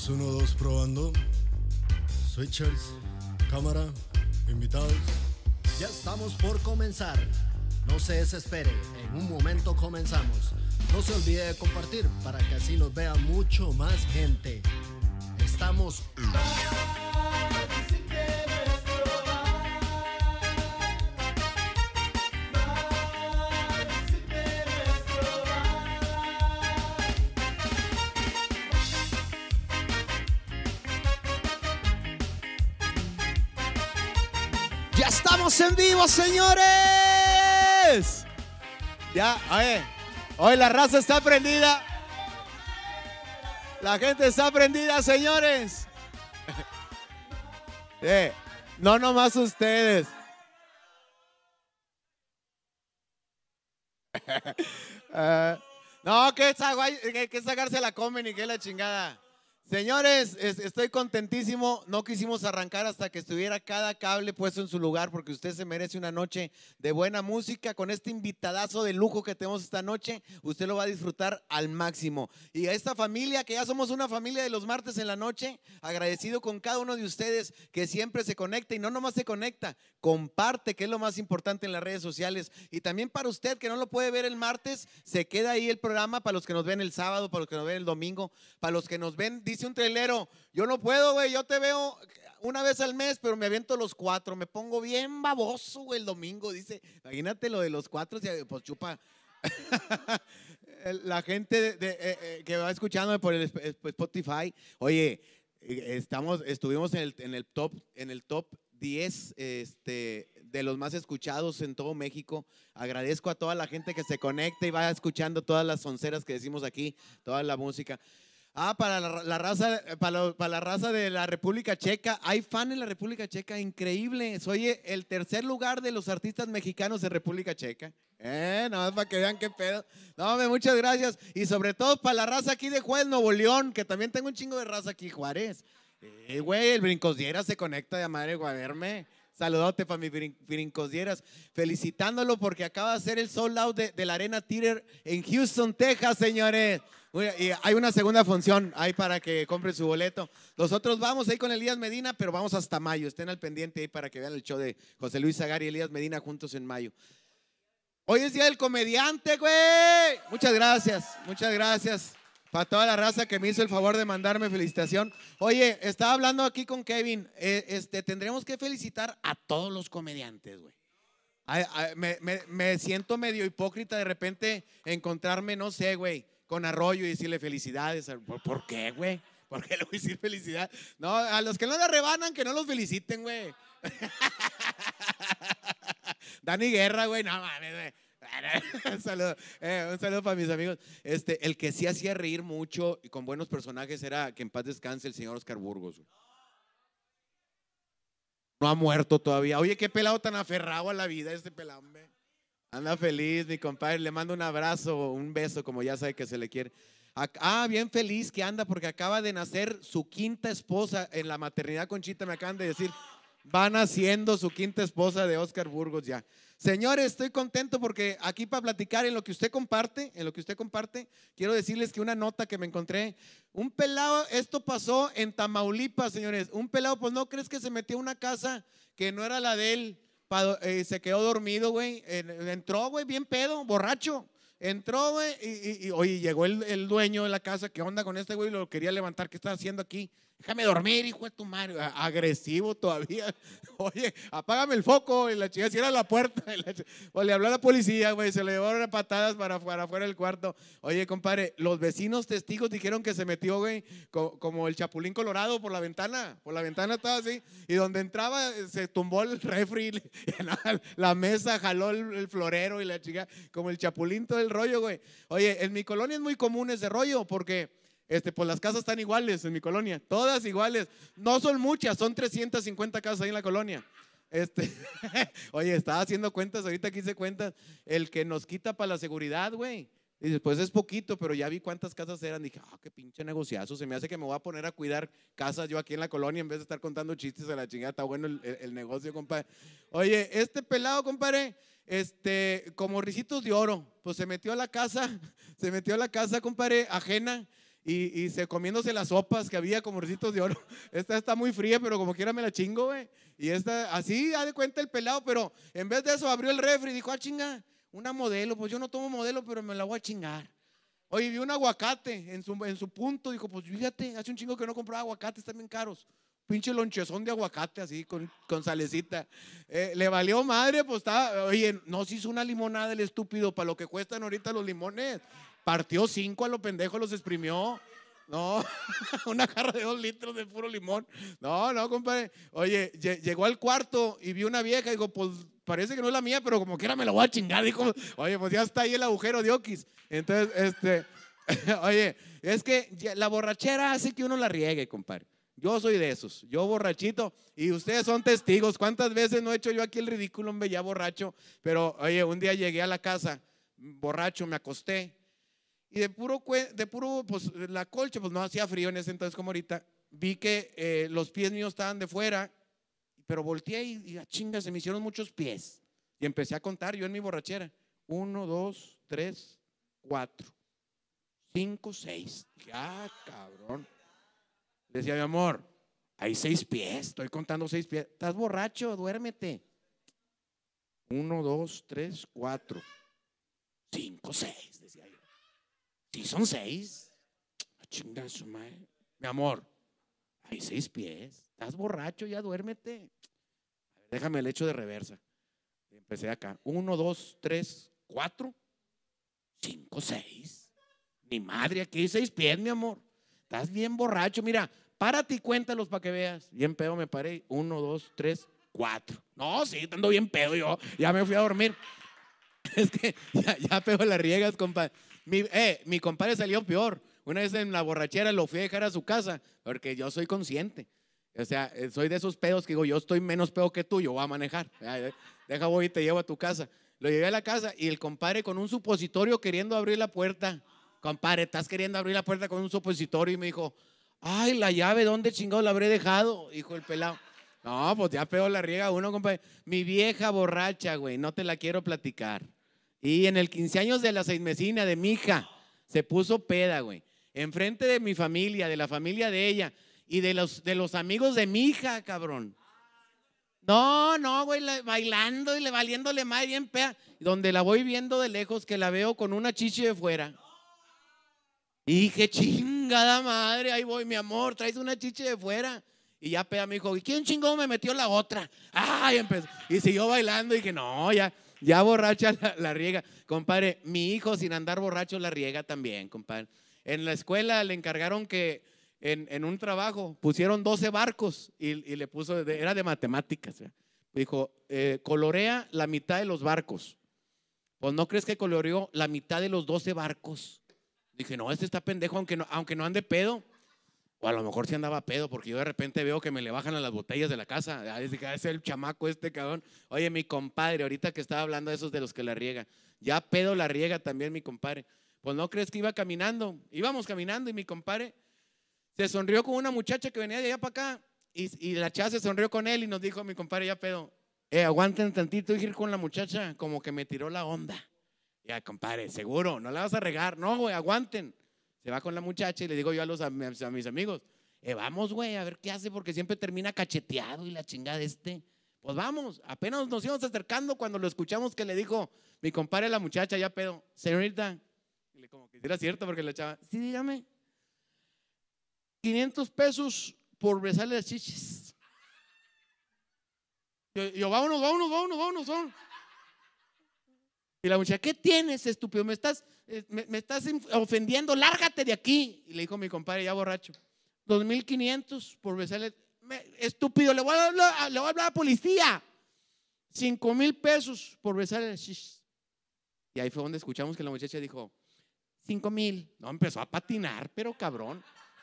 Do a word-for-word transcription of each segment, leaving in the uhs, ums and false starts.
Test uno, dos, probando. Switchers, cámara, invitados. Ya estamos por comenzar. No se desespere, en un momento comenzamos. No se olvide de compartir para que así nos vea mucho más gente. Estamos... Ya estamos en vivo, señores. Ya, oye, hoy la raza está prendida. La gente está prendida, señores. Eh, no nomás ustedes. uh, no, que, que, que sacarse la comen y que la chingada. Señores, es, estoy contentísimo. No quisimos arrancar hasta que estuviera cada cable puesto en su lugar, porque usted se merece una noche de buena música. Con este invitadazo de lujo que tenemos esta noche, usted lo va a disfrutar al máximo. Y a esta familia, que ya somos una familia de los martes en la noche, agradecido con cada uno de ustedes que siempre se conecta, y no nomás se conecta, comparte, que es lo más importante en las redes sociales. Y también para usted que no lo puede ver el martes, se queda ahí el programa para los que nos ven el sábado, para los que nos ven el domingo, para los que nos ven. Dice un trailero: yo no puedo, güey, yo te veo una vez al mes, pero me aviento los cuatro, me pongo bien baboso, güey, el domingo. Dice, imagínate lo de los cuatro, pues chupa. La gente de, de, eh, que va escuchando por el Spotify, oye, estamos, estuvimos en el, en el top, en el top diez este, de los más escuchados en todo México. Agradezco a toda la gente que se conecta y va escuchando todas las sonceras que decimos aquí, toda la música. Ah, para la, la raza, para, lo, para la raza de la República Checa, hay fan en la República Checa, increíble. Soy el tercer lugar de los artistas mexicanos de República Checa. Eh, nada más para que vean qué pedo. No, hombre, muchas gracias. Y sobre todo para la raza aquí de Juárez, Nuevo León, que también tengo un chingo de raza aquí, Juárez. Eh, güey, el Brincosdieras se conecta de madre a verme. Saludote para mis Brincosdieras, felicitándolo porque acaba de hacer el sold out de, de la Arena Theater en Houston, Texas, señores. Y hay una segunda función ahí para que compren su boleto. Nosotros vamos ahí con Elías Medina, pero vamos hasta mayo. Estén al pendiente ahí para que vean el show de José Luis Zagari y Elías Medina juntos en mayo. Hoy es día del comediante, güey. Muchas gracias, muchas gracias. Para toda la raza que me hizo el favor de mandarme felicitación. Oye, estaba hablando aquí con Kevin. Eh, este, tendremos que felicitar a todos los comediantes, güey. Me, me, me siento medio hipócrita de repente encontrarme, no sé, güey, con Arroyo y decirle felicidades. ¿Por, ¿por qué, güey? ¿Por qué le voy a decir felicidad? No, a los que no la rebanan, que no los feliciten, güey. Dani Guerra, güey, no mames, güey. Un saludo, eh, un saludo para mis amigos. Este, el que sí hacía reír mucho y con buenos personajes era, que en paz descanse, el señor Oscar Burgos, güey. No ha muerto todavía. Oye, qué pelado tan aferrado a la vida este pelado, hombre. Anda feliz, mi compadre. Le mando un abrazo, un beso, como ya sabe que se le quiere. Ah, bien feliz que anda porque acaba de nacer su quinta esposa en la maternidad Conchita. Me acaban de decir, va naciendo su quinta esposa de Oscar Burgos ya. Señores, estoy contento porque aquí para platicar en lo que usted comparte, en lo que usted comparte, quiero decirles que una nota que me encontré, un pelado, esto pasó en Tamaulipas, señores, un pelado, pues no crees que se metió a una casa que no era la de él, pa, eh, se quedó dormido, güey, entró, güey, bien pedo, borracho. Entró, güey, y, y, y oye, llegó el, el dueño de la casa. ¿Qué onda con este güey? Lo quería levantar. ¿Qué estás haciendo aquí? Déjame dormir, hijo de tu madre. Agresivo todavía. Oye, apágame el foco. Y la chica cierra la puerta. O le habló a la policía, güey. Se le llevaron a patadas para, para afuera del cuarto. Oye, compadre, los vecinos testigos dijeron que se metió, güey, como, como el Chapulín Colorado por la ventana. Por la ventana estaba así. Y donde entraba, se tumbó el refri, la mesa, jaló el, el florero y la chica, como el Chapulín, todo el rollo, güey. Oye, en mi colonia es muy común ese rollo porque este, pues las casas están iguales en mi colonia, todas iguales. No son muchas, son trescientas cincuenta casas ahí en la colonia. Este, oye, estaba haciendo cuentas, ahorita que hice cuentas, el que nos quita para la seguridad, güey. Y después es poquito, pero ya vi cuántas casas eran. Dije, ah, qué pinche negociazo. Se me hace que me voy a poner a cuidar casas yo aquí en la colonia en vez de estar contando chistes a la chingada. Está bueno el, el, el negocio, compadre. Oye, este pelado, compadre, este, como ricitos de oro, pues se metió a la casa, se metió a la casa, compadre, ajena. y, y se comiéndose las sopas que había como ricitos de oro. Esta está muy fría, pero como quiera me la chingo, güey. Y esta, así, haz de cuenta el pelado, pero en vez de eso abrió el refri y dijo, ah, chinga, una modelo. Pues yo no tomo modelo, pero me la voy a chingar. Oye, vi un aguacate en su, en su punto. Dijo, pues fíjate, hace un chingo que no compraba aguacates, están bien caros. Pinche lonchezón de aguacate así, con, con salecita. Eh, le valió madre, pues estaba, oye, no se hizo una limonada el estúpido para lo que cuestan ahorita los limones. Partió cinco a lo pendejo, los exprimió. No, una jarra de dos litros de puro limón. No, no, compadre. Oye, llegó al cuarto y vio una vieja. Dijo, pues parece que no es la mía, pero como quiera me la voy a chingar. Dijo, oye, pues ya está ahí el agujero de oquis. Entonces, este, oye, es que la borrachera hace que uno la riegue, compadre. Yo soy de esos, yo borrachito, y ustedes son testigos. ¿Cuántas veces no he hecho yo aquí el ridículo, hombre, ya borracho? Pero, oye, un día llegué a la casa, borracho, me acosté. Y de puro, de puro, pues la colcha, pues no hacía frío en ese entonces como ahorita. Vi que eh, los pies míos estaban de fuera, pero volteé y, y a chinga, se me hicieron muchos pies. Y empecé a contar yo en mi borrachera. Uno, dos, tres, cuatro, cinco, seis. Ah, cabrón. Le decía, mi amor, hay seis pies, estoy contando seis pies. Estás borracho, duérmete. Uno, dos, tres, cuatro, cinco, seis, decía yo. Sí, son seis. Chinga su madre. Mi amor, hay seis pies. Estás borracho, ya duérmete. A ver, déjame el hecho de reversa. Empecé acá. Uno, dos, tres, cuatro, cinco, seis. Ni madre, aquí hay seis pies, mi amor. Estás bien borracho. Mira, párate y cuéntalos para que veas. Bien pedo me paré. Uno, dos, tres, cuatro. No, sí, ando bien pedo yo. Ya me fui a dormir. Es que ya, ya pego las riegas, compadre. Mi, eh, mi compadre salió peor. Una vez en la borrachera lo fui a dejar a su casa, porque yo soy consciente. O sea, soy de esos pedos que digo, yo estoy menos pedo que tú, yo voy a manejar. Deja, voy y te llevo a tu casa. Lo llevé a la casa y el compadre con un supositorio queriendo abrir la puerta. Compadre, estás queriendo abrir la puerta con un supositorio. Y me dijo, ay, la llave, ¿dónde chingado la habré dejado? Dijo el pelado. No, pues ya pegó la riega uno, compadre. Mi vieja borracha, güey, no te la quiero platicar. Y en el quince años de la seismesina de mi hija, se puso peda, güey. Enfrente de mi familia, de la familia de ella y de los, de los amigos de mi hija, cabrón. No, no, güey, bailando y le valiéndole más bien peda. Donde la voy viendo de lejos, que la veo con una chichi de fuera. Y dije, chingada madre, ahí voy, mi amor, traes una chichi de fuera. Y ya peda me dijo, ¿y quién chingón me metió la otra? Ay, empezó. Y siguió bailando y dije, no, ya. Ya borracha la, la riega. Compadre, mi hijo sin andar borracho la riega también, compadre. En la escuela le encargaron que en, en un trabajo pusieron doce barcos y, y le puso, de, era de matemáticas. ¿eh? Dijo, eh, colorea la mitad de los barcos. Pues no crees que coloreó la mitad de los doce barcos. Dije, no, este está pendejo, aunque no, aunque no ande pedo. O a lo mejor sí andaba pedo, porque yo de repente veo que me le bajan a las botellas de la casa. Es el chamaco este, cabrón. Oye, mi compadre, ahorita que estaba hablando de esos de los que la riega, ya pedo la riega también mi compadre. Pues no crees que iba caminando. Íbamos caminando y mi compadre se sonrió con una muchacha que venía de allá para acá. Y, y la chava se sonrió con él y nos dijo, mi compadre, ya pedo, eh, aguanten tantito y ir con la muchacha, como que me tiró la onda. Ya, compadre, seguro, no la vas a regar. No, güey, aguanten. Se va con la muchacha y le digo yo a, los, a, mis, a mis amigos, eh, vamos, güey, a ver qué hace, porque siempre termina cacheteado y la chingada de este. Pues vamos, apenas nos íbamos acercando cuando lo escuchamos que le dijo mi compadre a la muchacha, ya pedo, señorita, y le como que era cierto, porque la chava, sí, dígame, quinientos pesos por besarle las chichis. Yo, yo vámonos, vámonos, vámonos, vámonos, vámonos. Y la muchacha, ¿qué tienes, estúpido? Me estás, me, me estás ofendiendo, lárgate de aquí. Y le dijo mi compadre, ya borracho, dos mil quinientos por besarle. Me, estúpido, le voy, a hablar, le voy a hablar a la policía. Cinco mil pesos por besarle las chichis. Y ahí fue donde escuchamos que la muchacha dijo, cinco mil. No, empezó a patinar, pero cabrón.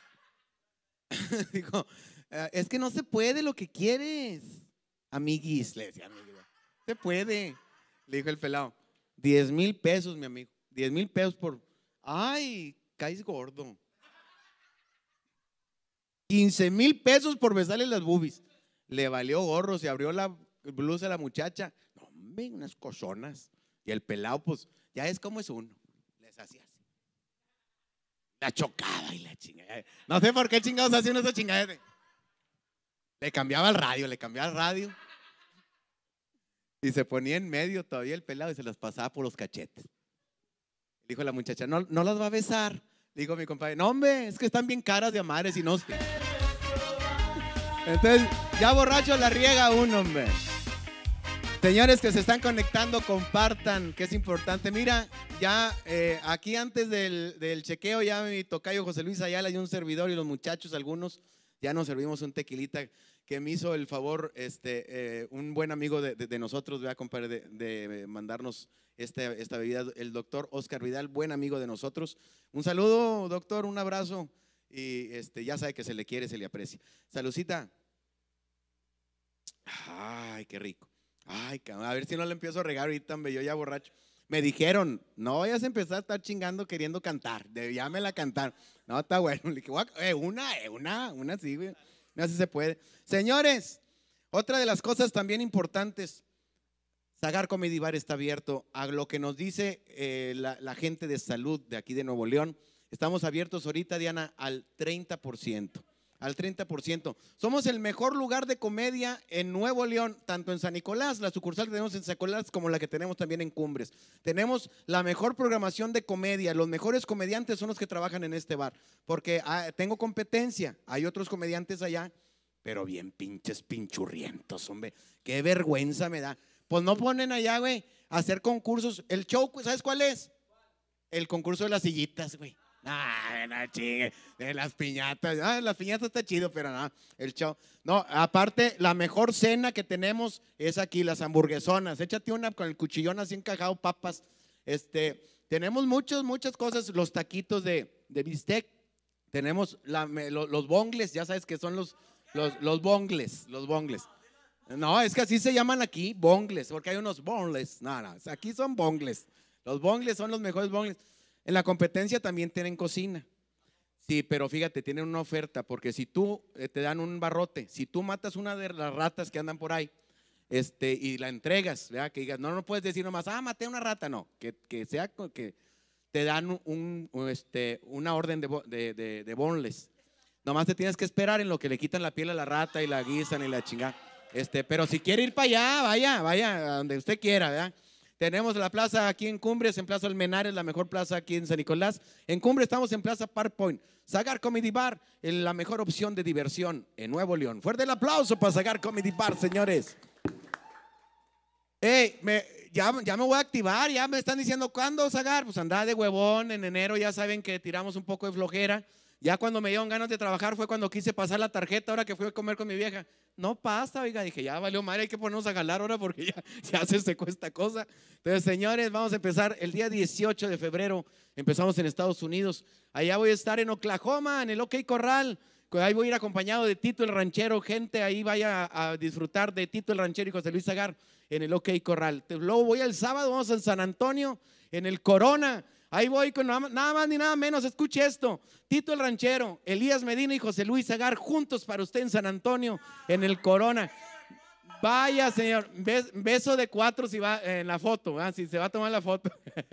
Dijo, es que no se puede lo que quieres. Amiguis, le decía amiguis. Se puede. Le dijo el pelado, diez mil pesos, mi amigo. Diez mil pesos por. Ay, caes gordo. quince mil pesos por besarle las boobies. Le valió gorro, se abrió la blusa a la muchacha. No, hombre, unas cochonas. Y el pelado, pues, ya es como es uno. Les hacía así. la chocaba y la chingada. No sé por qué chingados hacían esa chingada. Le cambiaba el radio, le cambiaba el radio. Y se ponía en medio todavía el pelado y se las pasaba por los cachetes. Dijo la muchacha, no, no las va a besar. Dijo mi compadre, no hombre, es que están bien caras de amares y no. Entonces, ya borracho la riega uno, hombre. Señores que se están conectando, compartan, que es importante. Mira, ya eh, aquí antes del, del chequeo, ya mi tocayo José Luis Ayala y un servidor y los muchachos, algunos, ya nos servimos un tequilita que me hizo el favor, este, eh, un buen amigo de, de, de nosotros, ¿verdad, compadre? De, de mandarnos este, esta bebida, el doctor Oscar Vidal, buen amigo de nosotros. Un saludo, doctor, un abrazo, y este, ya sabe que se le quiere, se le aprecia. Salucita. Ay, qué rico. Ay, a ver si no le empiezo a regar ahorita, yo ya borracho. Me dijeron, no vayas a empezar a estar chingando queriendo cantar, ya me la cantar. No, está bueno. Le dije, eh, una, eh, una, una sí, güey. No sé si se puede. Señores, otra de las cosas también importantes, Zagar Comedy Bar está abierto. A lo que nos dice eh, la, la gente de salud de aquí de Nuevo León, estamos abiertos ahorita, Diana, al treinta por ciento. Al treinta por ciento. Somos el mejor lugar de comedia en Nuevo León, tanto en San Nicolás, la sucursal que tenemos en San Nicolás, como la que tenemos también en Cumbres. Tenemos la mejor programación de comedia, los mejores comediantes son los que trabajan en este bar, porque ah, tengo competencia, hay otros comediantes allá, pero bien pinches pinchurrientos, hombre, qué vergüenza me da. Pues no ponen allá, güey, a hacer concursos. El show, ¿sabes cuál es? El concurso de las sillitas, güey. Ah, no chingue, de las piñatas. Ah, las piñatas está chido, pero no, el show. No, aparte, la mejor cena que tenemos es aquí, las hamburguesonas. Échate una con el cuchillón así encajado, papas. Este, tenemos muchas, muchas cosas. Los taquitos de, de bistec. Tenemos la, los, los bongles, ya sabes que son los, los, los bongles, los bongles. No, es que así se llaman aquí, bongles, porque hay unos bongles. No, no, aquí son bongles. Los bongles son los mejores bongles. En la competencia también tienen cocina. Sí, pero fíjate, tienen una oferta, porque si tú eh, te dan un barrote, si tú matas una de las ratas que andan por ahí, este, y la entregas, ¿verdad? Que digas, no, no puedes decir nomás, ah, maté una rata, no, que, que sea que te dan un, un, este, una orden de, de, de, de boneless. Nomás te tienes que esperar en lo que le quitan la piel a la rata y la guisan y la chingada. Este, pero si quiere ir para allá, vaya, vaya, a donde usted quiera, ¿verdad? Tenemos la plaza aquí en Cumbres, en Plaza Almenares, la mejor plaza aquí en San Nicolás. En Cumbres estamos en Plaza Park Point. Zagar Comedy Bar, la mejor opción de diversión en Nuevo León. Fuerte el aplauso para Zagar Comedy Bar, señores. Hey, me, ya, ya me voy a activar, ya me están diciendo, ¿cuándo, Zagar? Pues andaba de huevón, en enero ya saben que tiramos un poco de flojera. Ya cuando me dieron ganas de trabajar fue cuando quise pasar la tarjeta, ahora que fui a comer con mi vieja. No pasa, oiga, dije, ya valió madre, hay que ponernos a jalar ahora porque ya, ya se secó esta cosa. Entonces, señores, vamos a empezar el día dieciocho de febrero, empezamos en Estados Unidos. Allá voy a estar en Oklahoma, en el OK Corral. Ahí voy a ir acompañado de Tito el Ranchero, gente, ahí vaya a disfrutar de Tito el Ranchero y José Luis Zagar en el OK Corral. Luego voy el sábado, vamos a San Antonio, en el Corona. Ahí voy con nada, nada más ni nada menos, escuche esto, Tito el Ranchero, Elías Medina y José Luis Zagar juntos para usted en San Antonio, en el Corona. Vaya, señor, beso de cuatro si va en la foto, ¿eh? Si se va a tomar la foto.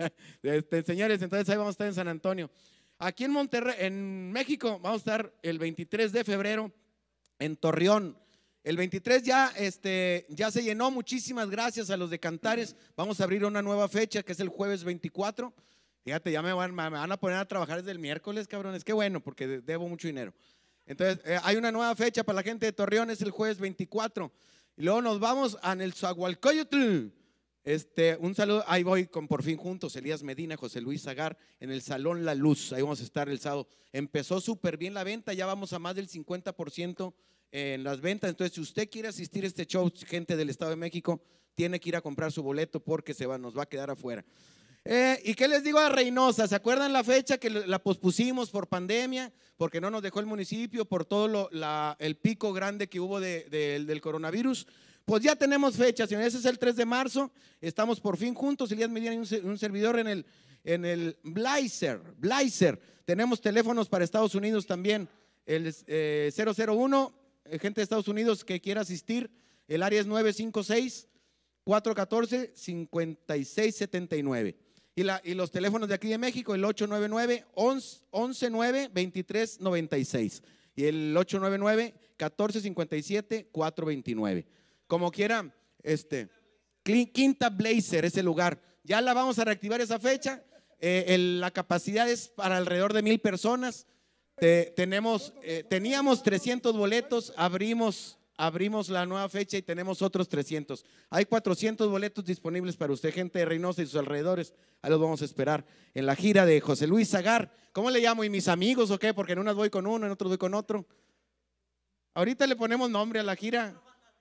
Este, señores, entonces ahí vamos a estar en San Antonio. Aquí en Monterrey, en México, vamos a estar el veintitrés de febrero en Torreón. El veintitrés ya, este, ya se llenó, muchísimas gracias a los de Cantares. Vamos a abrir una nueva fecha que es el jueves veinticuatro. Fíjate, ya me van, me van a poner a trabajar desde el miércoles, cabrones. Qué bueno, porque debo mucho dinero. Entonces, eh, hay una nueva fecha para la gente de Torreón, es el jueves veinticuatro. Y luego nos vamos a el Zagualcoyotl. Este, un saludo, ahí voy con Por Fin Juntos, Elías Medina, José Luis Zagar, en el Salón La Luz. Ahí vamos a estar el sábado. Empezó súper bien la venta, ya vamos a más del cincuenta por ciento en las ventas. Entonces, si usted quiere asistir a este show, gente del Estado de México, tiene que ir a comprar su boleto porque se va, nos va a quedar afuera. Eh, ¿Y qué les digo a Reynosa? ¿Se acuerdan la fecha que la pospusimos por pandemia? Porque no nos dejó el municipio, por todo lo, la, el pico grande que hubo de, de, del coronavirus. Pues ya tenemos fecha, señores. Ese es el tres de marzo. Estamos por fin juntos. Elías Medina y un, un servidor en el, en el Blazer. Blazer. Tenemos teléfonos para Estados Unidos también. El eh, cero cero uno, gente de Estados Unidos que quiera asistir. El área es nueve cinco seis, cuatro uno cuatro, cinco seis siete nueve. Y, la, y los teléfonos de aquí de México, el ocho nueve nueve, once nueve, veintitrés noventa y seis y el ocho nueve nueve, catorce cincuenta y siete, cuatrocientos veintinueve. Como quiera, este, Quinta Blazer es el lugar. Ya la vamos a reactivar esa fecha. Eh, el, la capacidad es para alrededor de mil personas. Te, tenemos, eh, teníamos trescientos boletos, abrimos, abrimos la nueva fecha y tenemos otros trescientos. Hay cuatrocientos boletos disponibles para usted, gente de Reynosa y sus alrededores. Ahí los vamos a esperar en la gira de José Luis Zagar. ¿Cómo le llamo? ¿Y mis amigos o qué? Porque en unas voy con uno, en otros voy con otro. Ahorita le ponemos nombre a la gira.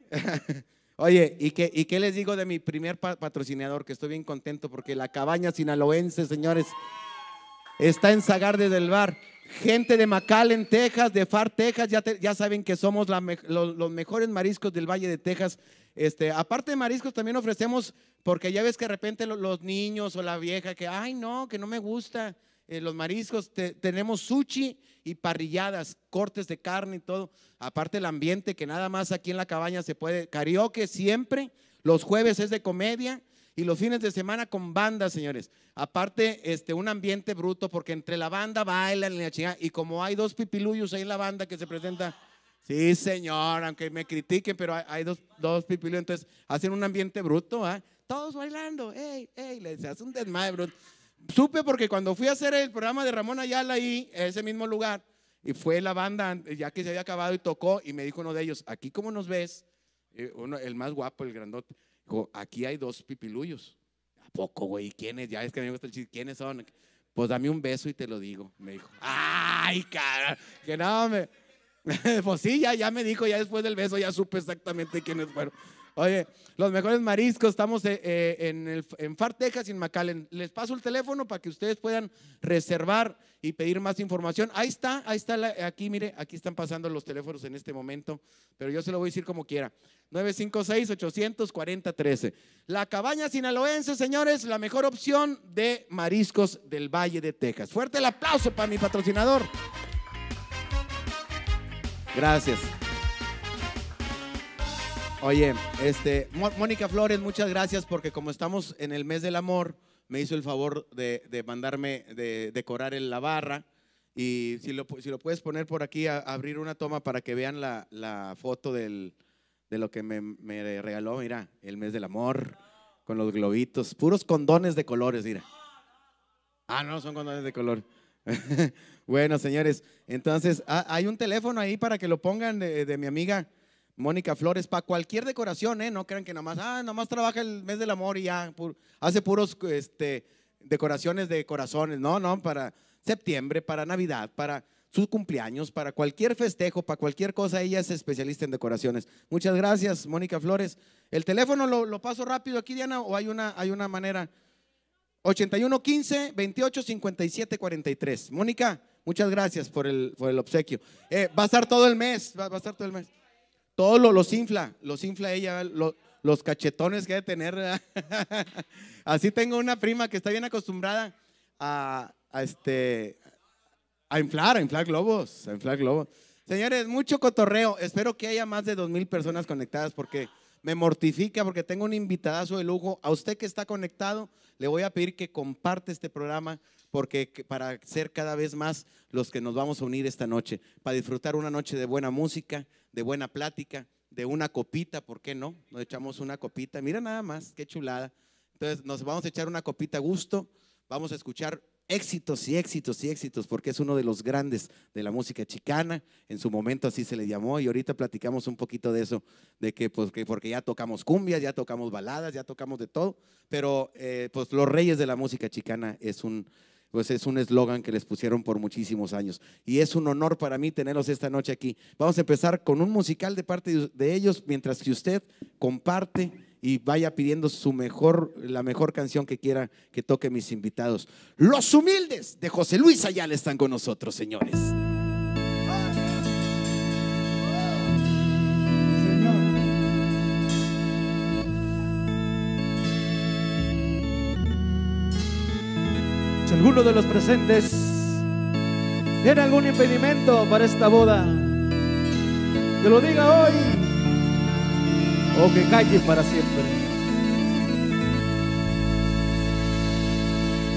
Oye, ¿y qué, ¿y qué les digo de mi primer patrocinador? Que estoy bien contento porque la Cabaña Sinaloense, señores, está en Zagar desde el bar. Gente de McAllen, Texas, de Far, Texas, ya, te, ya saben que somos la, los, los mejores mariscos del Valle de Texas. Este, aparte de mariscos también ofrecemos, porque ya ves que de repente los, los niños o la vieja que, ay no, que no me gusta eh, los mariscos, te, tenemos sushi y parrilladas, cortes de carne y todo. Aparte el ambiente que nada más aquí en la Cabaña se puede, karaoke siempre, los jueves es de comedia y los fines de semana con banda, señores. Aparte, este, un ambiente bruto porque entre la banda bailan y la chingada, y como hay dos pipiluyos ahí en la banda que se presenta, sí señor, aunque me critiquen, pero hay, hay dos, dos pipiluyos, entonces hacen un ambiente bruto, ¿eh? Todos bailando, ey, ey, les hace un desmadre bruto. Supe porque cuando fui a hacer el programa de Ramón Ayala ahí, en ese mismo lugar, y fue la banda, ya que se había acabado y tocó, y me dijo uno de ellos, aquí como nos ves, eh, uno, el más guapo, el grandote, dijo, aquí hay dos pipiluyos. ¿A poco, güey? ¿Quiénes? Ya es que me gusta el chiste, ¿quiénes son? Pues dame un beso y te lo digo, me dijo. Ay, cara, que no, me... pues sí, ya, ya me dijo, ya después del beso ya supe exactamente quiénes fueron. Oye, los mejores mariscos, estamos eh, eh, en, el, en Far, Texas y en McAllen. Les paso el teléfono para que ustedes puedan reservar y pedir más información. Ahí está, ahí está, la, aquí mire, aquí están pasando los teléfonos en este momento, pero yo se lo voy a decir como quiera. nueve cinco seis, ocho cuatro cero, uno tres. La Cabaña Sinaloense, señores, la mejor opción de mariscos del Valle de Texas. Fuerte el aplauso para mi patrocinador. Gracias. Oye, este, Mónica Flores, muchas gracias porque como estamos en el mes del amor, me hizo el favor de, de mandarme, de decorar el, la barra, y si lo, si lo puedes poner por aquí, a, a abrir una toma para que vean la, la foto del, de lo que me, me regaló, mira, el mes del amor, con los globitos, puros condones de colores, mira. Ah, no, son condones de color. Bueno, señores, entonces ah, hay un teléfono ahí para que lo pongan de, de mi amiga Mónica Flores, para cualquier decoración, ¿eh? No crean que nada más, ah, nada más trabaja el mes del amor y ya, pur, hace puros este, decoraciones de corazones, no, no, para septiembre, para Navidad, para sus cumpleaños, para cualquier festejo, para cualquier cosa, ella es especialista en decoraciones. Muchas gracias, Mónica Flores. ¿El teléfono lo, lo paso rápido aquí, Diana, o hay una, hay una manera? ochenta y uno, quince, veintiocho, cincuenta y siete, cuarenta y tres. Mónica, muchas gracias por el, por el obsequio. Eh, va a estar todo el mes, va, va a estar todo el mes. Todo lo, los infla, los infla ella, lo, los cachetones que debe tener. Así tengo una prima que está bien acostumbrada a, a, este, a inflar, a inflar globos, a inflar globos. Señores, mucho cotorreo. Espero que haya más de dos mil personas conectadas porque me mortifica, porque tengo un invitadazo de lujo. A usted que está conectado, le voy a pedir que comparte este programa porque para ser cada vez más los que nos vamos a unir esta noche, para disfrutar una noche de buena música, de buena plática, de una copita, ¿por qué no? Nos echamos una copita, mira nada más, qué chulada. Entonces nos vamos a echar una copita a gusto, vamos a escuchar éxitos y éxitos y éxitos, porque es uno de los grandes de la música chicana, en su momento así se le llamó, y ahorita platicamos un poquito de eso, de que, pues, que porque ya tocamos cumbias, ya tocamos baladas, ya tocamos de todo, pero eh, pues los reyes de la música chicana es un... pues es un eslogan que les pusieron por muchísimos años y es un honor para mí tenerlos esta noche aquí. Vamos a empezar con un musical de parte de ellos, mientras que usted comparte y vaya pidiendo su mejor, la mejor canción que quiera que toque mis invitados. Los Humildes de José Luis Ayala están con nosotros, señores. Si alguno de los presentes tiene algún impedimento para esta boda, que lo diga hoy o que calle para siempre.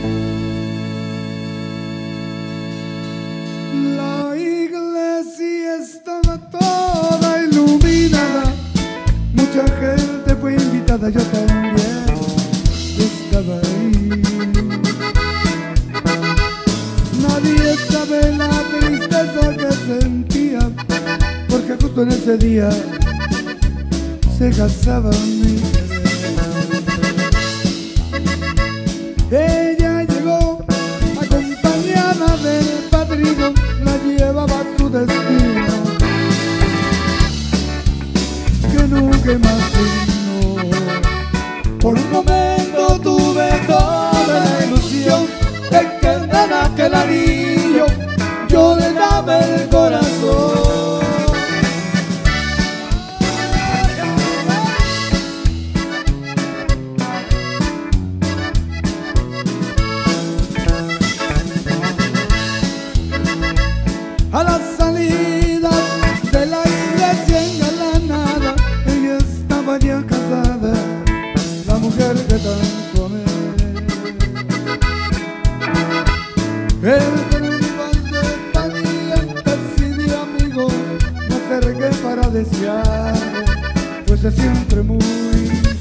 casada yo también estaba ahí. Nadie sabe la tristeza que sentía, porque justo en ese día se casaba mi querer. Ella llegó acompañada del padrino, la llevaba a su destino, que nunca imaginó. Por un momento tuve toda la ilusión de que en aquel anillo yo le daba el corazón. A la salida de la iglesia engalanada, ella estaba ya casada, la mujer que tanto amé. El de parientes y de amigos me acerqué para desear, pues es siempre muy feliz.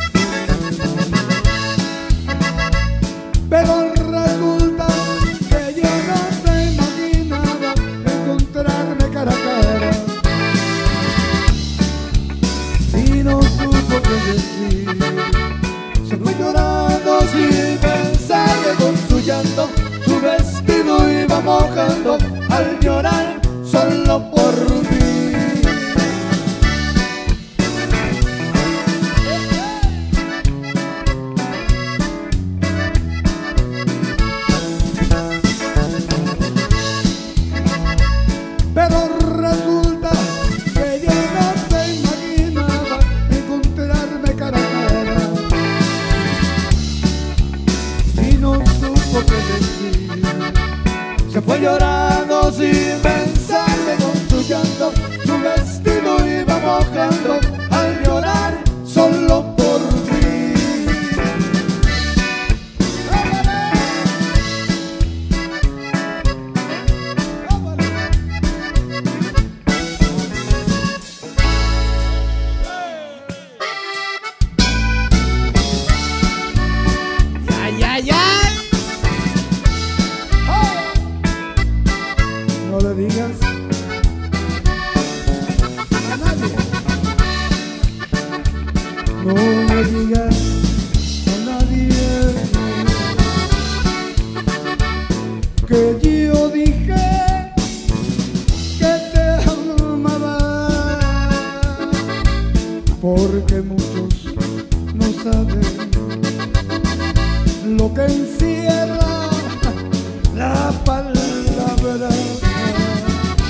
Pero resulta que yo no se imaginaba encontrarme cara a cara, y no supo qué decir. Se fue llorando sin pensar que con su llanto su vestido iba mojando al llorar solo por mí. Pero resulta que yo no se imaginaba encontrarme cara a cara, y no supo qué decir. Se fue llorando sin pensarme con su llanto, su vestido iba mojando al llorar solo por mí. ¡Ay, ay, ay! No le digas a nadie, no le digas a nadie que yo dije que te amaba, porque muchos no saben lo que encierra la palabra.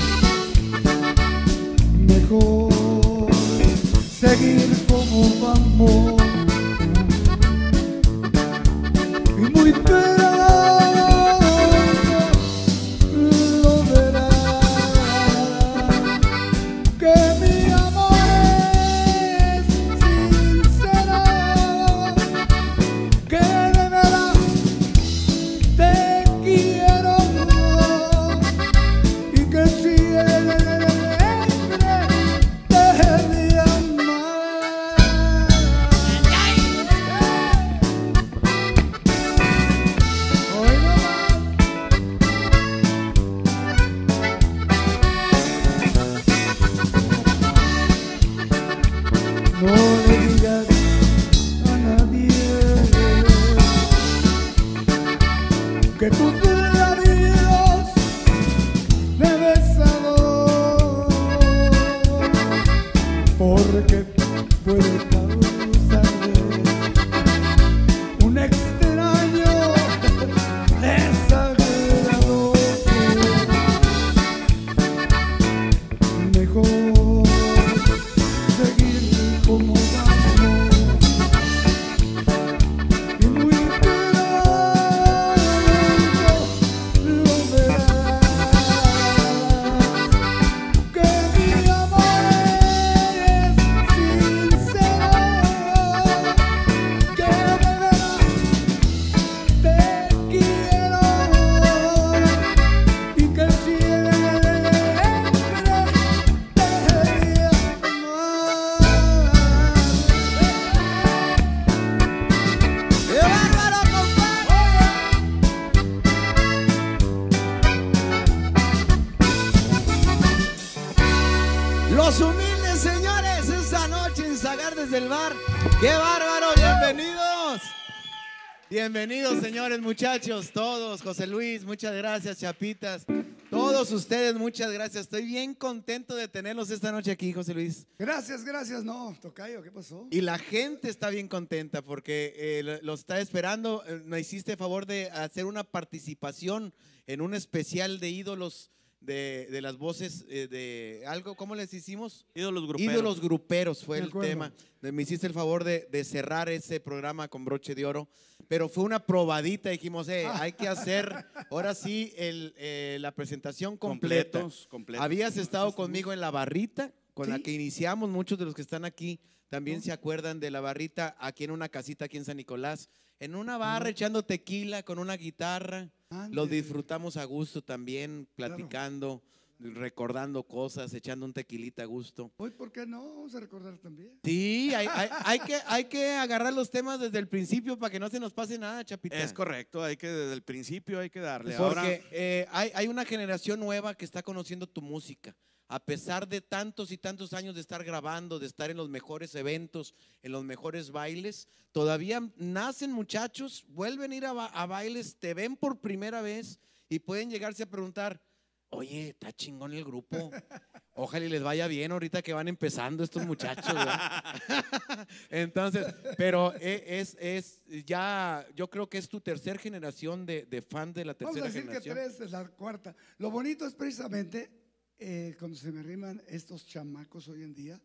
Los humildes señores, esta noche en Zagar desde el bar. ¡Qué bárbaro! ¡Bienvenidos! Bienvenidos, señores, muchachos, todos. José Luis, muchas gracias, Chapitas. Todos ustedes, muchas gracias. Estoy bien contento de tenerlos esta noche aquí, José Luis. Gracias, gracias. No, tocayo, ¿qué pasó? Y la gente está bien contenta porque eh, lo, lo está esperando. Eh, Me hiciste favor de hacer una participación en un especial de ídolos de, de las voces eh, de algo, ¿cómo les hicimos? Ídolos gruperos. Ídolos gruperos fue De el acuerdo. tema. Me hiciste el favor de, de cerrar ese programa con broche de oro, pero fue una probadita. Dijimos, eh, hay que hacer ahora sí el, eh, la presentación completa. Completos, completos. Habías estado conmigo en la barrita, con la Sí. que iniciamos. Muchos de los que están aquí también se acuerdan de la barrita, aquí en una casita, aquí en San Nicolás, en una barra echando tequila con una guitarra. Lo Ándele. disfrutamos a gusto también, platicando, recordando cosas, echando un tequilita a gusto. Hoy, ¿por qué no? Vamos a recordar también. Sí, hay, hay- hay que, hay que agarrar los temas desde el principio para que no se nos pase nada, Chapita. Es correcto, hay que desde el principio hay que darle. Porque Ahora, eh, hay, hay una generación nueva que está conociendo tu música. A pesar de tantos y tantos años de estar grabando, de estar en los mejores eventos, en los mejores bailes, todavía nacen muchachos, vuelven a ir a, ba- a bailes, te ven por primera vez y pueden llegarse a preguntar, oye, está chingón el grupo. Ojalá y les vaya bien ahorita que van empezando estos muchachos, ¿verdad? Entonces, pero e- es, es ya, yo creo que es tu tercera generación de, de fan de la Vamos tercera a decir que generación. tres es la cuarta. Lo bonito es precisamente eh, cuando se me riman estos chamacos hoy en día.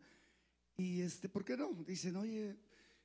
Y este, ¿por qué no? Dicen, oye,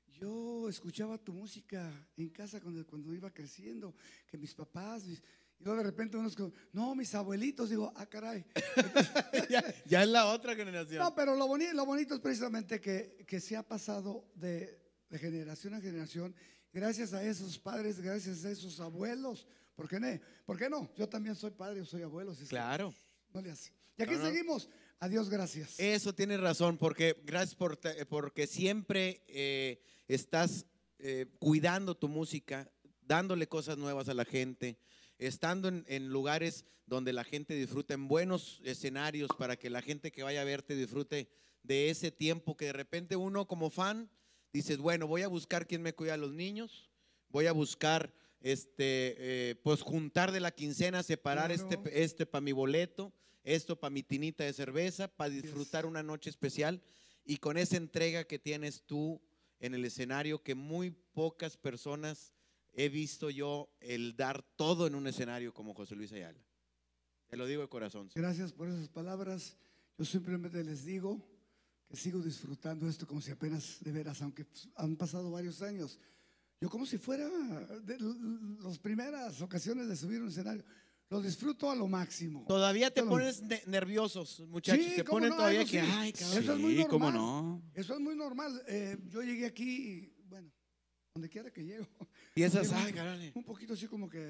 yo escuchaba tu música en casa cuando, cuando iba creciendo, que mis papás, mis- y luego de repente unos, con, no, mis abuelitos, digo, ah, caray. ya, ya es la otra generación. No, pero lo bonito, lo bonito es precisamente que, que se ha pasado de, de generación a generación, gracias a esos padres, gracias a esos abuelos. ¿Por qué no? ¿Por qué no? Yo también soy padre, yo soy abuelo. así es que Claro. no le hace. Y aquí No, no. seguimos. Adiós, gracias. Eso tienes razón, porque gracias por, te- porque siempre eh, estás eh, cuidando tu música, dándole cosas nuevas a la gente, estando en, en lugares donde la gente disfruta, en buenos escenarios para que la gente que vaya a verte disfrute de ese tiempo que de repente uno como fan dices, bueno, voy a buscar quién me cuida a los niños, voy a buscar este, eh, pues juntar de la quincena, separar Claro. este, este para mi boleto, esto para mi tinita de cerveza, para disfrutar una noche especial y con esa entrega que tienes tú en el escenario que muy pocas personas he visto yo el dar todo en un escenario como José Luis Ayala. Te lo digo de corazón. sí. Gracias por esas palabras. Yo simplemente les digo que sigo disfrutando esto como si apenas, de veras, aunque pues, han pasado varios años, yo como si fuera de l- las primeras ocasiones de subir a un escenario, lo disfruto a lo máximo. Todavía te Todo. pones ne- nerviosos, muchachos. Sí, se cómo ponen no, todavía eso que, sí. ay, cabrón. Eso es muy sí, cómo normal. no. Eso es muy normal. Eh, yo llegué aquí y, bueno, donde quiera que llego, Y esas, llego ay, caray. un poquito así como que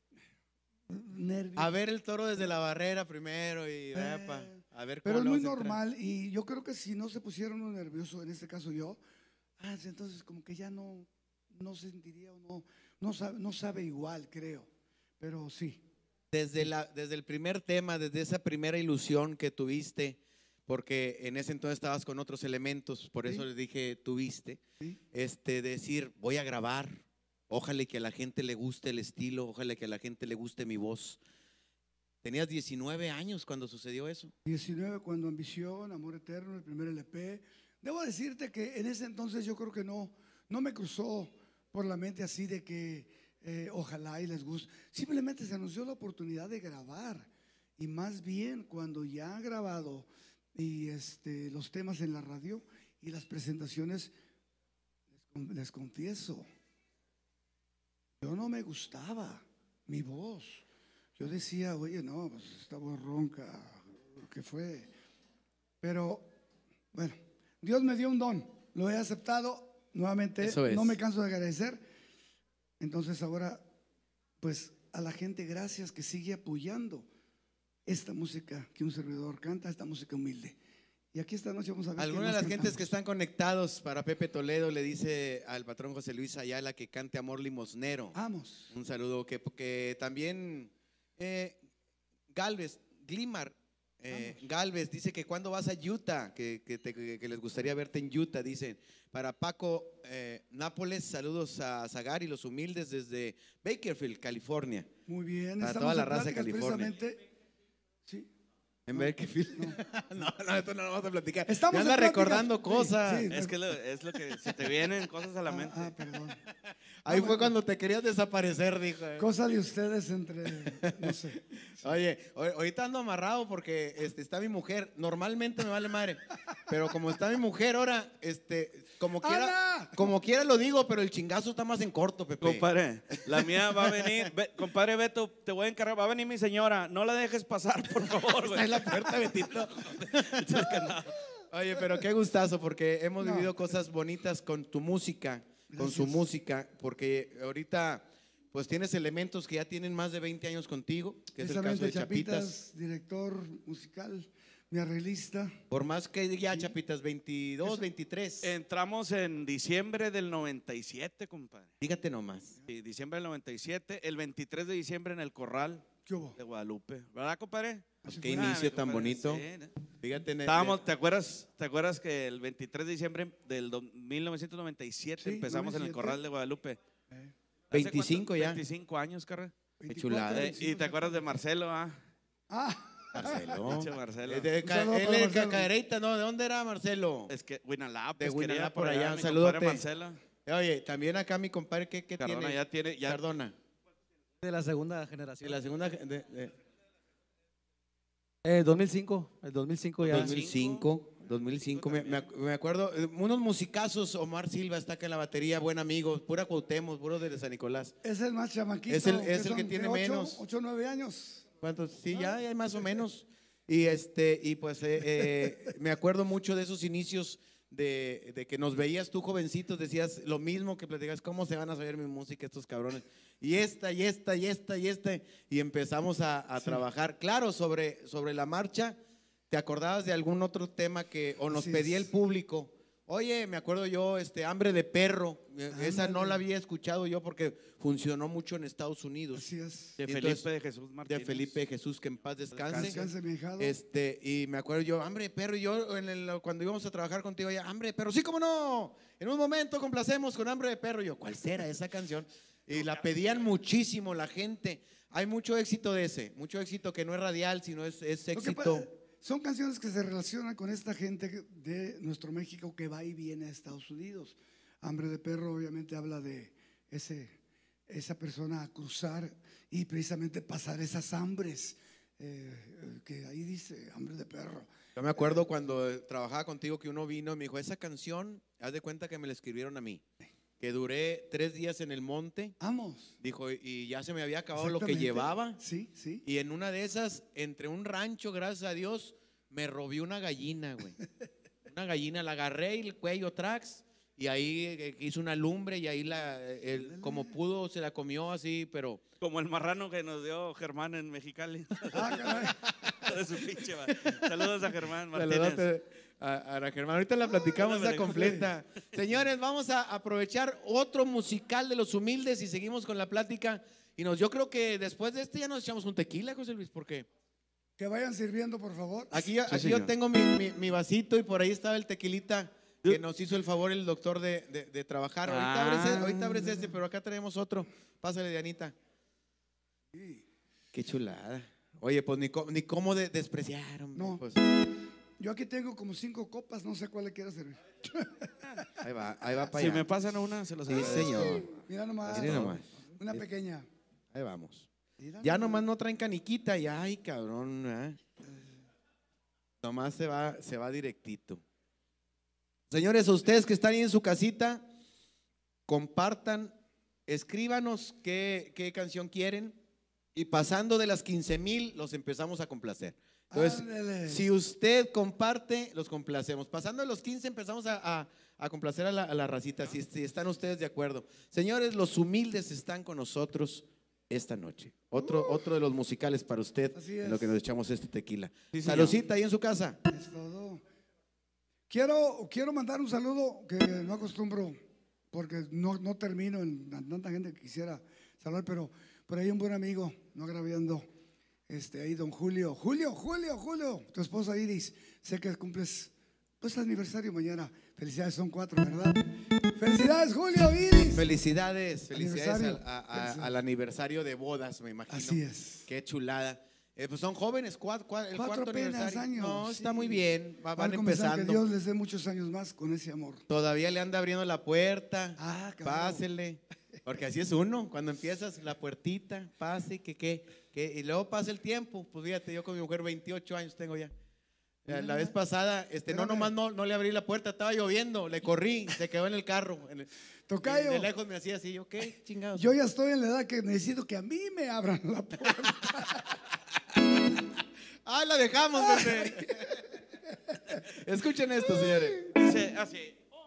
nervios. A ver el toro desde la barrera primero y Eh, epa, a ver cómo Pero es le muy vas a entrar. normal y yo creo que si no se pusieron uno nervioso, en este caso yo, ah, entonces como que ya no, no sentiría o no, no sabe, no sabe igual, creo. Pero sí. Desde, la, desde el primer tema, desde esa primera ilusión que tuviste, porque en ese entonces estabas con otros elementos, por eso Sí. les dije tuviste, Sí. este, decir, voy a grabar, ojalá y que a la gente le guste el estilo, ojalá y que a la gente le guste mi voz. Tenías diecinueve años cuando sucedió eso. diecinueve cuando Ambición, Amor Eterno, el primer L P. Debo decirte que en ese entonces yo creo que no, no me cruzó por la mente así de que eh, ojalá y les guste. Simplemente se anunció la oportunidad de grabar y más bien cuando ya han grabado y este, los temas en la radio y las presentaciones, les, con- les confieso, yo no me gustaba mi voz. Yo decía, oye, no, pues esta voz ronca, ¿qué fue? Pero, bueno, Dios me dio un don, lo he aceptado, nuevamente, Eso es. no me canso de agradecer. Entonces ahora, pues a la gente, gracias que sigue apoyando esta música que un servidor canta, esta música humilde. Y aquí esta noche vamos a ver. qué Algunas de más las gentes cantamos. que están conectados para Pepe Toledo le dice al patrón José Luis Ayala que cante Amor Limosnero. Vamos. Un saludo que, que también eh, Galvez, Glimar, Eh, Galvez dice que cuando vas a Utah, que, que, te- que- que les gustaría verte en Utah, dicen. Para Paco eh, Nápoles, saludos a Zagar y los humildes desde Bakersfield, California. Muy bien, Para estamos toda la en raza de pláticas California. precisamente. Sí. En Bakersfield. No. no, esto no lo vamos a platicar. Estamos Ya en anda pláticas, recordando sí, cosas. sí. Es que lo- es lo que se te vienen cosas a la Ah, mente. ah, perdón. Ahí No, fue bueno. cuando te querías desaparecer, dijo. eh. Cosa de ustedes entre, no sé. Oye, hoy- ahorita ando amarrado porque este, está mi mujer. Normalmente me vale madre, pero como está mi mujer ahora, este, como quiera, ¡Ana! como quiera lo digo, pero el chingazo está más en corto, Pepe. Compadre, la mía va a venir. Ve- compadre Beto, te voy a encargar. Va a venir mi señora. No la dejes pasar, por favor, Está güey. en la puerta, Betito. Oye, pero qué gustazo porque hemos No. vivido cosas bonitas con tu música, con su Gracias. música, porque ahorita pues tienes elementos que ya tienen más de veinte años contigo, que es el caso Precisamente de Chapitas. Chapitas, director musical, mi arreglista. Por más que ya Chapitas, veintidós, veintitrés. Entramos en diciembre del noventa y siete, compadre. Fíjate nomás. Sí, diciembre del noventa y siete, el veintitrés de diciembre en el Corral ¿Qué hubo? de Guadalupe. ¿Verdad, compadre? Pues Así qué fue. inicio Ah, mi tan compadre, bonito. sí, ¿no? Fíjate en el- Estábamos, ¿te acuerdas, ¿te acuerdas que el veintitrés de diciembre del do- mil novecientos noventa y siete Sí, empezamos en el noventa y siete. Corral de Guadalupe? Eh, ¿Hace veinticinco cuánto? ya. veinticinco años, carnal. veinticuatro, chulada. Eh, veinticinco, ¿Y te acuerdas de Marcelo? Ah, Ah, Marcelo. Pinche Marcelo. Eh, de Un ca- saludo él para es Marcelo. Cacareita, ¿no? ¿De dónde era Marcelo? Es que Huinalá, De pues Huinalá quería por allá, un mi saludote. compadre Marcelo. Oye, también acá mi compadre, ¿qué, qué Cardona tiene? ya tiene, ya Cardona. De la segunda De generación. la segunda. de- de- Eh, dos mil cinco, el dos mil cinco ya. dos mil cinco. dos mil cinco, me, me ac- me acuerdo, eh, unos musicazos, Omar Silva está acá en la batería, buen amigo, pura Cuauhtémoc, puro de San Nicolás. es el más chamaquito. Es el- es el son que tiene de ocho, menos. ocho, nueve años. ¿Cuántos? Sí, ya, ya más o menos. Y este, y pues eh, eh, me acuerdo mucho de esos inicios de, de que nos veías tú jovencitos, decías lo mismo que platicas, ¿cómo se van a saber mi música estos cabrones? Y esta, y esta, y esta, y esta, y empezamos a, a trabajar. Claro, sobre, sobre la marcha, ¿te acordabas de algún otro tema que, o nos Así pedía es. el público? Oye, me acuerdo yo, este, Hambre de Perro, eh, esa no Ándale. la había escuchado yo porque funcionó mucho en Estados Unidos. Así es. de y Felipe entonces, de Jesús Martínez. De Felipe Jesús, que en paz descanse. Descanse, mi hijado. Este, y me acuerdo yo, hambre de perro, y yo en el- cuando íbamos a trabajar contigo, ya, hambre de perro, sí, cómo no, en un momento complacemos con hambre de perro. Y yo, ¿cuál será esa canción? Y la pedían muchísimo la gente. Hay mucho éxito de ese, mucho éxito que no es radial, sino es, es Lo que éxito. pa- son canciones que se relacionan con esta gente de nuestro México que va y viene a Estados Unidos. Hambre de perro obviamente habla de ese, esa persona a cruzar y precisamente pasar esas hambres, eh, que ahí dice hambre de perro. Yo me acuerdo cuando eh, trabajaba contigo que uno vino y me dijo, esa canción, haz de cuenta que me la escribieron a mí, que duré tres días en el monte, Vamos. dijo, y ya se me había acabado lo que Exactamente. llevaba. Sí, sí. Y en una de esas, entre un rancho, gracias a Dios, me robé una gallina, güey. Una gallina, la agarré y el cuello trax. Y ahí eh, hizo una lumbre y ahí la, el- como pudo se la comió así, pero Como el marrano que nos dio Germán en Mexicali. Ah, caray. De su pinche, va. Saludos a Germán Martínez. saludote a, a la Germán. Ahorita la platicamos Ándale, esa completa. Señores, vamos a aprovechar otro musical de los humildes y seguimos con la plática. Y nos, yo creo que después de este ya nos echamos un tequila, José Luis, porque Que vayan sirviendo, por favor. aquí, yo- Sí, aquí yo señor. tengo mi, mi- mi vasito y por ahí estaba el tequilita que nos hizo el favor el doctor de, de- de trabajar. Ahorita, Ah. abres, e- ahorita abres este, pero acá tenemos otro. Pásale, Dianita. Qué chulada. Oye, pues ni, co- ni cómo de- despreciar, hombre, No. pues, Yo aquí tengo como cinco copas, no sé cuál le quiera servir. ahí va, ahí va para Si allá. me pasan una, se los Sí, agradezco. señor. Mira nomás. Mire nomás. Una pequeña. Ahí vamos. Mira Ya nomás no traen caniquita y ay, cabrón. ¿eh? Nomás se va, se va directito. Señores, a ustedes que están ahí en su casita, compartan, escríbanos qué, qué canción quieren y pasando de las quince mil los empezamos a complacer. Entonces, Ándele. si usted comparte, los complacemos. Pasando de los quince empezamos a, a- a complacer a la, a la racita, si, si están ustedes de acuerdo. Señores, los humildes están con nosotros esta noche. Otro, otro de los musicales para usted, Así en es. lo que nos echamos este tequila. Sí, señor. Saludcita ahí en su casa. Es todo. Quiero, quiero mandar un saludo que no acostumbro, porque no, no termino en tanta gente que quisiera saludar, pero por ahí un buen amigo, no agraviando, Este, ahí don Julio, Julio, Julio, Julio, tu esposa Iris, sé que cumples, pues aniversario mañana. Felicidades, son cuatro, ¿verdad? Felicidades, Julio, Iris. Felicidades, felicidades al, Aniversario. a- a- al aniversario de bodas, me imagino. Así es. Qué chulada. Eh, pues son jóvenes, cuatro, cua- el Cuatro cuarto apenas aniversario. años, No, está sí. muy bien, va- van Van a comenzar, empezando. que Dios les dé muchos años más con ese amor. Todavía le anda abriendo la puerta. Ah, claro. Pásele. Porque así es uno, cuando empiezas la puertita, pase, que qué, que, y luego pasa el tiempo. Pues fíjate, yo con mi mujer veintiocho años tengo ya. La, la vez pasada, este, no, Espérame. nomás no, no le abrí la puerta, estaba lloviendo, le corrí, se quedó en el carro. En el- Tocayo. y de lejos me hacía así, yo, ¿qué chingados? Yo ya estoy en la edad que necesito que a mí me abran la puerta. Ah, la dejamos, bebé. Escuchen esto, señores. Dice así.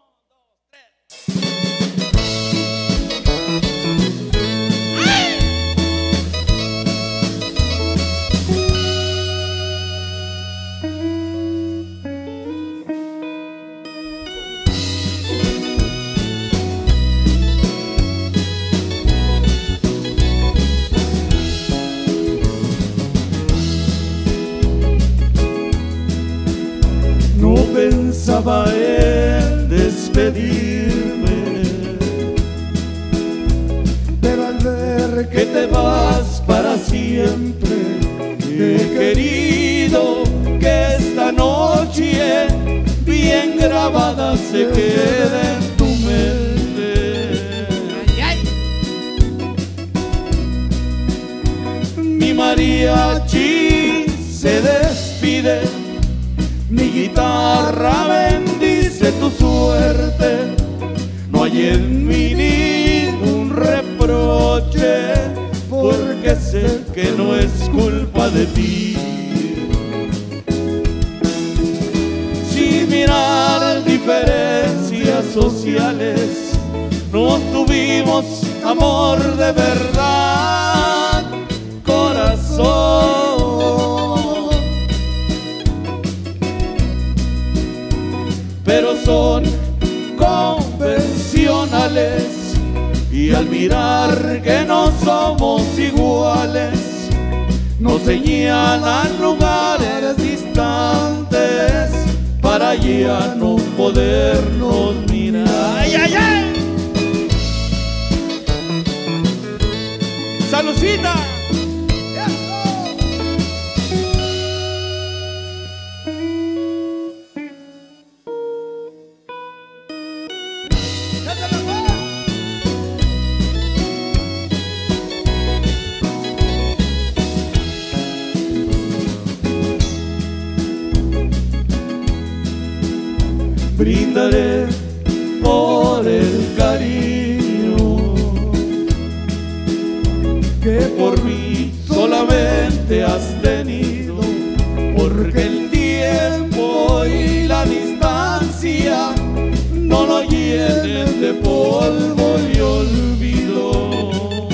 No pensaba en despedirme, Pero al ver que te vas para siempre. He querido que esta noche bien grabada se quede en tu mente. Mi mariachi se despide, mi guitarra bendice tu suerte. No hay en mí ningún reproche, porque sé que no es culpa de ti. Sin mirar diferencias sociales, nos tuvimos amor de verdad, corazón. Pero son convencionales, y al mirar que no somos iguales, nos señalan lugares distantes para ya no podernos mirar. ¡Ay, ay, ay! ¡Salucita! Brindaré por el cariño que por mí solamente has tenido, porque el tiempo y la distancia no lo llenen de polvo y olvido.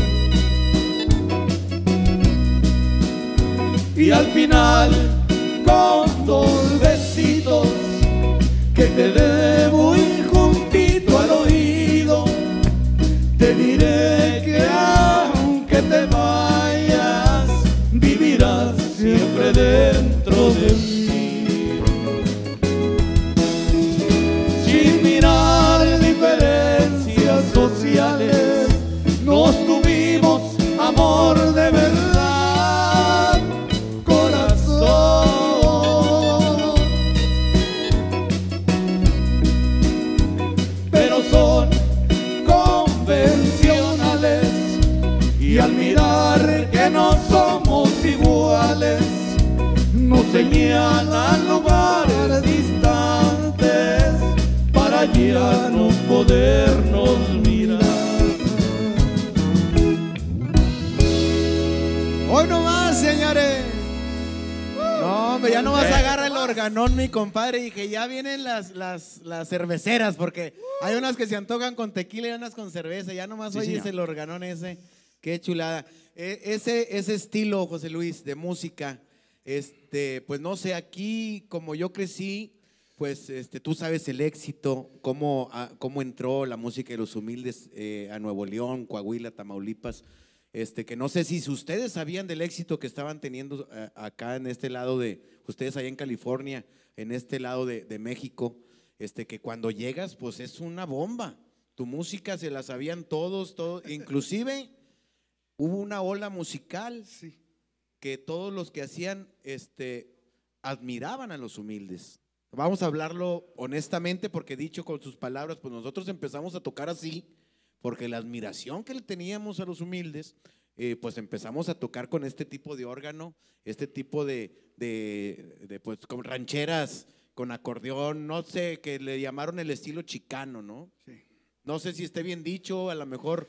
Y al final, con dos besitos que te debo ir juntito al oído, te diré que aunque te vayas, vivirás siempre dentro de mí. Sin mirar diferencias sociales, nos tuvimos amor de verdad, corazón. Pero son convencionales, y al mirar que no somos iguales, nos señalan lugares distantes para ya no podernos mirar. Hoy nomás, señores. No, hombre, ya nomás agarra el organón, mi compadre, y que ya vienen las, las, las cerveceras, porque hay unas que se antojan con tequila y unas con cerveza. Ya nomás Sí, oyes señor. el organón ese. Qué chulada. E- ese, ese estilo, José Luis, de música, este, pues no sé, aquí como yo crecí, pues este, tú sabes el éxito, cómo, a- cómo entró la música de los humildes eh, a Nuevo León, Coahuila, Tamaulipas. este, que no sé si ustedes sabían del éxito que estaban teniendo eh, acá en este lado de, ustedes allá en California, en este lado de, de México, este, que cuando llegas pues es una bomba, tu música se la sabían todos, todos, inclusive hubo una ola musical Sí. que todos los que hacían, este, admiraban a los humildes. Vamos a hablarlo honestamente porque dicho con sus palabras, pues nosotros empezamos a tocar así, porque la admiración que le teníamos a los humildes, eh, pues empezamos a tocar con este tipo de órgano, este tipo de, de, de, pues con rancheras, con acordeón, no sé, que le llamaron el estilo chicano, ¿no? Sí. No sé si esté bien dicho, a lo mejor,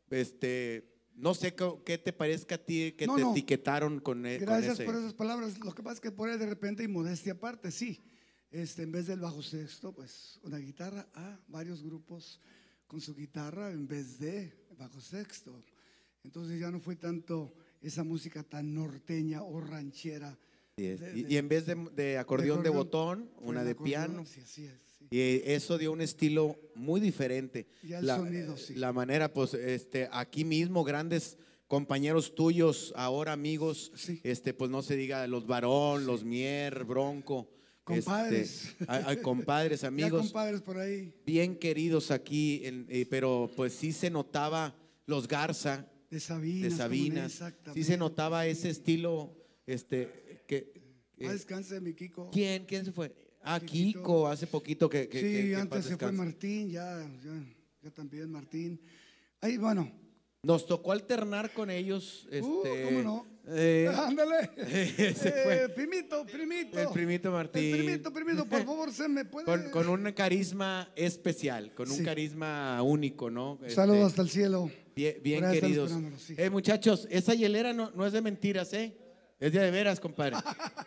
este, no sé qué, qué te parezca a ti que No, te no. etiquetaron con, e- con Gracias ese. por esas palabras. Lo que pasa es que por ahí de repente, y modestia aparte, sí, este, en vez del bajo sexto, pues una guitarra, ah, varios grupos con su guitarra en vez de bajo sexto. Entonces ya no fue tanto esa música tan norteña o ranchera. Así es. de- Y, de- y en vez de, de acordeón de, acordeón, botón, fue una el de acordeón, piano. Sí, así es. Sí. Y eso dio un estilo muy diferente. Ya el la, sonido, sí. la manera, pues, este, aquí mismo, grandes compañeros tuyos, ahora amigos, Sí. este, pues no se diga los Varón, los Mier, Bronco. Compadres. este, hay, hay compadres, Ya amigos, compadres por ahí, bien queridos aquí, en- eh, pero pues sí se notaba los Garza, de Sabinas. de ¿cómo no? Sabinas, sí Exactamente. se notaba ese estilo, este, que, Ah, eh, descanse, mi Kiko. ¿quién? ¿Quién se fue? Ah, Kikito. Kiko, hace poquito que, que- Sí, que- que en antes paz se fue descanse. Martín, ya, ya, ya también Martín. Ahí, bueno, Nos tocó alternar con ellos. Este, Uh, ¿cómo no? eh, ándale. ese Eh, fue primito, primito. el primito Martín. El primito, primito, por favor, se me puede. Con, con un carisma especial, con un Sí. carisma único, ¿no? Este, Saludos hasta el cielo. Bien, bien Por ahí están queridos. esperándonos, sí. Eh, muchachos, esa hielera no, no es de mentiras, ¿eh? Es de, de veras, compadre.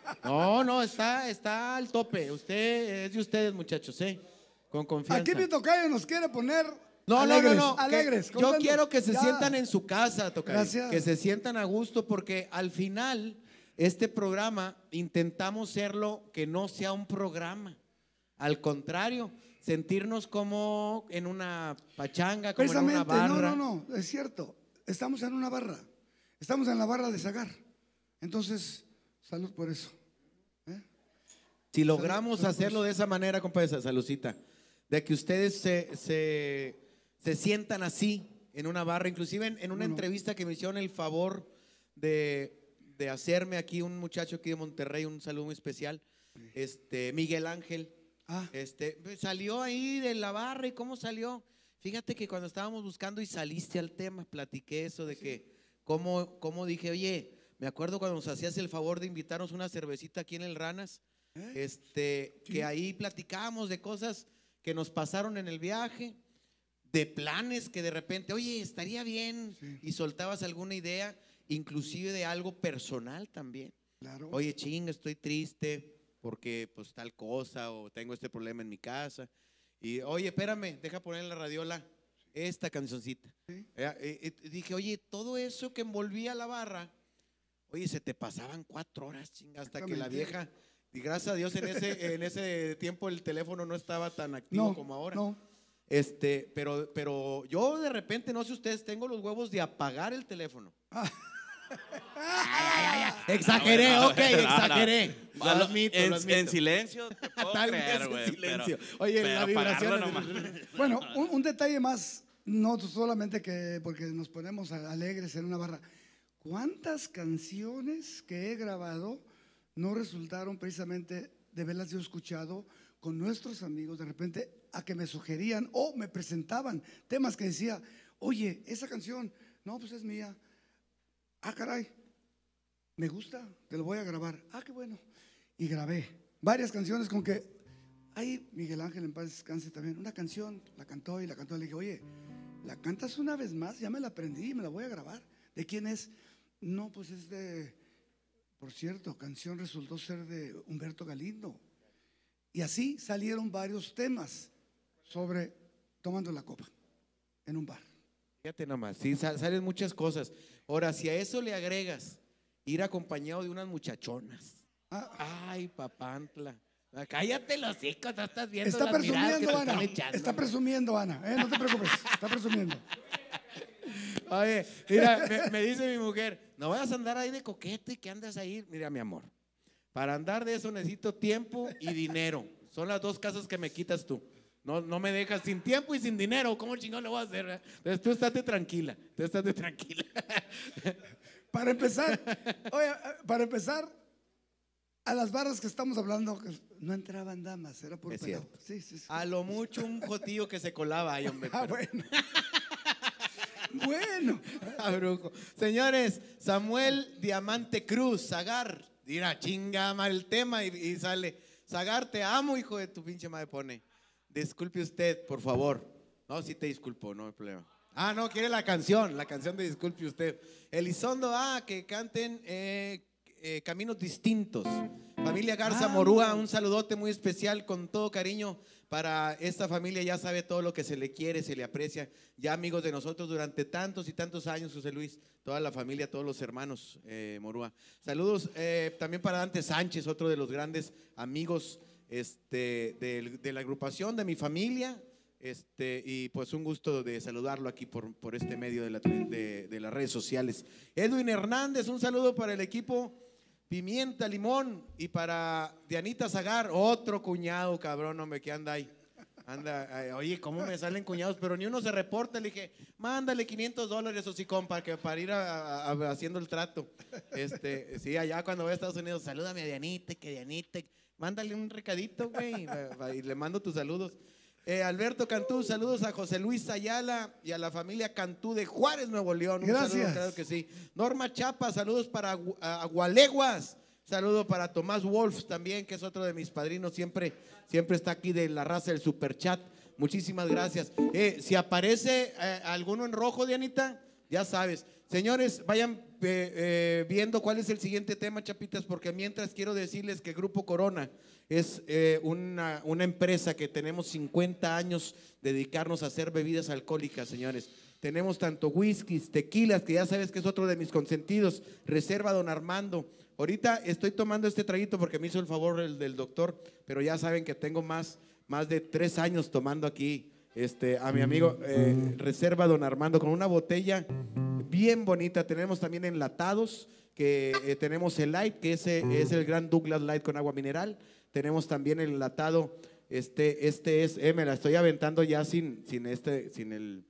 No, no, está, está al tope. Usted es de ustedes, muchachos, ¿eh? Con confianza. Aquí mi tocayo nos quiere poner No, alegres, no, no, no. que alegres. yo contentos. quiero que se Ya. sientan en su casa, tocayo. Gracias. Que se sientan a gusto porque al final este programa intentamos serlo que no sea un programa. Al contrario, sentirnos como en una pachanga, como en una Precisamente, barra. no, no, no, es cierto. Estamos en una barra. Estamos en la barra de Zagar. Entonces, salud por eso. ¿eh? Si logramos salud por hacerlo eso. de esa manera, compadre, saludcita, de que ustedes se, se, se sientan así en una barra, inclusive en, en una Bueno. entrevista que me hicieron el favor de, de hacerme aquí un muchacho aquí de Monterrey, un saludo muy especial, este Miguel Ángel, Ah, este pues, salió ahí de la barra. ¿Y cómo salió? Fíjate que cuando estábamos buscando y saliste al tema, platiqué eso de que cómo, cómo dije, oye, me acuerdo cuando nos hacías el favor de invitarnos una cervecita aquí en el Ranas, ¿eh? este, que ahí platicábamos de cosas que nos pasaron en el viaje, de planes que de repente, oye, estaría bien, Sí. y soltabas alguna idea, inclusive de algo personal también. Claro. Oye, ching, estoy triste porque pues tal cosa o tengo este problema en mi casa. Y oye, espérame, deja poner en la radiola esta cancioncita. Sí. Eh, eh, eh, dije, oye, todo eso que envolvía la barra, oye, se te pasaban cuatro horas, chinga, hasta que la Exactamente. vieja, y gracias a Dios en ese, en ese tiempo el teléfono no estaba tan activo no, como ahora. no. Este, pero, pero yo de repente, no sé ustedes, tengo los huevos de apagar el teléfono. Exageré, Ah, bueno, ok, no, no. exageré. Lo Malo, admito, en, lo admito. en silencio te puedo Tal vez creer, en güey, silencio. pero- Oye, pero la vibración. apagarlo nomás. Bueno, un, un detalle más, no solamente que porque nos ponemos a- alegres en una barra. ¿Cuántas canciones que he grabado no resultaron precisamente de haberlas yo escuchado con nuestros amigos de repente a que me sugerían o me presentaban temas que decía, oye, esa canción, no, pues es mía. Ah, caray, me gusta, te lo voy a grabar. Ah, qué bueno. Y grabé varias canciones con que, ahí Miguel Ángel en paz descanse también, una canción, la cantó y la cantó. Le dije, oye, ¿la cantas una vez más? Ya me la aprendí, me la voy a grabar. ¿De quién es? No, pues es de, por cierto, canción resultó ser de Humberto Galindo. Y así salieron varios temas sobre tomando la copa en un bar. Fíjate nomás, sí, sa- salen muchas cosas. Ahora, si a eso le agregas ir acompañado de unas muchachonas. Ah, Ay, papantla. Ah, cállate los hocico, no estás viendo está las miradas que presumiendo, te Ana. están echando. Está presumiendo, Ana. ¿eh? No te preocupes, está presumiendo. Oye, mira, me, me dice mi mujer, no vayas a andar ahí de coquete y que andas ahí. Mira, mi amor, para andar de eso necesito tiempo y dinero. Son las dos cosas que me quitas tú. No, no me dejas sin tiempo y sin dinero. ¿Cómo chingón lo voy a hacer? ¿Verdad? Entonces tú estate tranquila, tú estate tranquila. Para empezar, oye, para empezar, a las barras que estamos hablando, no entraban damas, era por Es pelado. cierto. Sí, sí, sí. A lo mucho un jotillo que se colaba ahí, hombre. Ah, pero- bueno. Bueno. Ah, brujo. Señores, Samuel Diamante Cruz, Zagar. Mira, chinga mal el tema y, y sale. Zagar, te amo, hijo de tu pinche madre, pone. Disculpe usted, por favor. No, sí te disculpo, no hay problema. Ah, no, quiere la canción, la canción de Disculpe usted. Elizondo, ah, que canten eh, eh, Caminos Distintos. Familia Garza Ah. Morúa, un saludote muy especial con todo cariño para esta familia. Ya sabe todo lo que se le quiere, se le aprecia. Ya amigos de nosotros durante tantos y tantos años, José Luis, toda la familia, todos los hermanos eh, Morúa. Saludos eh, también para Dante Sánchez, otro de los grandes amigos este, de, de la agrupación, de mi familia. Este, y pues un gusto de saludarlo aquí por, por este medio de, la, de, de las redes sociales. Edwin Hernández, un saludo para el equipo Pimienta Limón y para Dianita Zagar, otro cuñado cabrón, hombre, que anda ahí. Anda, eh, oye, ¿cómo me salen cuñados? Pero ni uno se reporta. Le dije, mándale quinientos dólares o sí, compa, que para ir a, a, a, haciendo el trato. Este, sí, allá cuando voy a Estados Unidos, salúdame a Dianita, que Dianita, mándale un recadito, güey, y le mando tus saludos. Eh, Alberto Cantú, saludos a José Luis Ayala y a la familia Cantú de Juárez, Nuevo León. Un Gracias. saludo, claro que sí. Norma Chapa, saludos para Agu- a Agualeguas. Saludo para Tomás Wolf también, que es otro de mis padrinos, siempre, siempre está aquí de la raza del Superchat. Muchísimas gracias. Eh, si aparece eh, alguno en rojo, Dianita, ya sabes. Señores, vayan eh, eh, viendo cuál es el siguiente tema, chapitas, porque mientras quiero decirles que Grupo Corona es eh, una, una empresa que tenemos cincuenta años dedicarnos a hacer bebidas alcohólicas, señores. Tenemos tanto whiskies, tequilas, que ya sabes que es otro de mis consentidos. Reserva Don Armando. Ahorita estoy tomando este traguito porque me hizo el favor el del doctor, pero ya saben que tengo más, más de tres años tomando aquí este, a mi amigo eh, Reserva Don Armando con una botella bien bonita. Tenemos también enlatados, que eh, tenemos el Light, que ese es el Gran Douglas Light con agua mineral. Tenemos también el enlatado, este, este es, eh, me la estoy aventando ya sin, sin este, sin el,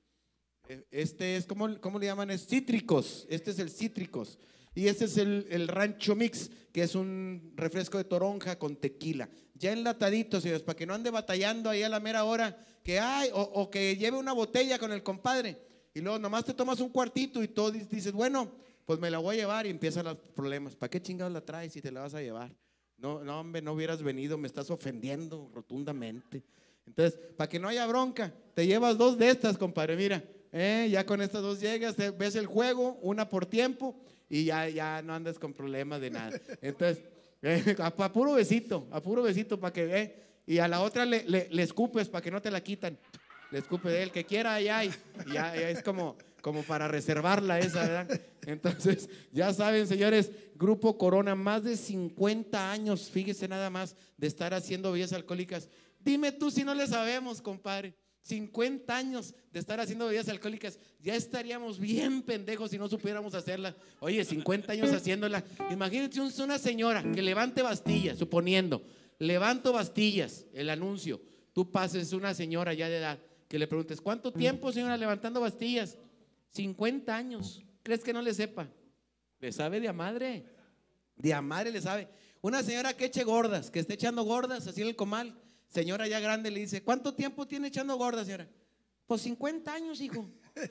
este es, ¿cómo, cómo le llaman? Es cítricos, este es el cítricos. Y este es el, el Rancho Mix, que es un refresco de toronja con tequila. Ya enlatadito, señores, para que no ande batallando ahí a la mera hora, que hay, o, o que lleve una botella con el compadre. Y luego nomás te tomas un cuartito y todo dices, bueno, pues me la voy a llevar y empiezan los problemas. ¿Para qué chingados la traes si te la vas a llevar? No, no, hombre, no hubieras venido, me estás ofendiendo rotundamente. Entonces, para que no haya bronca, te llevas dos de estas, compadre, mira, eh, ya con estas dos llegas, te- ves el juego, una por tiempo, y ya, ya no andas con problemas de nada. Entonces, eh, a, a puro besito, a puro besito para que ve, eh, y a la otra le, le, le escupes para que no te la quitan. Le escupe de él, que quiera, allá hay. Y ya, ya es como, como para reservarla esa, ¿verdad? Entonces, ya saben, señores, Grupo Corona, más de cincuenta años, fíjese nada más, de estar haciendo bebidas alcohólicas. Dime tú si no le sabemos, compadre. cincuenta años de estar haciendo bebidas alcohólicas, ya estaríamos bien pendejos si no supiéramos hacerla. Oye, cincuenta años haciéndola. Imagínate un- una señora que levante bastillas, suponiendo, levanto bastillas, el anuncio. Tú pases una señora ya de edad, que le preguntes, ¿cuánto tiempo, señora, levantando bastillas? cincuenta años. ¿Crees que no le sepa? Le sabe de a madre. De a madre le sabe. Una señora que eche gordas, que esté echando gordas así en el comal. Señora ya grande le dice, ¿cuánto tiempo tiene echando gordas, señora? Pues cincuenta años, hijo.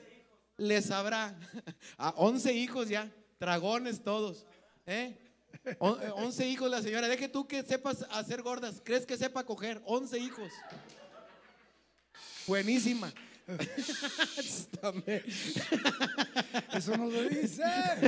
Le sabrá. A once hijos ya, dragones todos. ¿Eh? O- eh, once hijos la señora. Deje tú que sepas hacer gordas. ¿Crees que sepa coger? once hijos. Buenísima. Eso no lo dice.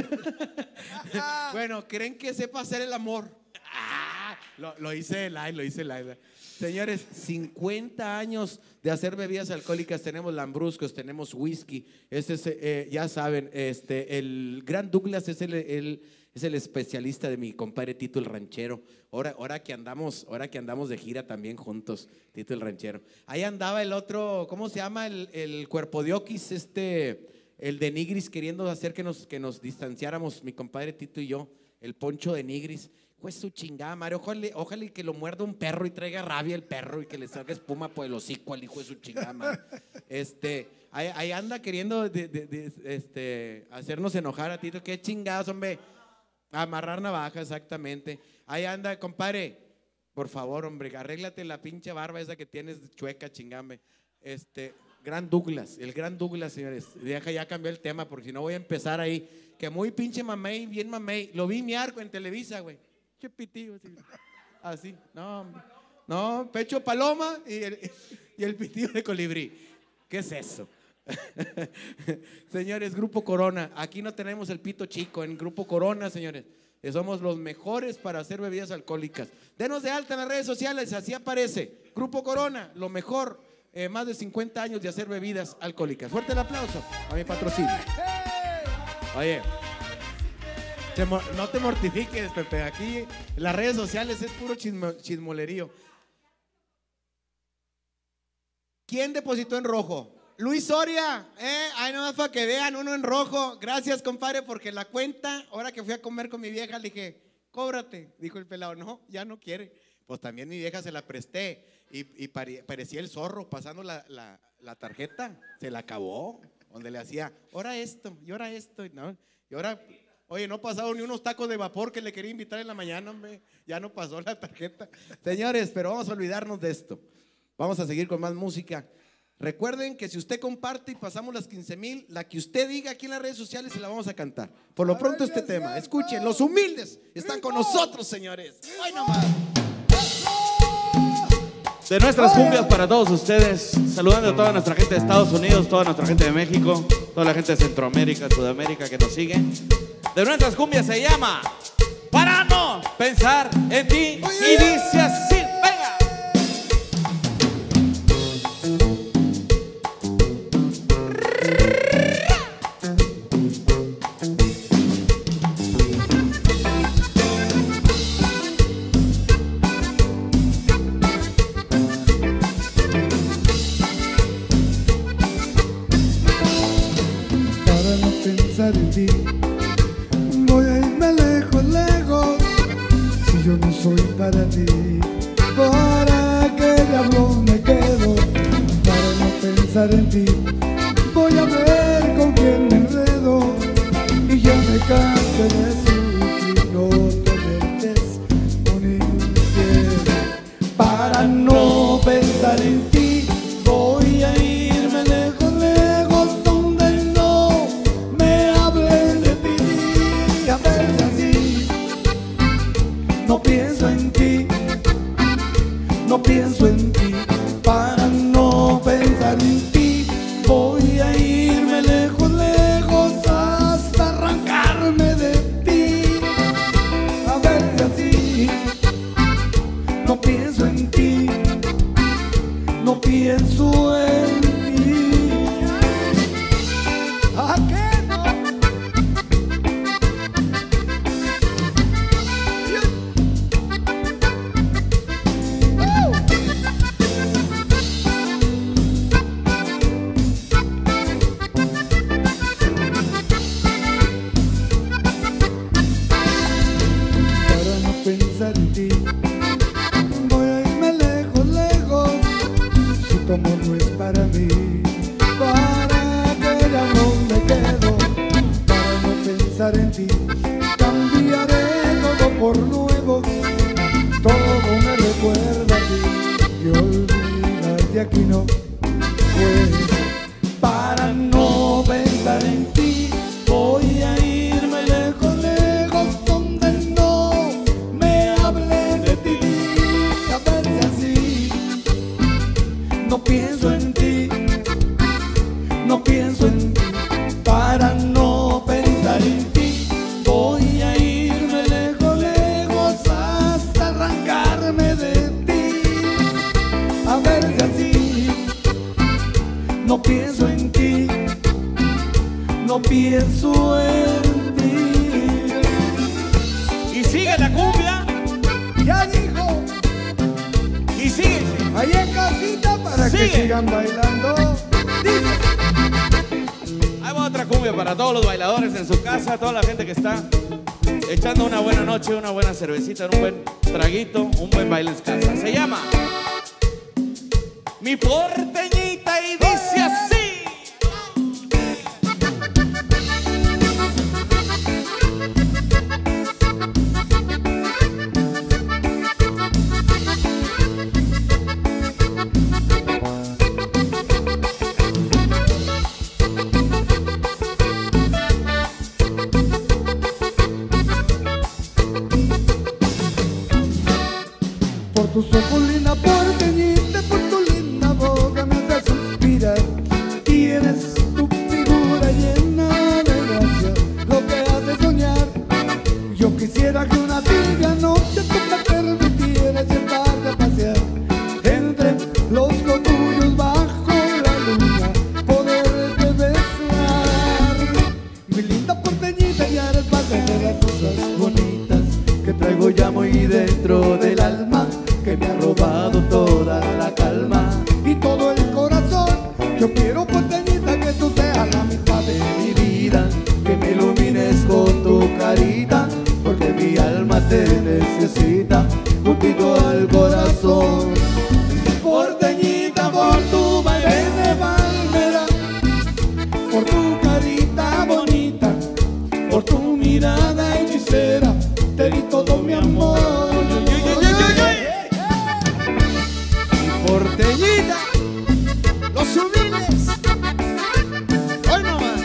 Bueno, ¿creen que sepa hacer el amor? Ah, lo, lo hice live, lo hice live. Señores, cincuenta años de hacer bebidas alcohólicas. Tenemos lambruscos, tenemos whisky. Este es, eh, ya saben, este, el Gran Douglas es el, el- es el especialista de mi compadre Tito el Ranchero. Ahora, ahora que andamos, ahora que andamos de gira también juntos, Tito el Ranchero. Ahí andaba el otro, ¿cómo se llama? El, el cuerpo de oquis, este, el de Nigris queriendo hacer que nos, que nos distanciáramos, mi compadre Tito y yo, el poncho de Nigris. Pues su chingada madre, ojalá, ojalá que lo muerda un perro y traiga rabia el perro y que le salga espuma por el hocico al hijo de su chingada madre. Este, ahí, ahí anda queriendo de, de, de, este, hacernos enojar a Tito. Qué chingados, hombre. Amarrar navaja, exactamente. Ahí anda, compadre. Por favor, hombre, arréglate la pinche barba esa que tienes chueca, chingame. Este, Gran Douglas, el Gran Douglas, señores. Deja ya cambiar el tema porque si no voy a empezar ahí. Que muy pinche mamey, bien mamey. Lo vi miar en Televisa, güey. Qué pitillo, así. así. No, no, pecho de paloma y el, y el pitillo de colibrí. ¿Qué es eso? Señores, Grupo Corona. Aquí no tenemos el pito chico. En Grupo Corona, señores, somos los mejores para hacer bebidas alcohólicas. Denos de alta en las redes sociales, así aparece. Grupo Corona, lo mejor. Eh, más de cincuenta años de hacer bebidas alcohólicas. Fuerte el aplauso a mi patrocinio. Oye, te, no te mortifiques, Pepe. Aquí en las redes sociales es puro chismo, chismolerío. ¿Quién depositó en rojo? Luis Soria, eh, ahí nomás para que vean uno en rojo. Gracias, compadre, porque la cuenta, ahora que fui a comer con mi vieja, le dije, cóbrate. Dijo el pelado, no, ya no quiere. Pues también mi vieja se la presté y, y pare, parecía el zorro pasando la, la, la tarjeta. Se la acabó, donde le hacía, ahora esto, y ahora esto, ¿no? Y ahora, oye, no pasaron ni unos tacos de vapor que le quería invitar en la mañana, hombre. Ya no pasó la tarjeta. Señores, pero vamos a olvidarnos de esto. Vamos a seguir con más música. Recuerden que si usted comparte y pasamos las quince mil, la que usted diga aquí en las redes sociales se la vamos a cantar. Por lo pronto este tema, escuchen, los humildes están con nosotros, señores. Hoy nomás. De nuestras cumbias para todos ustedes, saludando a toda nuestra gente de Estados Unidos, toda nuestra gente de México, toda la gente de Centroamérica, Sudamérica que nos sigue. De nuestras cumbias se llama Para no pensar en ti y dice así, venga. En ti voy a irme lejos, lejos. Si yo no soy para ti, ¿para qué diablos me quedo? Para no pensar en ti, voy a ver con quién me enredo. Y ya me cansé de sufrir, no te metes con infiel. Para no pensar en ti, voy a irme lejos, lejos, donde no me hablen de ti. A ver así, no pienso en ti, no pienso en ti. Para no pensar en ti, voy a irme lejos, lejos, hasta arrancarme de ti. A ver así, no pienso en ti, no pienso en ti. ¿A qué no? ¡Uh! Para no pensar en ti, voy a irme lejos, lejos. Si tu amor no es para mí, ¿para qué ya no me quedo? Para no pensar en ti, cambiaré todo por nuevo. Todo me recuerda a ti y olvidar de aquí no puedo. Para no pensar en ti, voy a irme lejos, lejos, donde no me hablen de ti. A ver si así, no pienso en ti, no pienso en ti. Para no pensar en ti, voy a irme lejos, lejos, hasta arrancarme de ti. A ver si así, no pienso en ti, no pienso en ti. Y sigue la cumbia, Ya dijo, y sigue. ahí en casita para Sigue. que sigan bailando. Dice. Ahí va otra cumbia. para todos los bailadores en su casa, toda la gente que está echando una buena noche, una buena cervecita, un buen traguito, un buen baile en casa. Se llama Mi Porteñita y dice así. Por tus ojos, linda porteñita, por tu linda boca me hace suspirar. Tienes tu figura llena de gracia, lo que hace soñar. Yo quisiera que una tibia noche tú me permitieras llevarte a pasear entre los cotullos bajo la luna, poderte besar. Mi linda porteñita, ya eres parte de las cosas bonitas que traigo ya muy dentro del alma, que me ha robado toda la calma y todo el corazón. Yo quiero, porteñita, que tú seas la mitad de mi vida, que me ilumines con tu carita, porque mi alma te necesita juntito al corazón. Porteñita, por tu baile de palmera, por tu carita bonita, por tu mirada hechicera, te di todo mi amor. Porteñita, los humildes, hoy no más.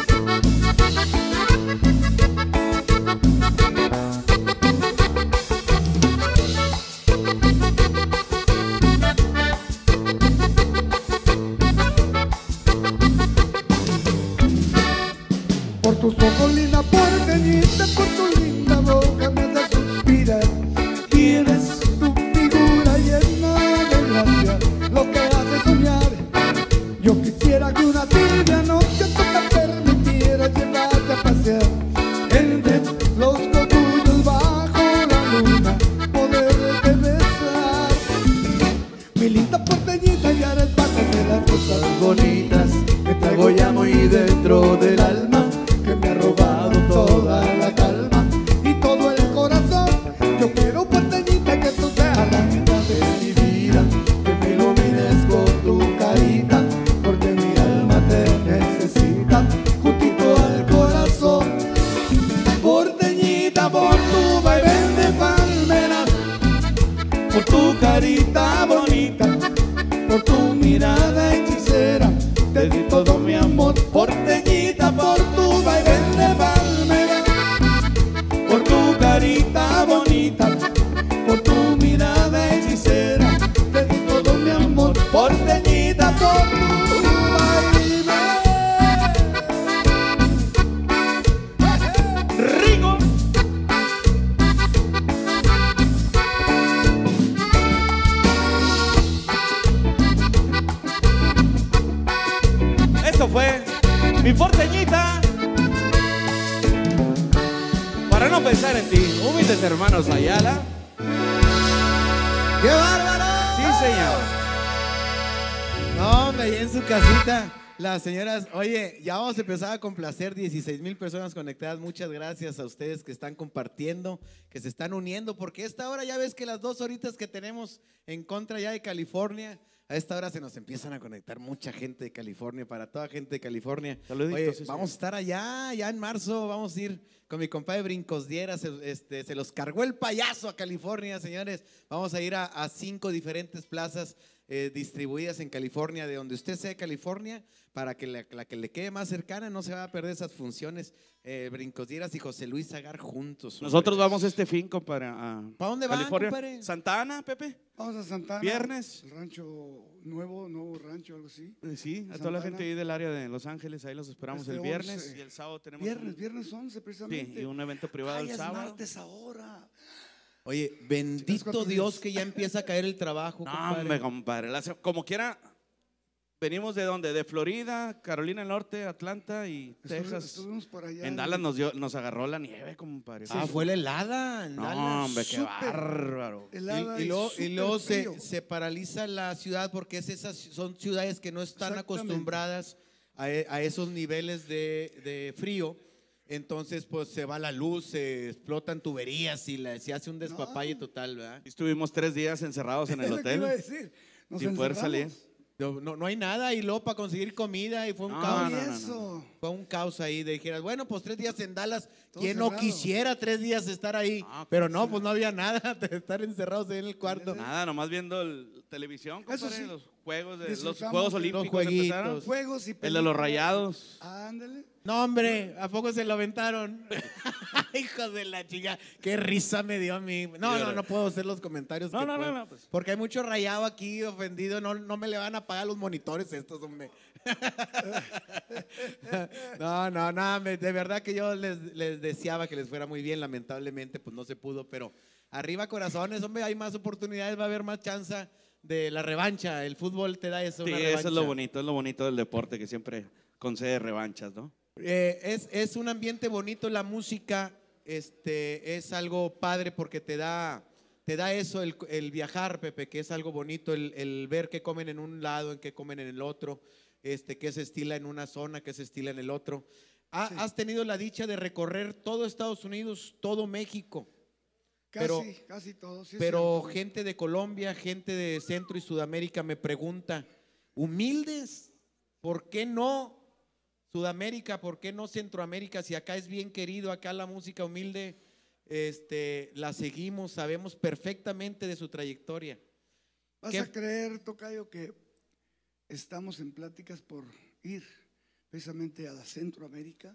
Por tus ojos, linda porteñita, por tu linda boca me hace suspirar. Tienes tu figura llena de gracia, lo que hace soñar. Yo quisiera que una tibia noche tú me permitieras llevarte a pasear entre los cotullos bajo la luna, poderte besar. Mi linda porteñita, ya eres parte de las cosas bonitas que traigo ya muy dentro del alma, que me ha robado toda la calma y todo el corazón. Yo quiero, porteñita, que tú seas la mitad de mi vida, que me ilumines con tu carita, porque mi alma te necesita juntito al corazón. Porteñita, por tu baile de palmera, por tu carita bonita, por tu mirada hechicera, te di todo mi amor. Porteñita, por tu baile de palmera, por tu carita bonita, por tu mirada hechicera, te di todo mi amor. Porteñita, por tu baile. Rico. Esto fue Mi Porteñita. Para no pensar en ti, humildes hermanos Ayala. ¡Qué bárbaro! Sí, señor. No, hombre, ahí en su casita, las señoras, oye, ya vamos a empezar a complacer dieciséis mil personas conectadas. Muchas gracias a ustedes que están compartiendo, que se están uniendo, porque esta hora ya ves que las dos horitas que tenemos en contra ya de California, a esta hora se nos empiezan a conectar mucha gente de California, para toda gente de California. Saluditos, Oye, sí, vamos a estar allá, ya en marzo, vamos a ir con mi compadre Brincos Diera, se, este, se los cargó el payaso a California, señores. Vamos a ir a, a cinco diferentes plazas eh, distribuidas en California, de donde usted sea de California, para que la, la que le quede más cercana no se va a perder esas funciones. Eh, Brincos Dieras y José Luis Agar juntos. Nosotros hombre. vamos este fin, compadre. ¿Para ¿Para dónde van, California? compadre? Santa Ana, Pepe. Vamos a Santana. Viernes. El rancho nuevo, nuevo rancho, algo así. Eh, Sí, a Santa toda la Ana. gente ahí del área de Los Ángeles, ahí los esperamos Este el viernes once. y el sábado tenemos Viernes, un, viernes once precisamente. sí, y un evento privado Ay, el es sábado. martes ahora. Oye, Chicas, bendito cuatro Dios días. que ya empieza a caer el trabajo, No, compadre. hombre, compadre. la se- Como quiera, venimos de dónde? De Florida, Carolina del Norte, Atlanta y Estuvi- Texas. Estuvimos por allá. En Dallas nos, dio, nos agarró la nieve, compadre. Ah, fue la helada en No, Dallas. hombre, qué Súper bárbaro. helada Y, y luego, y súper luego se, frío. se paraliza la ciudad porque es esas, son ciudades que no están Exactamente. acostumbradas a, e- a esos niveles de, de frío, entonces pues se va la luz, se explotan tuberías y la- se hace un despapalle No. total, ¿verdad? Estuvimos tres días encerrados en el Es lo que iba a hotel decir. Nos sin poder salir. encerramos. No, no, no hay nada y luego para conseguir comida y fue un No, caos. Y no, no, no. eso. Fue un caos ahí, de dijeras, bueno, pues tres días en Dallas, Todo ¿quién no cerrado. quisiera tres días estar ahí? Ah, Pero no, pues no había nada de estar encerrados ahí en el cuarto. Nada, nomás viendo el, televisión, Eso compadre, sí. los juegos, de, los Disfrutamos Juegos de los Olímpicos jueguitos. empezaron. Juegos y El de los películas. Rayados. Ándale. No, hombre, ¿a poco se lo aventaron? Hijo de la chica, qué risa me dio a mí. No, no, no puedo hacer los comentarios. No, que no, no, puedo, no, pues. Porque hay mucho rayado aquí, ofendido. No, no me le van a pagar los monitores estos, hombre. No, no, no, me- de verdad que yo les, les deseaba que les fuera muy bien. Lamentablemente, pues no se pudo, pero arriba corazones, hombre, hay más oportunidades, va a haber más chance de la revancha. El fútbol te da eso, Sí, una eso es lo revancha. bonito, es lo bonito del deporte, que siempre concede revanchas, ¿no? Eh, es, es un ambiente bonito, la música este, es algo padre porque te da, te da eso, el, el viajar, Pepe, que es algo bonito, el, el ver qué comen en un lado, en qué comen en el otro, este, qué se estila en una zona, qué se estila en el otro. Ha- Sí. Has tenido la dicha de recorrer todo Estados Unidos, todo México, Casi, Pero- casi todo. sí es pero cierto. gente de Colombia, gente de Centro y Sudamérica me pregunta, humildes, ¿por qué no Sudamérica, por qué no Centroamérica? Si acá es bien querido, acá la música humilde, este, la seguimos, sabemos perfectamente de su trayectoria. Vas ¿Qué? a creer, Tocayo, que estamos en pláticas por ir precisamente a la Centroamérica.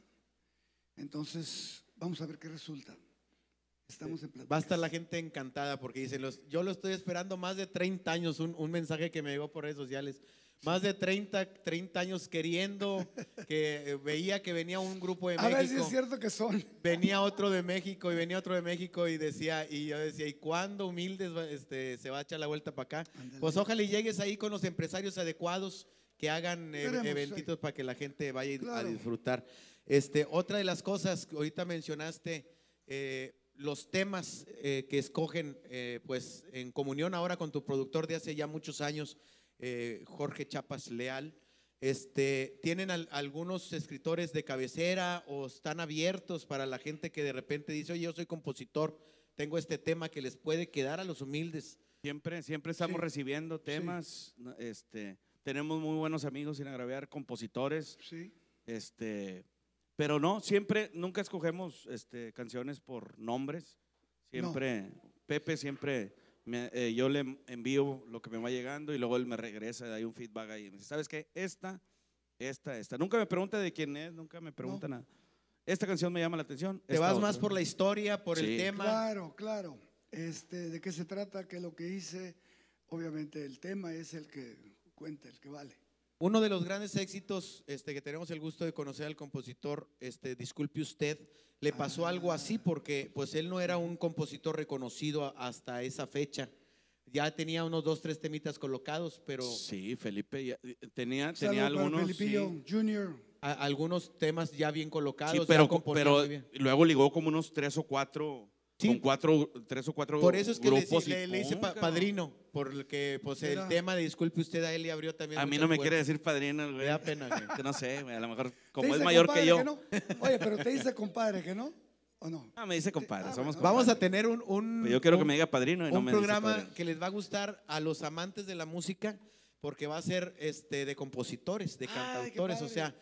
Entonces, vamos a ver qué resulta. Estamos en pláticas. Va a estar la gente encantada porque dicen, los, yo lo estoy esperando más de treinta años, un, un mensaje que me llegó por redes sociales, más de treinta, treinta años queriendo, que eh, veía que venía un grupo de A ver si México. es cierto que son. Venía otro de México y venía otro de México y decía, y yo decía, ¿y cuándo humildes va- este, se va a echar la vuelta para acá? Ándale. Pues ojalá y llegues ahí con los empresarios adecuados que hagan eh, Esperemos, eventitos sí. para que la gente vaya a Claro. disfrutar. Este, otra de las cosas que ahorita mencionaste, eh, los temas eh, que escogen, eh, pues en comunión ahora con tu productor de hace ya muchos años, eh, Jorge Chapas Leal. Este, ¿tienen al- algunos escritores de cabecera o están abiertos para la gente que de repente dice, oye, yo soy compositor, tengo este tema que les puede quedar a los humildes? Siempre, siempre estamos Sí. recibiendo temas, ¿no? este, tenemos muy buenos amigos sin agraviar, compositores, Sí. este, pero no, siempre, nunca escogemos este, canciones por nombres, siempre, Pepe siempre, me- eh, yo le envío lo que me va llegando y luego él me regresa, hay un feedback ahí, me dice, ¿sabes qué? Esta, esta, esta, nunca me pregunta de quién es, nunca me pregunta nada, esta canción me llama la atención. ¿Te esta vas otra. más por la historia, por Sí. el tema? Claro, claro. Este, ¿de qué se trata? Que lo que hice, obviamente el tema es el que cuenta, el que vale. Uno de los grandes éxitos este, que tenemos el gusto de conocer al compositor, este, disculpe usted, le pasó algo así porque pues él no era un compositor reconocido a- hasta esa fecha. Ya tenía unos dos, tres temitas colocados, pero Sí, Felipe, ya- tenía, tenía Saludos para algunos. Felipillo sí. Junior. a- algunos temas ya bien colocados. Sí, ya pero, componía pero muy bien. luego ligó como unos tres o cuatro, Sí. con cuatro, tres o cuatro Por eso es que le, grupos. y le- le hice pum, pa- cabrón. padrino, porque pues el Mira. tema de disculpe usted a él le abrió también. A mí muchas no me puertas. quiere decir padrino, el güey. Me da pena, güey. Que no sé, güey, a lo mejor ¿Te como es dice mayor compadre que yo. no? Oye, pero te dice compadre que no, ¿o no? Ah, me dice compadre, Ah, somos bueno. Vamos a compadres. tener un, un- Pero yo quiero que un- me diga padrino y no un me dice programa padrino. que les va a gustar a los amantes de la música porque va a ser este de compositores, de Ay, cantautores, qué o padre. sea,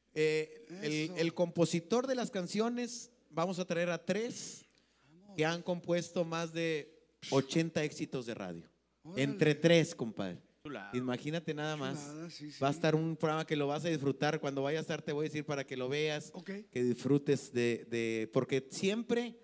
eh, el, Eso. el compositor de las canciones, vamos a traer a tres que han compuesto más de ochenta éxitos de radio. Órale. Entre tres, compadre. Chulada. Imagínate nada más. Chulada, sí, sí. Va a estar un programa que lo vas a disfrutar. Cuando vaya a estar, te voy a decir para que lo veas, Ok. que disfrutes de, de- porque siempre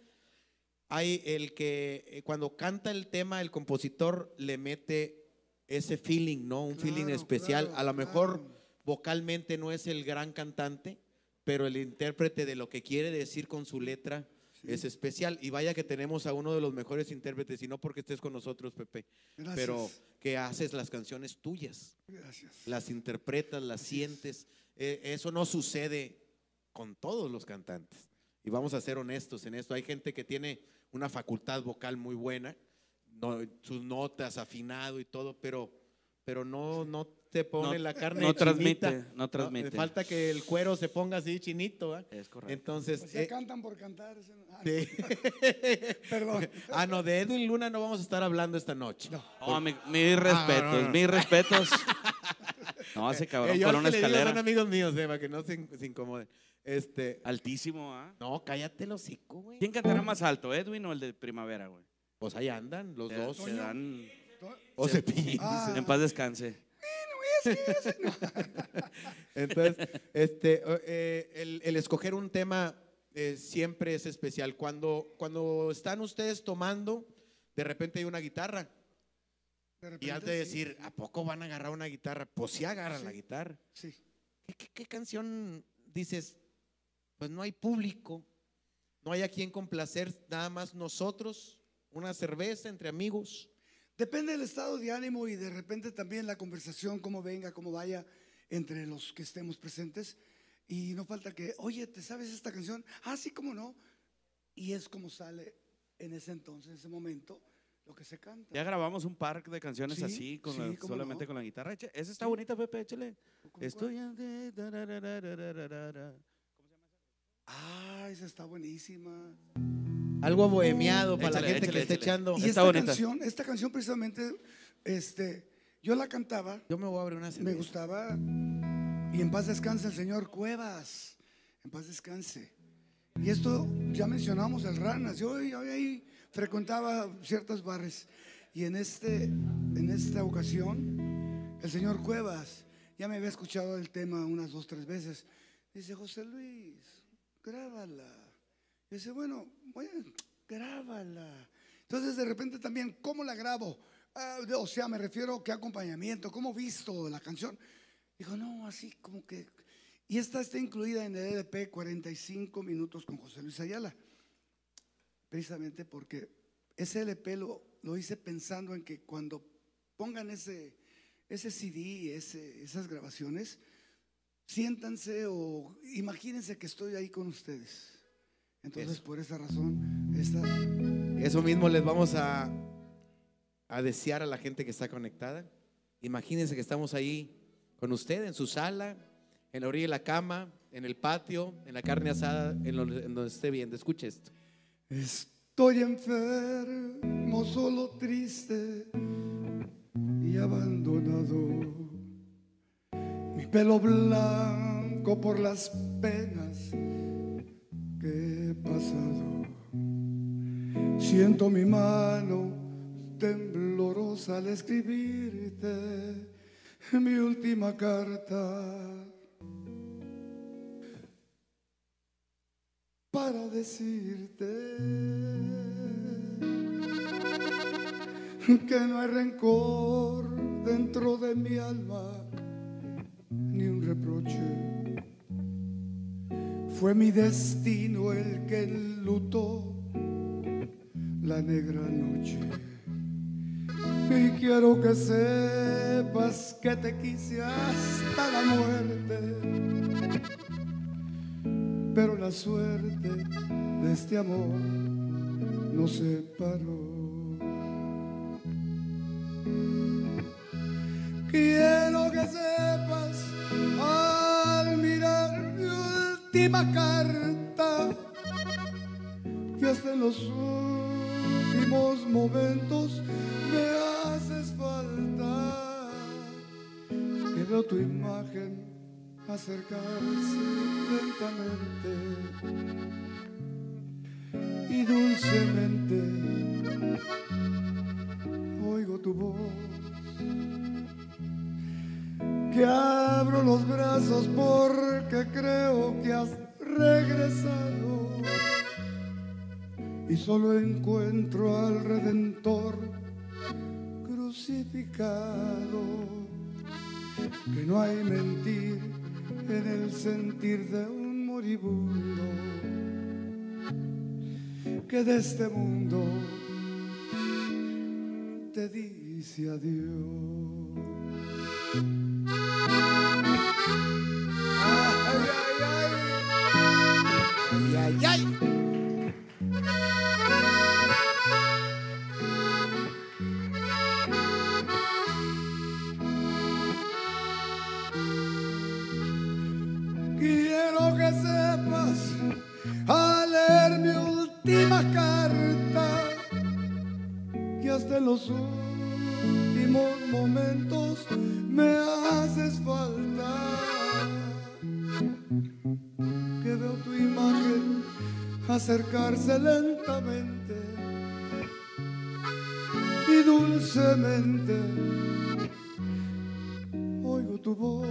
hay el que eh, cuando canta el tema, el compositor le mete ese feeling, ¿no? Un feeling Claro, especial. claro, A lo mejor claro. vocalmente no es el gran cantante, pero el intérprete de lo que quiere decir con su letra es especial. Y vaya que tenemos a uno de los mejores intérpretes, y no porque estés con nosotros, Pepe, Gracias. pero que haces las canciones tuyas, Gracias. las interpretas, las sientes. Eh, eso no sucede con todos los cantantes. Y vamos a ser honestos en esto. Hay gente que tiene una facultad vocal muy buena, no- sus notas, afinado y todo, pero, pero no, no se pone No- la carne no transmite, chinita. no transmite. Falta que el cuero se ponga así chinito, ¿eh? Es correcto. Entonces, Pues ya eh, cantan por cantar. ese no- ah, sí. Perdón. Ah, no, de Edwin Luna no vamos a estar hablando esta noche. No, mi- mis respetos, no, no. mis respetos. No, ese cabrón Eh, yo con al una que le digo escalera. son amigos míos, eh, para que no se, se incomoden. Este, Altísimo, ¿ah? no, cállate el hocico, güey. ¿Quién cantará más alto, Edwin o el de Primavera, güey? Pues ahí andan los Se- dos. se dan- O Cepillín. Ah. En paz descanse. Entonces, este, eh, el, el escoger un tema eh, siempre es especial. Cuando, cuando están ustedes tomando, de repente hay una guitarra. De Y repente, antes de sí, decir, ¿a poco van a agarrar una guitarra? Pues sí agarran Sí. la guitarra. Sí. ¿Qué, qué- qué canción dices? Pues no hay público, no hay a quien complacer, nada más nosotros, una cerveza entre amigos. Depende del estado de ánimo y de repente también la conversación, cómo venga, cómo vaya entre los que estemos presentes. Y no falta que, oye, ¿te sabes esta canción? Ah, sí, cómo no. Y es como sale en ese entonces, en ese momento, lo que se canta. Ya grabamos un par de canciones Sí, así, con sí, la- cómo solamente no. con la guitarra. Eche- Esa está Sí. bonita, Pepe, échale. ¿Cómo Estoy. cuál? ante- tarararararara. Ah, esa está buenísima. Algo bohemiado para Échale, la gente échale, que esté échale. echando. Y Está esta bonita. canción, esta canción precisamente, este, yo la cantaba, Yo me voy a abrir una cerveza. me gustaba, y en paz descanse el señor Cuevas, en paz descanse. Y esto, ya mencionamos el Ranas, yo, yo ahí frecuentaba ciertos bares, y en, este, en esta ocasión, el señor Cuevas, ya me había escuchado el tema unas dos, tres veces, dice, José Luis, grábala. Y dice, bueno, bueno, grábala. Entonces de repente también, ¿cómo la grabo? Ah, de- o sea, me refiero, ¿qué acompañamiento? ¿Cómo visto la canción? Dijo, no, así como que... Y esta está incluida en el L P cuarenta y cinco minutos con José Luis Ayala. Precisamente porque ese L P lo, lo hice pensando en que cuando pongan ese, ese C D, ese, esas grabaciones, siéntanse o imagínense que estoy ahí con ustedes. Entonces, Eso. por esa razón, esta, Eso mismo les vamos a, a desear a la gente que está conectada. Imagínense que estamos ahí con usted en su sala, en la orilla de la cama, en el patio, en la carne asada, en, lo- en donde esté viendo. Escuche esto. estoy enfermo, solo, triste y abandonado. Mi pelo blanco por las penas que he pasado. Siento mi mano temblorosa al escribirte mi última carta para decirte que no hay rencor dentro de mi alma ni un reproche. Fue mi destino el que enlutó la negra noche. Y quiero que sepas que te quise hasta la muerte, pero la suerte de este amor nos separó. Quiero que sepas al mirar mi última carta que hasta en los últimos momentos me haces falta, que veo tu imagen acercarse lentamente y dulcemente oigo tu voz, que abro los brazos porque creo que has regresado y solo encuentro al Redentor crucificado, que no hay mentir en el sentir de un moribundo, que de este mundo te dice adiós. Ay, ay, ay. Ay, ay, ay. últimos momentos me haces falta, que veo tu imagen acercarse lentamente y dulcemente oigo tu voz,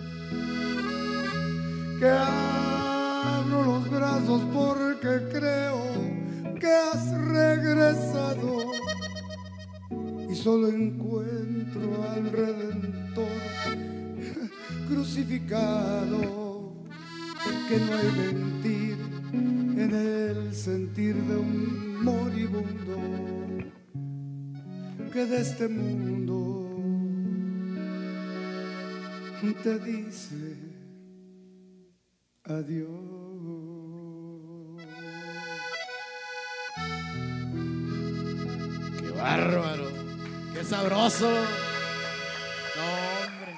que abro los brazos porque creo que has regresado y solo encuentro al Redentor crucificado, que no hay mentir en el sentir de un moribundo, que de este mundo te dice adiós. ¡Qué bárbaro! ¡Qué sabroso! No, hombre.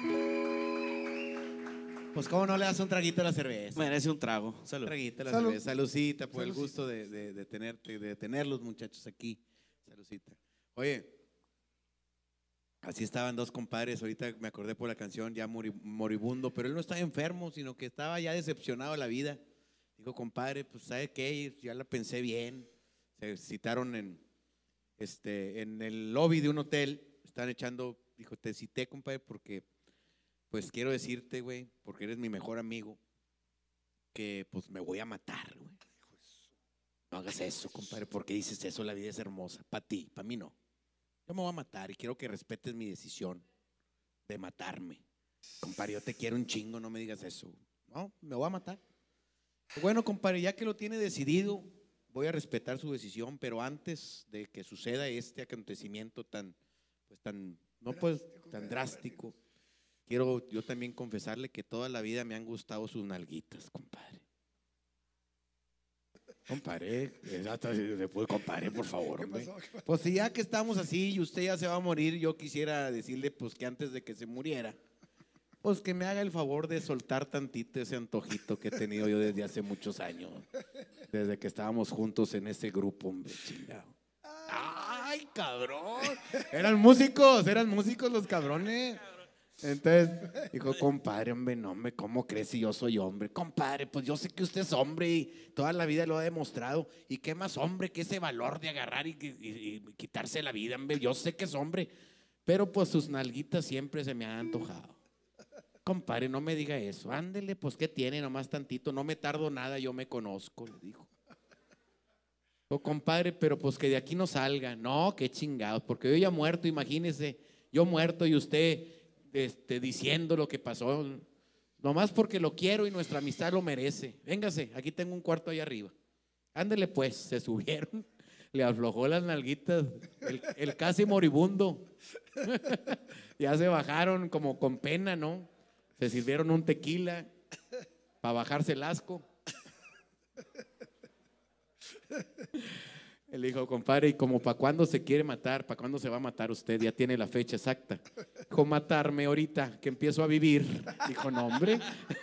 Pues cómo no le das un traguito a la cerveza. Merece un trago. Un Salud. traguito a la Salud. cerveza. Salucita por el Saludcita. gusto de, de, de tenerte, de tenerlos muchachos aquí. Salucita. Oye, así estaban dos compadres. Ahorita me acordé por la canción, ya mori- moribundo, pero él no estaba enfermo, sino que estaba ya decepcionado de la vida. Dijo, compadre, pues ¿sabe qué? Ya la pensé bien. Se citaron en, este, en el lobby de un hotel. Están echando, dijo, te cité, compadre, porque pues quiero decirte, güey, porque eres mi mejor amigo, que pues me voy a matar, güey. No hagas eso, compadre, porque dices eso, la vida es hermosa. Para ti, para mí no. Yo me voy a matar y quiero que respetes mi decisión de matarme. Compadre, yo te quiero un chingo, no me digas eso. No, me voy a matar. Bueno, compadre, ya que lo tiene decidido, voy a respetar su decisión, pero antes de que suceda este acontecimiento tan, pues tan, no pues, tan drástico, quiero yo también confesarle que toda la vida me han gustado sus nalguitas, compadre. Compadre, hasta después, compadre, por favor, hombre. Pues si ya que estamos así y usted ya se va a morir, yo quisiera decirle pues que antes de que se muriera, pues que me haga el favor de soltar tantito ese antojito que he tenido yo desde hace muchos años, desde que estábamos juntos en ese grupo, hombre, chingado. Ay, cabrón. Eran músicos, eran músicos los cabrones. Entonces dijo, compadre, hombre, no, hombre, ¿cómo crees si yo soy hombre? Compadre, pues yo sé que usted es hombre y toda la vida lo ha demostrado. ¿Y qué más hombre que ese valor de agarrar y, y- y quitarse la vida, hombre? Yo sé que es hombre, pero pues sus nalguitas siempre se me han antojado. Compadre, no me diga eso. Ándele, pues ¿qué tiene? Nomás tantito, no me tardo nada, yo me conozco, le dijo. Oh, compadre, pero pues que de aquí no salga. No, qué chingados, porque yo ya muerto, imagínese, yo muerto y usted este, diciendo lo que pasó, nomás porque lo quiero y nuestra amistad lo merece. Véngase, aquí tengo un cuarto ahí arriba. Ándele pues, se subieron, le aflojó las nalguitas, el, el casi moribundo. Ya se bajaron como con pena, ¿no? Se sirvieron un tequila para bajarse el asco. Él dijo, compadre, ¿y como para cuándo se quiere matar? ¿Para cuándo se va a matar usted? Ya tiene la fecha exacta. Dijo, matarme ahorita, que empiezo a vivir. Dijo, no, hombre.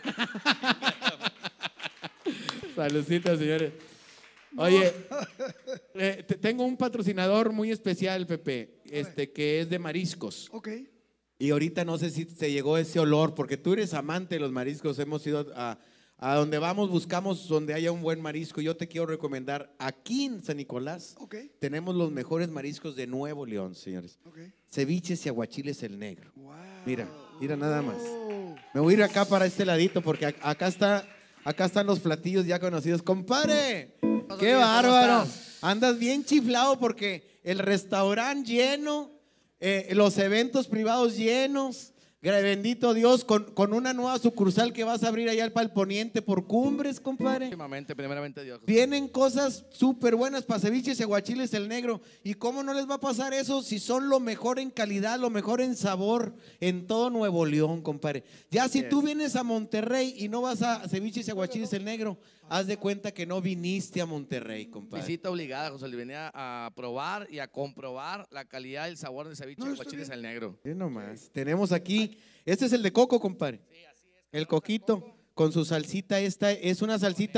Saludcita, señores. Oye, eh, te- tengo un patrocinador muy especial, Pepe, este, que es de mariscos. Ok. Y ahorita no sé si te llegó ese olor, porque tú eres amante de los mariscos. Hemos ido a, a donde vamos, buscamos donde haya un buen marisco. Yo te quiero recomendar aquí en San Nicolás. Ok. Tenemos los mejores mariscos de Nuevo León, señores. Ok. Ceviches y aguachiles el negro. Wow. Mira, mira nada más. Oh. Me voy a ir acá para este ladito porque ac- acá está, acá están los platillos ya conocidos. ¡Compadre! ¡Qué bárbaro! Andas bien chiflado porque el restaurante lleno, eh, los eventos privados llenos. Gra- Bendito Dios, con, con una nueva sucursal que vas a abrir allá para el poniente por Cumbres, compadre. Próximamente, primeramente Dios. Vienen cosas súper buenas para ceviches y aguachiles el negro. ¿Y cómo no les va a pasar eso si son lo mejor en calidad, lo mejor en sabor en todo Nuevo León, compadre? Ya si tú vienes a Monterrey y no vas a ceviches y aguachiles el negro, haz de cuenta que no viniste a Monterrey, compadre. Visita obligada, José Luis. Venía a probar y a comprobar la calidad y el sabor del ceviche No, de está guachiles bien. al negro. Sí, nomás. Tenemos aquí, este es el de coco, compadre. El coquito con su salsita esta, es una salsita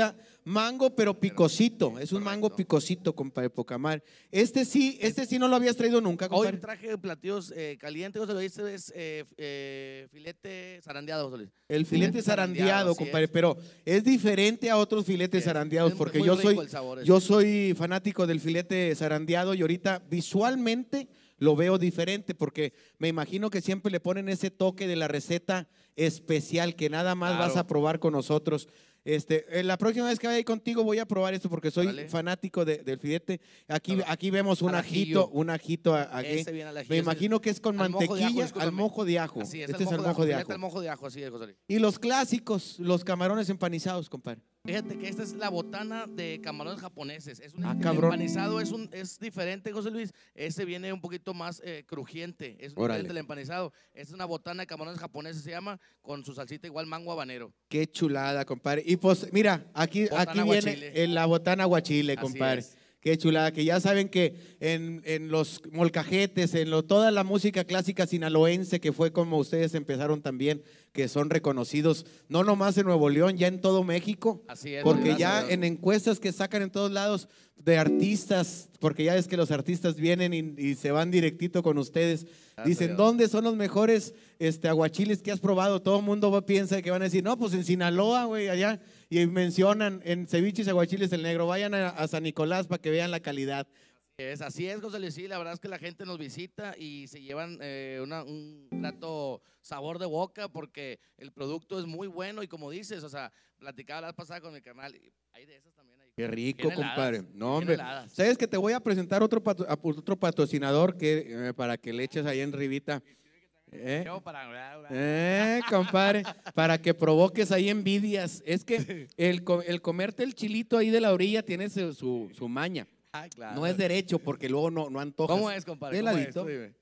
mango, pero picosito. Es un correcto. mango picosito, compadre, poca madre. Este sí, este sí no lo habías traído nunca, compadre. Hoy traje platillos eh, calientes, José Luis. Este es eh, eh, filete zarandeado, José Luis. El filete zarandeado, así compadre, es. pero es diferente a otros filetes Es- zarandeados, es muy- porque muy yo rico soy, el sabor yo ese. soy fanático del filete zarandeado y ahorita visualmente lo veo diferente, porque me imagino que siempre le ponen ese toque de la receta especial que nada más Claro. vas a probar con nosotros. Este, eh, la próxima vez que vaya ahí contigo voy a probar esto porque soy Órale. fanático de- del filete. Aquí, Al- aquí vemos un al ajito, ajillo. un ajito a- aquí. Ese viene al ajillo, Me ese- imagino que es con al mojo de ajo, mantequilla al discúlpame. mojo de ajo. Así es, Este es el el mojo mojo de filete ajo. al mojo de ajo, así es, José Luis. Y los clásicos, los camarones empanizados, compadre. Fíjate que esta es la botana de camarones japoneses. Es un Ah, el cabrón. empanizado es un es diferente, José Luis. Este viene un poquito más eh, crujiente. Es Órale. diferente el empanizado. Esta es una botana de camarones japoneses, se llama, con su salsita igual mango habanero. Qué chulada, compadre. Y pues, mira, aquí, Botana aquí viene aguachile. en la botana aguachile, Así compadre. es. Qué chulada, que ya saben que en, en los molcajetes, en lo, toda la música clásica sinaloense, que fue como ustedes empezaron también, que son reconocidos, no nomás en Nuevo León, ya en todo México. Así es. Porque gracias a ya Dios. en encuestas que sacan en todos lados de artistas, porque ya es que los artistas vienen y, y se van directito con ustedes, a dicen, Dios. ¿dónde son los mejores este, aguachiles que has probado? Todo el mundo va- piensa que van a decir, no, pues en Sinaloa, güey, allá. Y mencionan en ceviches y aguachiles el negro, vayan a, a San Nicolás para que vean la calidad. Es, así es, José Luis, sí, la verdad es que la gente nos visita y se llevan eh, una- un grato sabor de boca porque el producto es muy bueno y como dices, o sea, platicaba la vez pasada con mi canal, hay de esas también ahí. Qué rico, Bien heladas, compadre. No, bien hombre. heladas. ¿Sabes que te voy a presentar otro, patro- a- otro patrocinador que, eh, para que le eches ahí en ribita? ¿Eh? Yo para- Eh, compadre, para que provoques ahí envidias. Es que el, co- el comerte el chilito ahí de la orilla tiene su, su, su maña. Ay, claro. No es derecho porque luego no, no antojas. ¿Cómo es, compadre? De ¿Cómo es? ladito. Tú dime.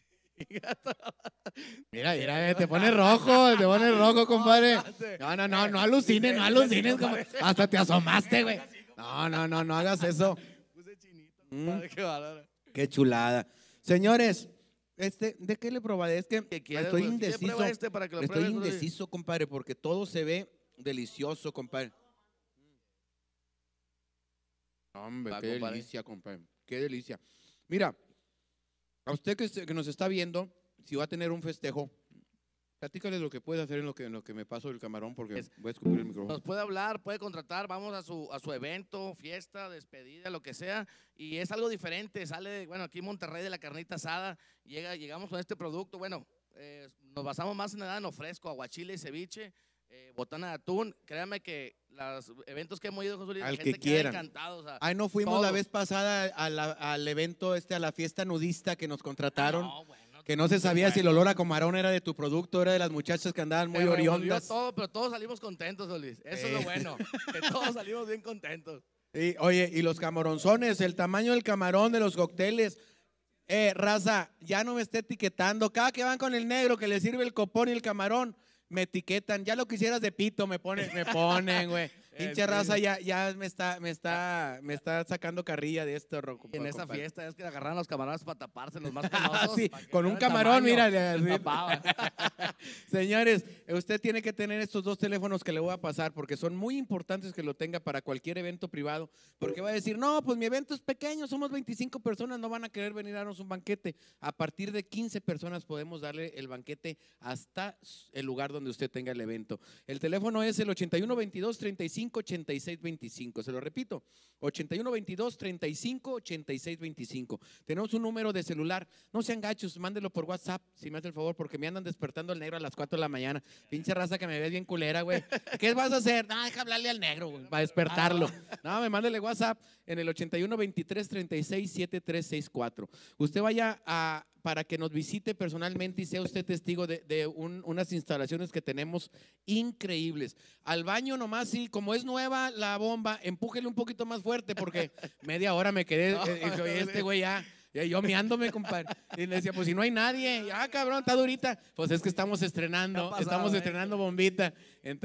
Mira, mira, eh, te pone rojo, te pone rojo, compadre. No, no, no, no alucines, no alucines. compadre. Hasta te asomaste, güey. No, no, no, no hagas eso. Puse chinito, Mm. compadre, qué bárbaro. Qué chulada. Señores, este, ¿de qué le probaré? Es que ¿Qué quieres, estoy pues? ¿Quieres indeciso. prueba este para que lo Estoy pruebes, José Luis? indeciso, compadre, porque todo se ve delicioso, compadre. Hombre, Va, qué compadre. delicia, compadre. Qué delicia. Mira, a usted que, se- que nos está viendo, si va a tener un festejo, platícale lo que puede hacer en lo que, en lo que me paso el camarón, porque Es- voy a escupir el micrófono. Nos puede hablar, puede contratar, vamos a su, a su evento, fiesta, despedida, lo que sea, y es algo diferente, sale, bueno, aquí en Monterrey de la carnita asada, llega, llegamos con este producto, bueno, eh, nos basamos más en nada en lo fresco, aguachile y ceviche, eh, botana de atún, créanme que los eventos que hemos ido, José Luis, la Al gente que queda quieran. encantado, o sea, Ay, no fuimos la todos. vez pasada a la- al evento, este, a la fiesta nudista que nos contrataron. no, bueno, Que no se sabía si el olor a camarón era de tu producto, era de las muchachas que andaban muy se revolvió oriondas. todo, pero todos salimos contentos, José Luis, eso es lo Eh. bueno, que todos salimos bien contentos. Y, oye, y los camaronzones, el tamaño del camarón de los cócteles. Eh, raza, ya no me esté etiquetando. Cada que van con el negro que le sirve el copón y el camarón, me etiquetan. Ya lo quisieras de pito, me ponen, me ponen, güey. Pinche Es- raza ya, ya me está, me está, me está sacando carrilla de esto, Rocco. En esa compadre. fiesta es que agarraron los camarones para taparse los más penosos. Sí, para que con un vean el camarón, tamaño, mira, se así. tapaban. Señores, usted tiene que tener estos dos teléfonos que le voy a pasar porque son muy importantes que lo tenga para cualquier evento privado. Porque va a decir, no, pues mi evento es pequeño, somos veinticinco personas, no van a querer venir a darnos un banquete. A partir de quince personas podemos darle el banquete hasta el lugar donde usted tenga el evento. El teléfono es el ochenta y uno veintidós treinta y cinco ochenta y seis veinticinco. Se lo repito, ochenta y uno veintidós treinta y cinco ochenta y seis veinticinco. Tenemos un número de celular. No sean gachos, mándelo por WhatsApp, si me hace el favor, porque me andan despertando el negro a las cuatro de la mañana. Pinche raza que me ves bien culera, güey. ¿Qué vas a hacer? No, deja hablarle al negro, güey, para despertarlo. No, me mándele WhatsApp en el ochenta y uno veintitrés treinta y seis setenta y tres sesenta y cuatro. Usted vaya a, para que nos visite personalmente y sea usted testigo de, de un- unas instalaciones que tenemos increíbles. Al baño nomás, sí, como es nueva la bomba, empújele un poquito más fuerte porque media hora me quedé, eh, dije, "Oye, este güey ya, ya yo miándome, compadre". Y le decía, pues si no hay nadie, ah, cabrón, está durita. Pues es que estamos estrenando, ¿Qué ha pasado, estamos eh? estrenando bombita. Entonces,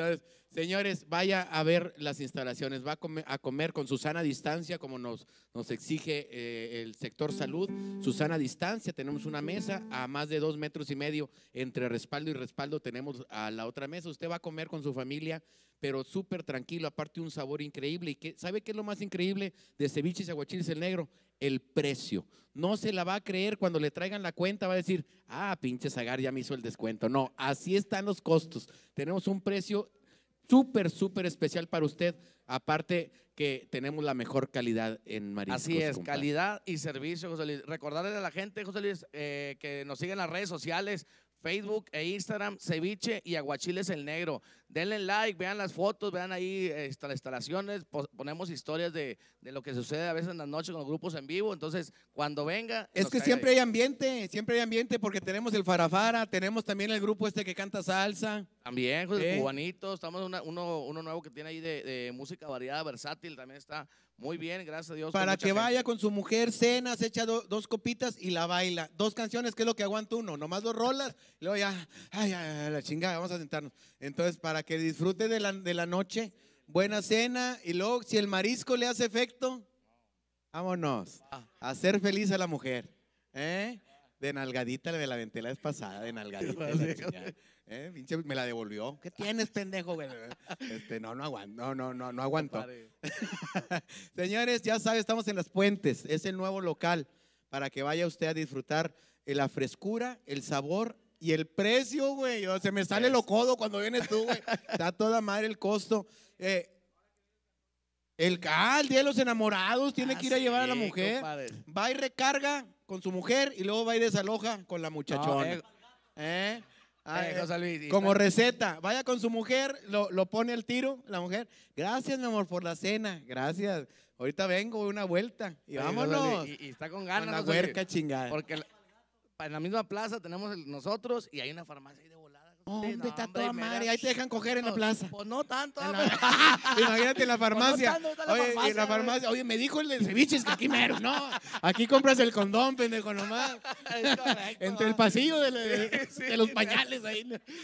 Señores, vaya a ver las instalaciones, va a comer, a comer con su sana distancia, como nos, nos exige eh, el sector salud, su sana distancia. Tenemos una mesa a más de dos metros y medio entre respaldo y respaldo, tenemos a la otra mesa. Usted va a comer con su familia, pero súper tranquilo, aparte un sabor increíble. ¿Y que, sabe qué es lo más increíble de Ceviches y Aguachiles El Negro? El precio. No se la va a creer cuando le traigan la cuenta, va a decir, ah, pinche Zagar ya me hizo el descuento. No, así están los costos. Tenemos un precio súper, súper especial para usted, aparte que tenemos la mejor calidad en mariscos. Así es, compadre. calidad y servicio, José Luis. Recordarle a la gente, José Luis, eh, que nos sigan en las redes sociales, Facebook e Instagram, Ceviche y Aguachiles El Negro. Denle like, vean las fotos, vean ahí eh, las instalaciones, ponemos historias de, de lo que sucede a veces en las noches con los grupos en vivo. Entonces, cuando venga… Es nos que caiga siempre ahí. hay ambiente, siempre hay ambiente porque tenemos el Farafara, tenemos también el grupo este que canta salsa. También, José, ¿Eh? Cubanitos, estamos una, uno, uno nuevo que tiene ahí de, de música variada, versátil, también está muy bien, gracias a Dios. con Para mucha que gente. vaya con su mujer, cena, se echa do- dos copitas y la baila. Dos canciones, que es lo que aguanta uno, nomás dos rolas, y luego ya, ay, ay, ay, la chingada, vamos a sentarnos. Entonces, para que disfrute de la, de la noche, buena cena, y luego, si el marisco le hace efecto, vámonos, a hacer feliz a la mujer. ¿Eh? De nalgadita me la aventé la vez pasada, de nalgadita. la chingada. ¿Eh? Pinche, me la devolvió. ¿Qué tienes, pendejo, güey? Este, no, no aguanto, no, no, no, no aguantó. Señores, ya sabe, estamos en Las Puentes, es el nuevo local para que vaya usted a disfrutar eh, la frescura, el sabor y el precio, güey. O Se me sale lo codo cuando vienes tú, güey. Está toda madre el costo. Eh, el, ah, el día de los enamorados, tiene Ah, que ir a llevar a la sí, mujer. compadre. Va y recarga con su mujer y luego va y desaloja con la muchachona. eh, ¿Eh? Ah, eh, eh, José Luis, y como está- receta, vaya con su mujer, lo, lo pone al tiro, la mujer. Gracias, mi amor, por la cena. Gracias. Ahorita vengo, una vuelta. Y Oye, José vámonos. Luis, Y, y está con Con ganas, la José Luis, huerca chingada. porque la- en la misma plaza tenemos el- nosotros y hay una farmacia ahí de volada. José Luis. Hombre, No, está hombre, toda y mira, madre. Ahí te dejan coger en la pues, plaza. Pues no tanto. En hombre. la- Imagínate en la farmacia. Pues no tanto, está en la Oye, y en la farmacia, farmacia. Oye, me dijo el del ceviche que aquí mero. No, aquí compras el condón, pendejo, nomás. Es correcto, Entre el va. pasillo de, la- de- Sí, de los sí. pañales ahí.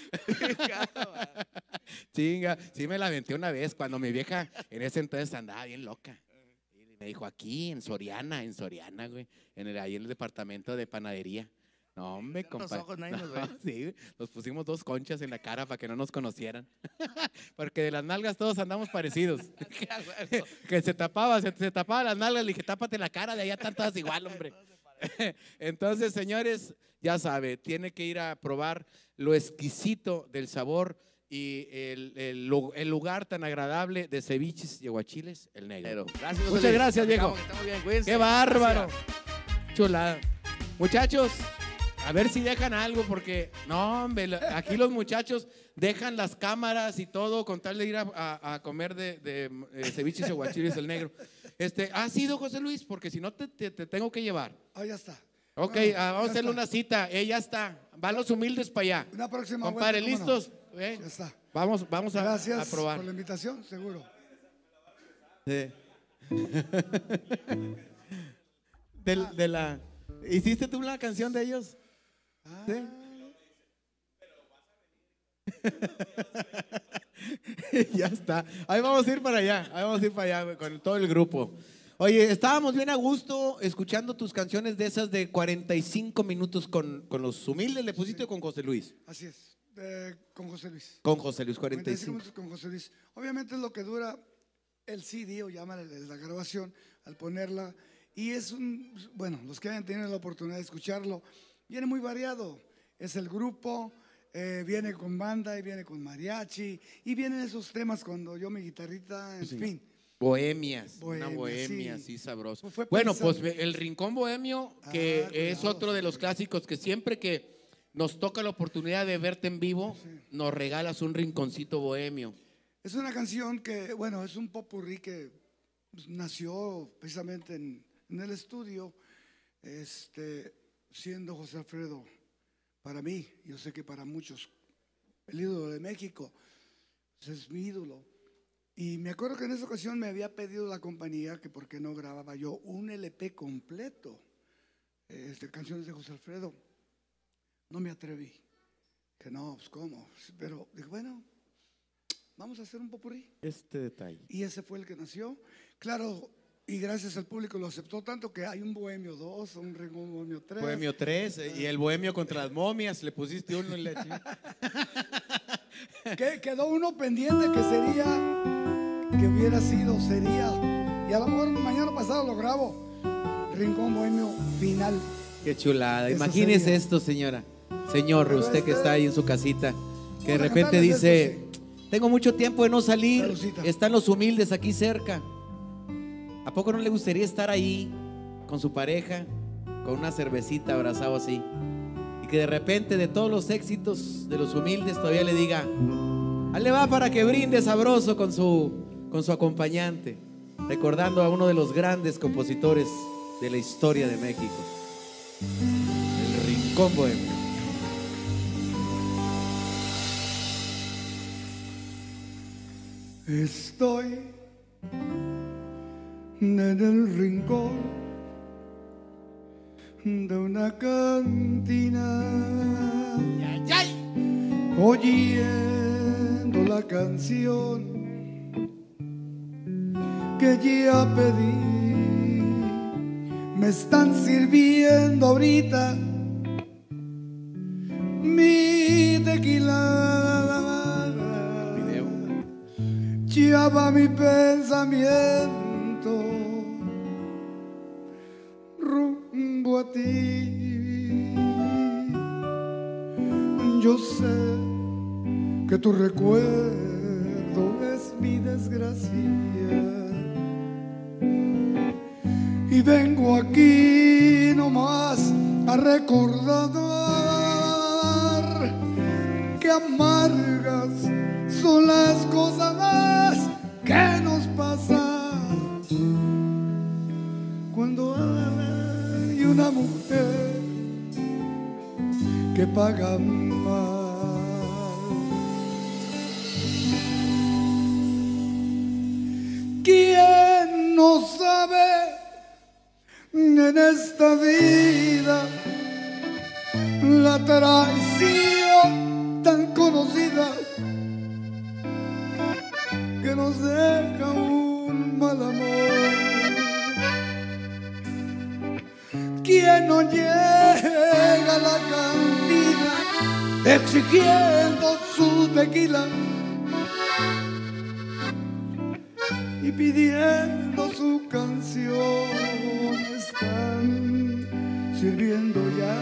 Chinga, sí me la aventé una vez cuando mi vieja en ese entonces andaba bien loca. Y me dijo, aquí en Soriana, en Soriana, güey, en el, ahí en el departamento de panadería. No, hombre, Los compadre. ojos nadie nos ve. Sí, güey, nos pusimos dos conchas en la cara para que no nos conocieran. Porque de las nalgas todos andamos parecidos. Que se tapaba, se, se tapaba las nalgas, le dije, tápate la cara, de allá están todas igual, hombre. Entonces, señores, ya sabe, tiene que ir a probar lo exquisito del sabor y el, el lu- el lugar tan agradable de Ceviches y Aguachiles El Negro. Gracias, José Muchas Luis. gracias, viejo. Estamos- estamos bien, cuídense. ¡Qué bárbaro! Gracias. Chulada. Muchachos, a ver si dejan algo, porque no, hombre, la- aquí los muchachos dejan las cámaras y todo con tal de ir a, a- a comer de, de, eh, ceviches y aguachiles El Negro. Este, ¿ha sido, José Luis? Porque si no te, te- te tengo que llevar. Ah, ya está. Ok, Bueno, ah, vamos a ya hacerle está. una cita. Eh, ya está. Van los humildes para allá. Una próxima Compadre, vuelta, ¿cómo no? ¿listos? Eh, Ya está. Vamos, vamos a, Gracias a probar. por la invitación, seguro. Sí. Del- de la, ¿hiciste tú la canción de ellos? Ah, Sí. Ya está. Ahí vamos a ir para allá. Ahí vamos a ir para allá güey, con todo el grupo. Oye, estábamos bien a gusto escuchando tus canciones de esas de cuarenta y cinco minutos con, con los humildes. ¿Le pusiste o con José Luis? así es, eh, con José Luis. Con José Luis, cuarenta cuarenta y y cinco cinco. minutos con José Luis. Obviamente es lo que dura el C D o llama la grabación al ponerla. Y es un, bueno, los que hayan tenido la oportunidad de escucharlo, viene muy variado. Es el grupo, eh, viene con banda y viene con mariachi. Y vienen esos temas cuando yo mi guitarrita, en Sí. fin. Bohemias, Bohemia, una bohemia, sí. sí, sabroso. Pues fue Bueno, pensado. pues el Rincón Bohemio, que Ah, es cuidado, otro de los sí. clásicos que siempre que nos toca la oportunidad de verte en vivo, nos regalas un rinconcito bohemio. Es una canción que, bueno, es un popurrí que pues, nació precisamente en, en el estudio, este, siendo José Alfredo, para mí, yo sé que para muchos, el ídolo de México, pues, es mi ídolo. Y me acuerdo que en esa ocasión me había pedido la compañía que por qué no grababa yo un L P completo este, canciones de José Alfredo. No me atreví. Que no, pues cómo. Pero dije, bueno, vamos a hacer un popurrí. Este detalle. Y ese fue el que nació. Claro, y gracias al público lo aceptó tanto que hay un Bohemio dos, un Rincón Bohemio tres. Bohemio tres, eh, y el Bohemio contra las momias, le pusiste uno en la chica. Que quedó uno pendiente que sería, que hubiera sido, sería, y a lo mejor mañana pasado lo grabo, Rincón Bohemio final. Qué chulada. Eso Imagínese sería. esto, señora. Señor, Pero usted que este- está ahí en su casita, que de Vamos a repente cantarles dice, esto, tengo mucho tiempo de no salir, Salucita. están los humildes aquí cerca. ¿A poco no le gustaría estar ahí con su pareja, con una cervecita, abrazado así? Y que de repente de todos los éxitos de los humildes todavía le diga, le va para que brinde sabroso con su, con su acompañante, recordando a uno de los grandes compositores de la historia de México, el Rincón Bohemio. Estoy en el rincón de una cantina, oyendo la canción que ya pedí. Me están sirviendo ahorita mi tequila. Ya va mi pensamiento rumbo a ti. Yo sé que tu recuerdo es mi desgracia y vengo aquí nomás a recordar que amargas son las cosas que nos pasan cuando hay una mujer que paga mal. ¿Quién no sabe en esta vida la traición tan conocida que nos deja un mal amor? ¿Quién no llega a la cantina exigiendo su tequila y pidiendo su canción? Están sirviendo ya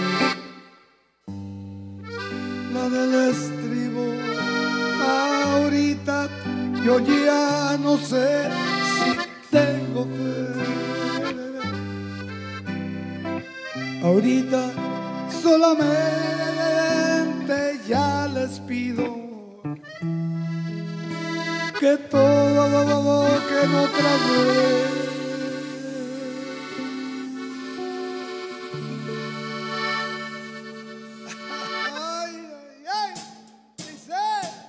la del estribo. Ahorita yo ya no sé si tengo fe. Ahorita solamente ya les pido que todo que no otra vez. Ay, ay, ay, dice.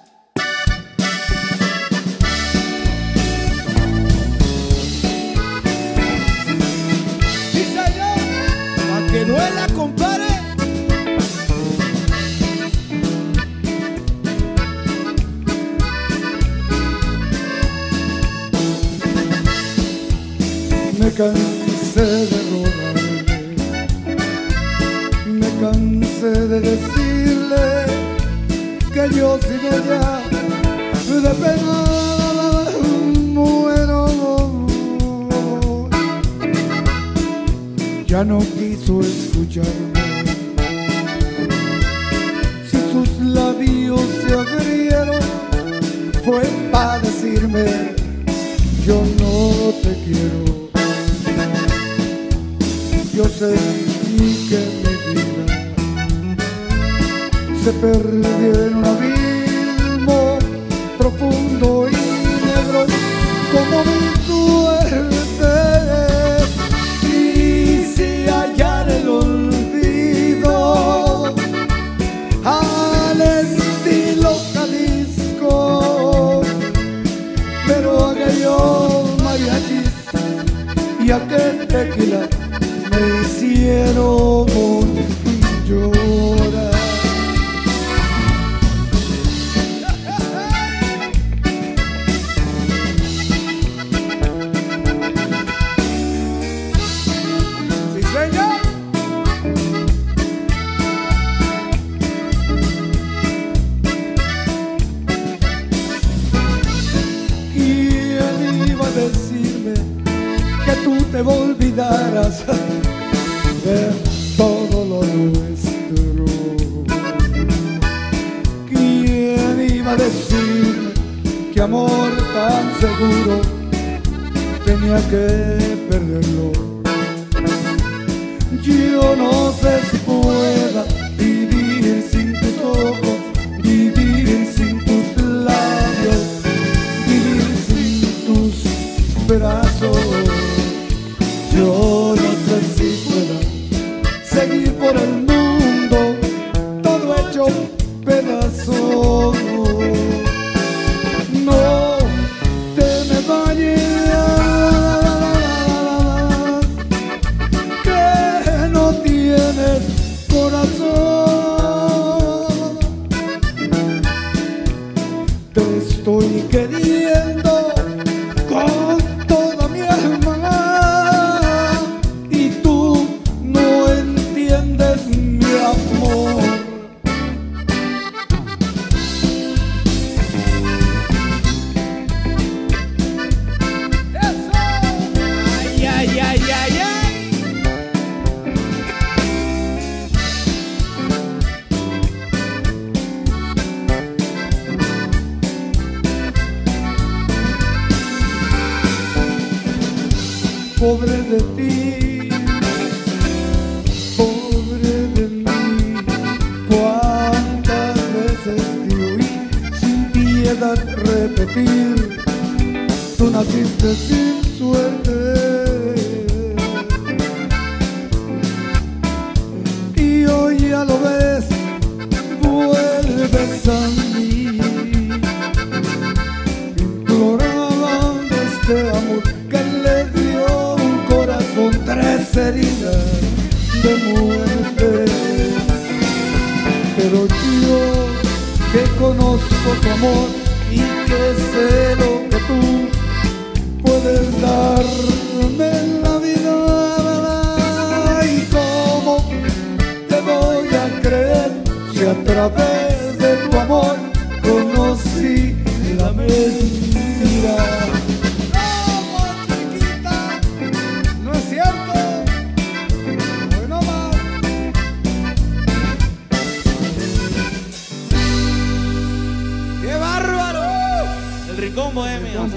Pa' que duela, compadre. Me cansé de rogarle, me cansé de decirle que yo sin ella de pena muero. Ya no quiso escucharme, si sus labios se abrieron fue para decirme yo no te quiero. Yo sé que mi vida se perdió en un abismo profundo y negro como mi suerte. Y si hallar el olvido al estilo Jalisco, pero aquellos mariachis y aquel tequila me hicieron llorar. supieras de todo lo nuestro. ¿Quién iba a decir que amor tan seguro tenía que perderlo? Yo no sé si pueda vivir sin tus ojos, vivir sin tus labios, vivir sin tus brazos. Yo no sé si pueda seguir por el mundo todo hecho pedazos. No te me vayas, que no tienes corazón. Te estoy queriendo con toda mi alma y tú no entiendes mi amor. Ay, ay, ay, ay, ay. Pobre de ti, pobre de mí, cuántas veces te oí sin piedad repetir, tú naciste sin suerte. Y hoy ya lo ves, vuelves a mí, imploraban de este amor que le dio un corazón, tres heridas de muerte. Pero yo que conozco tu amor y que sé lo que tú puedes darme en la vida, y cómo te voy a creer si a través de tu amor conocí la mentira. ¿No es cierto? Bueno, más. ¡Qué bárbaro! El Rincón Bohemio.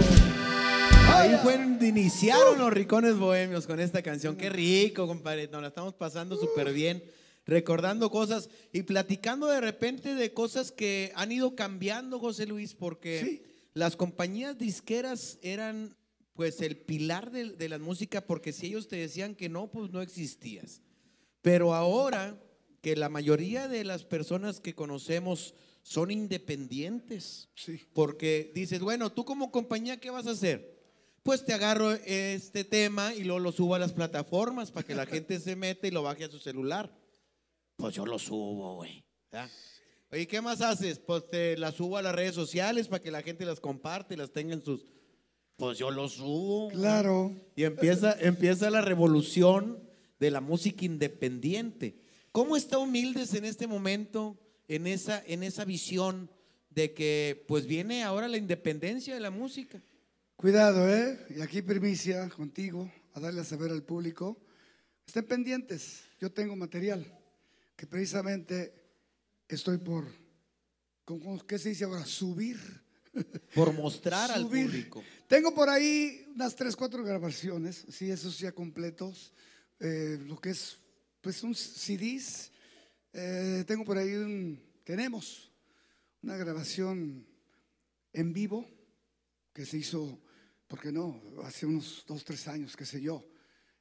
Ahí fue donde iniciaron los Rincones Bohemios con esta canción. Qué rico, compadre. Nos la estamos pasando súper bien, recordando cosas y platicando de repente de cosas que han ido cambiando, José Luis, porque Sí. las compañías disqueras eran pues el pilar de, de la música, porque si ellos te decían que no, pues no existías. Pero ahora que la mayoría de las personas que conocemos son independientes, Sí. porque dices, bueno, tú como compañía, ¿qué vas a hacer? Pues te agarro este tema y luego lo subo a las plataformas para que la gente se meta y lo baje a su celular. Pues yo lo subo, güey. ¿Ya? Oye, ¿qué más haces? Pues te las subo a las redes sociales para que la gente las comparte y las tenga en sus... Pues yo lo subo. Claro. Y empieza, empieza la revolución de la música independiente. ¿Cómo está Humildes en este momento, en esa, en esa visión de que pues viene ahora la independencia de la música? Cuidado, ¿eh? Y aquí primicia contigo, a darle a saber al público. Estén pendientes, yo tengo material que precisamente estoy por, ¿cómo, ¿qué se dice ahora? Subir. Por mostrar Subir. al público. Tengo por ahí unas tres, cuatro grabaciones, sí, esos ya completos, eh, lo que es, pues, un C Ds. Eh, tengo por ahí un, tenemos una grabación en vivo que se hizo, ¿por qué no? Hace unos dos, tres años, qué sé yo.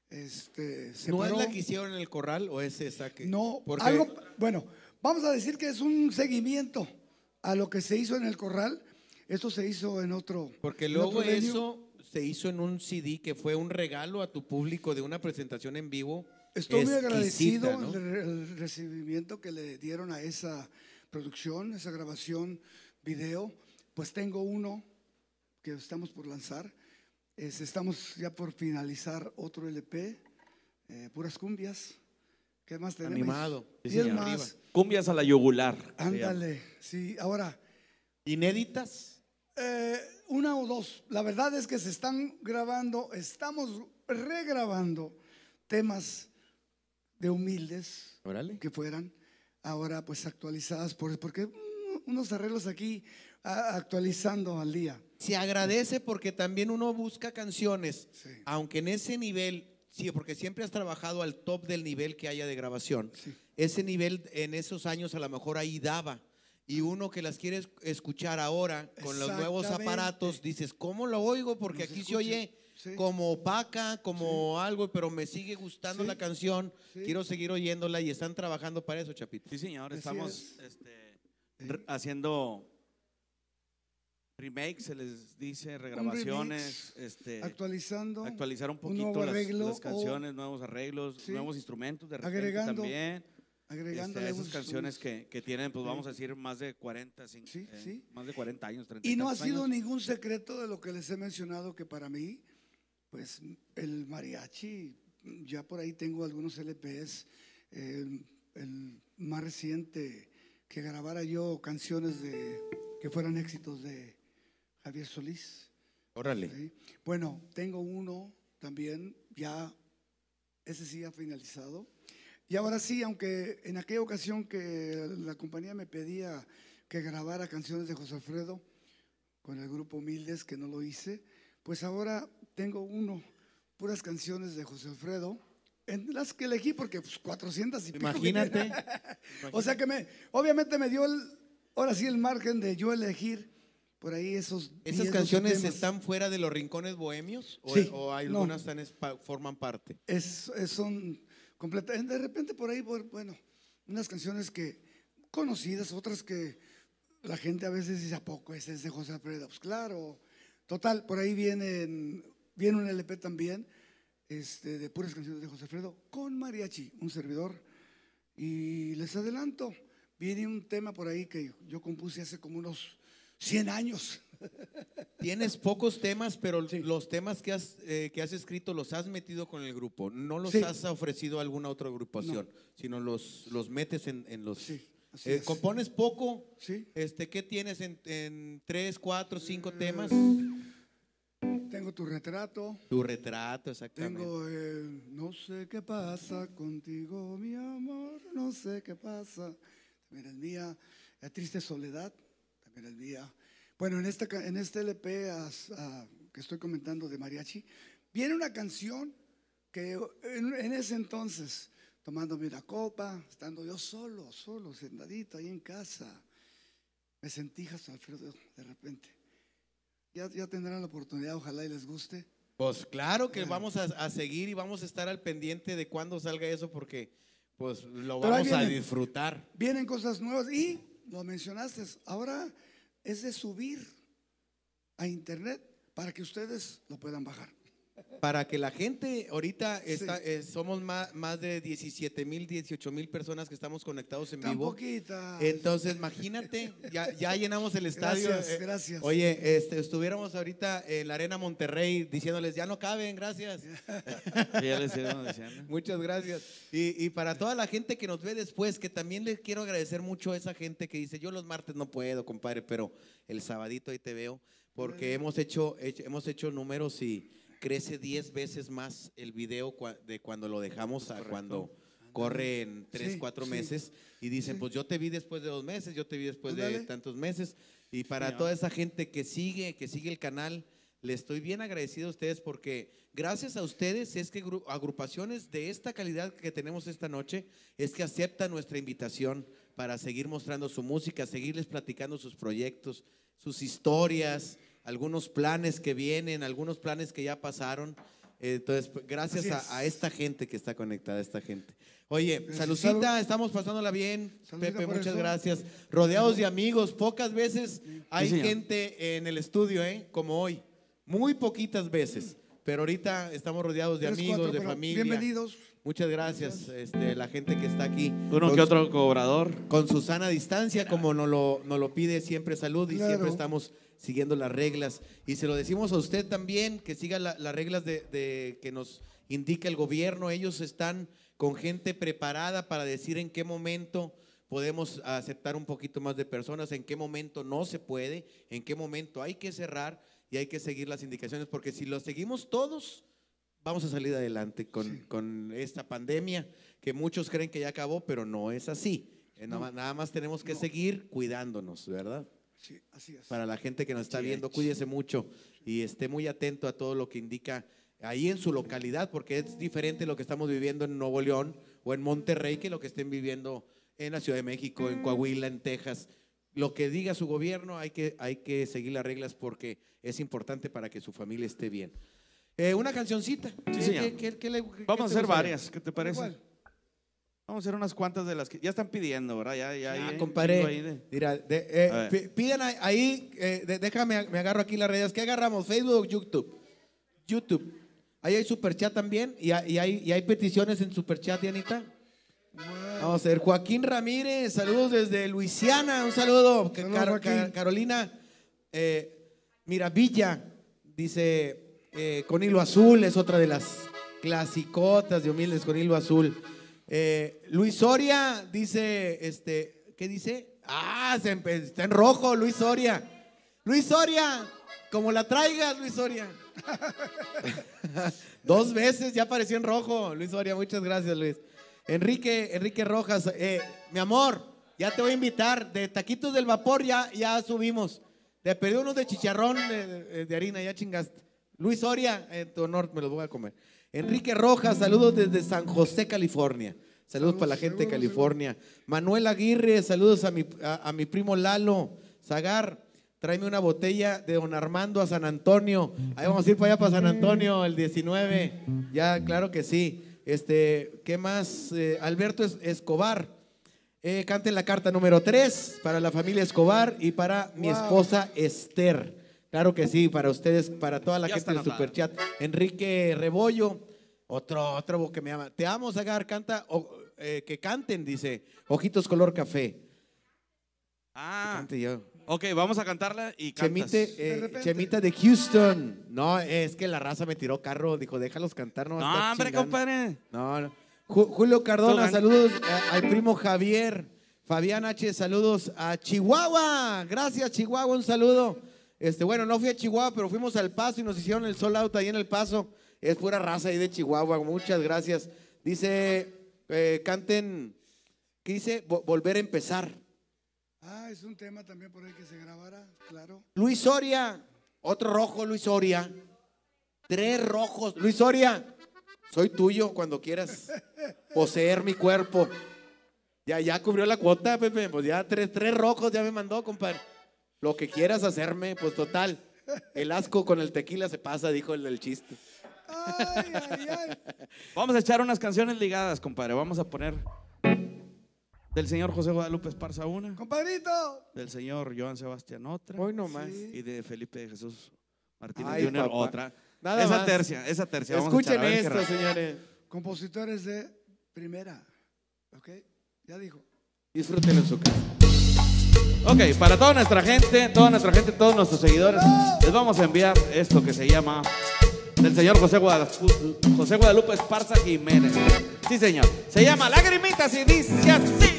Este, se ¿No paró. es la que hicieron en el corral o es esa que? No, Porque algo, bueno, vamos a decir que es un seguimiento a lo que se hizo en el corral. Esto se hizo en otro. Porque en luego otro venue. eso se hizo en un C D que fue un regalo a tu público de una presentación en vivo. Estoy muy exquisita, agradecido ¿no? del el recibimiento que le dieron a esa producción, esa grabación, video. Pues tengo uno que estamos por lanzar. Es, estamos ya por finalizar otro L P, eh, puras cumbias. ¿Qué más tenemos? Animado. Y Sí, es señor. más, Arriba. Cumbias a la yugular. ándale. Sí, ahora. ¿Inéditas? Eh, una o dos. La verdad es que se están grabando, estamos regrabando temas de humildes Órale. que fueran, ahora pues actualizadas, por, porque unos arreglos aquí a, actualizando al día. Se agradece porque también uno busca canciones, Sí. aunque en ese nivel, sí, porque siempre has trabajado al top del nivel que haya de grabación. Sí. Ese nivel en esos años a lo mejor ahí daba. Y uno que las quiere escuchar ahora con los nuevos Exactamente. aparatos, dices, ¿cómo lo oigo? Porque No aquí se se oye escucha. Sí. como opaca, como algo, pero me sigue gustando Sí. la canción, Sí. quiero seguir oyéndola y están trabajando para eso, Chapito. Sí, señor, Así estamos es. este, re- haciendo remakes, se les dice, Un regrabaciones, remix, este, actualizando, actualizar un un poquito nuevo las, arreglo las o- canciones, nuevos arreglos, Sí. nuevos instrumentos de repente Agregando, también. agregándole Este, esas unos canciones instrumentos. que, que tienen, pues Sí. vamos a decir, más de cuarenta, cin- Sí, eh, sí. más de cuarenta años, treinta Y no ha tantos sido años. ningún secreto de lo que les he mencionado, que para mí, pues el mariachi, ya por ahí tengo algunos L Ps, el, el más reciente, que grabara yo canciones de que fueran éxitos de Javier Solís. Órale. ¿Sí? Bueno, tengo uno también, ya, ese sí ha finalizado. Y ahora sí, aunque en aquella ocasión que la compañía me pedía que grabara canciones de José Alfredo con el grupo Humildes, que no lo hice, pues ahora tengo uno, puras canciones de José Alfredo, en las que elegí porque pues cuatrocientas y pico que Imagínate. tiene. O sea que me, obviamente me dio el, ahora sí el margen de yo elegir por ahí esos ¿Esas diez, doce canciones temas. están fuera de los rincones bohemios? ¿O, Sí, o hay no. algunas están es- pa- forman parte? Es, es- son completas. De repente por ahí, por- bueno, unas canciones que conocidas, otras que la gente a veces dice, ¿a poco ese es de José Alfredo? Pues claro. Total, por ahí viene, viene un L P también, este, de puras canciones de José Alfredo con mariachi, un servidor. Y les adelanto, viene un tema por ahí que yo compuse hace como unos cien años. Tienes pocos temas, pero los temas que has, eh, que has escrito los has metido con el grupo. No los Sí. has ofrecido a alguna otra agrupación, sino los, los metes en, en los… Sí, así Eh, es. ¿Compones poco? Sí. Este, ¿qué tienes en, en tres, cuatro, cinco temas? Tengo tu retrato. Tu retrato, exactamente. Tengo el no sé qué pasa contigo, mi amor, no sé qué pasa. También el mía, La triste soledad, también el mía. Bueno, en, esta, ca- en este L P as- ah, que estoy comentando de mariachi, viene una canción que en, en ese entonces, tomándome una copa, estando yo solo, solo, sentadito ahí en casa, me sentí José Alfredo de repente. Ya, ya tendrán la oportunidad, ojalá y les guste. Pues claro que Claro. vamos a, a seguir y vamos a estar al pendiente de cuándo salga eso porque pues lo Pero ahí vamos a viene. disfrutar. Vienen cosas nuevas y lo mencionaste, ahora es de subir a internet para que ustedes lo puedan bajar. Para que la gente, ahorita Sí. está, eh, somos más, más de diecisiete mil, dieciocho mil personas que estamos conectados en Tan vivo. poquitas. Entonces, imagínate, ya, ya llenamos el estadio. Gracias, eh, gracias. Oye, este, estuviéramos ahorita en la Arena Monterrey diciéndoles, ya no caben, gracias. Sí, ya les íbamos diciendo. Muchas gracias. Y, y para toda la gente que nos ve después, que también les quiero agradecer mucho a esa gente que dice, yo los martes no puedo, compadre, pero el sabadito ahí te veo, porque hemos hecho, hecho- hemos hecho números y crece diez veces más el video cua- de cuando lo dejamos a cuando corre en tres, Sí, cuatro sí. meses y dicen, Sí. pues yo te vi después de dos meses, yo te vi después de Ándale. tantos meses. Y para Señor. toda esa gente que sigue, que sigue el canal, le estoy bien agradecido a ustedes porque gracias a ustedes es que gru- agrupaciones de esta calidad que tenemos esta noche es que aceptan nuestra invitación para seguir mostrando su música, seguirles platicando sus proyectos, sus historias, algunos planes que vienen, algunos planes que ya pasaron. Eh, Entonces, pues, gracias Así es. a, a esta gente que está conectada, a esta gente. Oye, Gracias. saludcita, Salud. estamos pasándola bien. Saludita Pepe, por muchas eso. gracias. Rodeados de amigos, pocas veces hay señor. gente en el estudio, ¿eh? Como hoy. Muy poquitas veces. Pero ahorita estamos rodeados de Tres, amigos, cuatro, de pero familia. Bienvenidos. Muchas gracias, este, la gente que está aquí. Uno Con que su- otro cobrador. Con su sana distancia, como nos lo, nos lo pide siempre Salud y Claro. siempre estamos siguiendo las reglas. Y se lo decimos a usted también, que siga la- las reglas de, de- que nos indica el gobierno. Ellos están con gente preparada para decir en qué momento podemos aceptar un poquito más de personas, en qué momento no se puede, en qué momento hay que cerrar y hay que seguir las indicaciones, porque si lo seguimos todos, vamos a salir adelante con, sí. con esta pandemia que muchos creen que ya acabó, pero no es así. Eh, no. nada, nada más tenemos que no. seguir cuidándonos, ¿verdad? Sí, así es. Para la gente que nos está sí, viendo, sí. cuídese mucho y esté muy atento a todo lo que indica ahí en su localidad, porque es diferente lo que estamos viviendo en Nuevo León o en Monterrey que lo que estén viviendo en la Ciudad de México, en Coahuila, en Texas. Lo que diga su gobierno hay que, hay que seguir las reglas porque es importante para que su familia esté bien. Eh, una cancioncita. Sí, señor. ¿Qué, qué, qué le, qué Vamos a hacer gustaría? varias, ¿qué te parece? ¿Cuál? Vamos a hacer unas cuantas de las que ya están pidiendo, ¿verdad? Ya, ya, Ah, ya, compadre, ahí de... mira, de, eh, A ver. p- piden ahí, eh, de- déjame, me agarro aquí las redes. ¿Qué agarramos? ¿Facebook o YouTube? YouTube. Ahí hay superchat también y, hay- y hay, y hay peticiones en superchat, Dianita. Vamos a ver, Joaquín Ramírez, saludos desde Luisiana, un saludo. Ca- Saludos, Car- Joaquín. Ca- Carolina eh, Miravilla, dice eh, con hilo azul, es otra de las clasicotas de humildes con hilo azul. Eh, Luis Soria dice, este, ¿qué dice? Ah, se empe- está en rojo, Luis Soria. Luis Soria, como la traigas, Luis Soria. Dos veces ya apareció en rojo, Luis Soria, muchas gracias, Luis. Enrique, Enrique Rojas, eh, mi amor, ya te voy a invitar. De taquitos del vapor ya, ya subimos. Te pedí unos de chicharrón de, de- de harina, ya chingaste. Luis Soria, en tu honor me los voy a comer. Enrique Rojas, saludos desde San José, California. Saludos, Saludos, para la gente de seguro, California. Manuel Aguirre, saludos a mi, a, a mi primo Lalo Zagar. Tráeme una botella de Don Armando a San Antonio. Ahí vamos a ir para allá, para San Antonio, el diecinueve. Ya, claro que sí. Este, ¿qué más? Eh, Alberto Es- Escobar. Eh, canten la carta número tres para la familia Escobar y para mi Wow. esposa Esther. Claro que sí, para ustedes, para toda la Ya gente está de anotada. Superchat. Enrique Rebollo, otro, otro que me llama. Te amo, Zagar, canta, o- eh, que canten, dice. Ojitos color café. Ah, Cante yo. ok, vamos a cantarla y cantas. Chemite, eh, De repente. Chemita de Houston. No, es que la raza me tiró carro. Dijo, déjalos cantar. No, va a No, estar hombre, chingando. compadre. No, no. Ju- Julio Cardona, Tú, saludos a- al primo Javier. Fabián H, saludos a Chihuahua. Gracias, Chihuahua, un saludo. Este, bueno, no fui a Chihuahua, pero fuimos al Paso y nos hicieron el sold out ahí en el Paso. Es pura raza ahí de Chihuahua. Muchas gracias. Dice, eh, canten, ¿qué dice? Vo- volver a empezar. Ah, es un tema también por ahí que se grabara, claro. Luis Soria, otro rojo, Luis Soria. Tres rojos. Luis Soria, soy tuyo cuando quieras poseer mi cuerpo. Ya, ya cubrió la cuota, Pepe. Pues ya tres, tres rojos ya me mandó, compadre. Lo que quieras hacerme, pues total. El asco con el tequila se pasa, dijo el del chiste. Ay, ay, ay. Vamos a echar unas canciones ligadas, compadre. Vamos a poner del señor José Guadalupe Esparza una, Compadrito. del señor Joan Sebastián otra Hoy nomás. Sí. y de Felipe de Jesús Martínez Ay, junior papá. otra. Nada esa más. tercia, esa tercia. Vamos a Escuchen echar, a ver qué esto, raza. señores. Compositores de primera. ¿Ok? Ya dijo. Disfrútenlo en su casa. Ok, para toda nuestra gente, toda nuestra gente, todos nuestros seguidores, les vamos a enviar esto que se llama del señor José Guadalupe, José Guadalupe Esparza Jiménez. Sí, señor. Se llama Lagrimitas y dice así.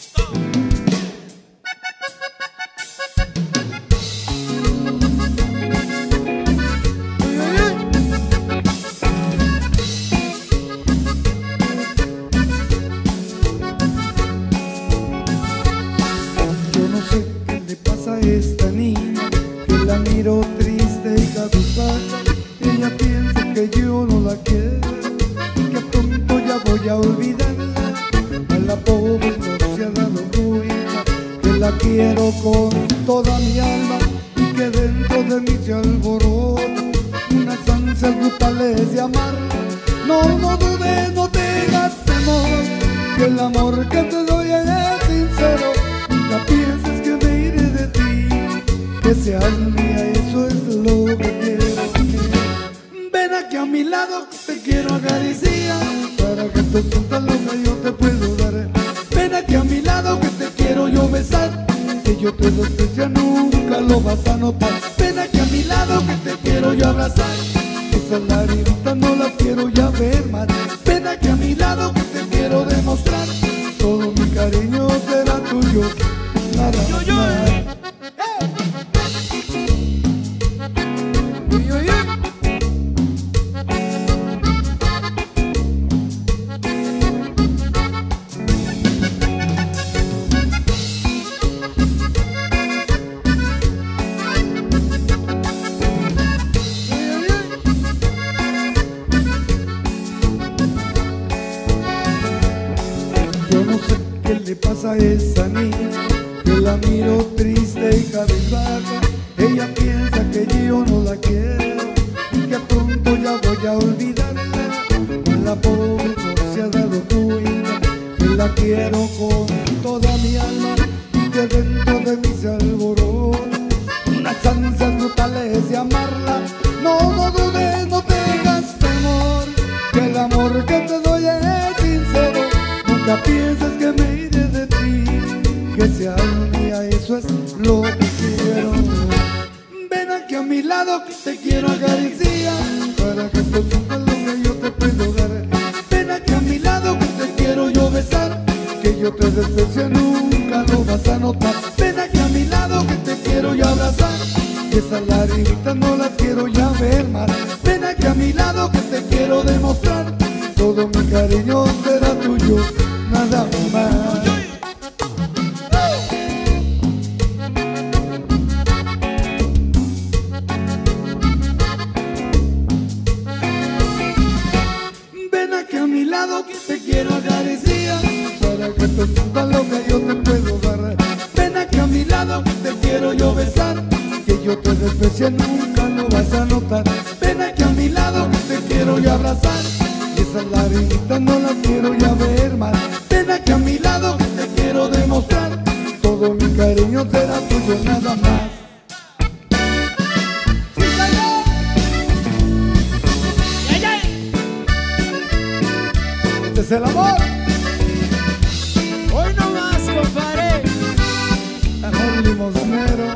Yo no sé qué le pasa a esta niña, que la miro triste y cabizbaja. Ella piensa que yo no la quiero y que pronto ya voy a olvidarla. A la pobre no se ha dado cuenta que la quiero con toda mi alma y que dentro de mí se alborota unas ansias brutales de amarla. No, no dudes, no tengas temor, que el amor que te doy es sincero. Nunca pienses que me iré de ti, que seas mía, eso es lo que quiero. Ven aquí a mi lado, te quiero acariciar, para que te sientas lo que yo te puedo dar. Ven aquí a mi lado, que te quiero yo besar, que yo te desprecio nunca lo vas a notar. Ven aquí a mi lado, que te quiero yo abrazar, esa lágrima no la quiero ya ver más. Ven aquí a mi lado, que te quiero demostrar, todo mi cariño será tuyo, nada más. Uy, uy, uy. ¿qué le pasa a esa niña? Que la miro triste y cabizbaja. Ella piensa que yo no la quiero y que pronto ya voy a olvidarla. La pobre no se ha dado cuenta que la quiero con toda mi alma y que dentro de mí se alborota unas ansias brutales de amarla. No, no dudes, no tengas temor, que el amor que te doy es sincero. Nunca pienses que me iré de ti, que sea mía, eso es lo que quiero. Ven aquí a mi lado que te quiero acariciar, para que te sientas lo que yo te puedo dar. Ven aquí a mi lado que te quiero yo besar, que yo te desprecio nunca lo vas a notar. Ven aquí a mi lado que te quiero yo abrazar, que esas lagrimitas no las quiero ya ver más. Ven aquí a mi lado que te quiero demostrar, todo mi cariño será tuyo, nada más. Ven aquí a mi lado que te quiero acariciar, para que te sientas lo que yo te puedo dar. Ven aquí a mi lado que te quiero yo besar, que yo te desprecio nunca lo vas a notar. Ven aquí a mi lado que te quiero yo abrazar, y esas lagrimitas no las quiero ya ver más. Ven aquí a mi lado que te quiero demostrar, todo mi cariño será tuyo, nada más. ¡Sí, señor! ¡Ay, ay! Este es el amor. Hoy no más, compadre. Amor limosnero.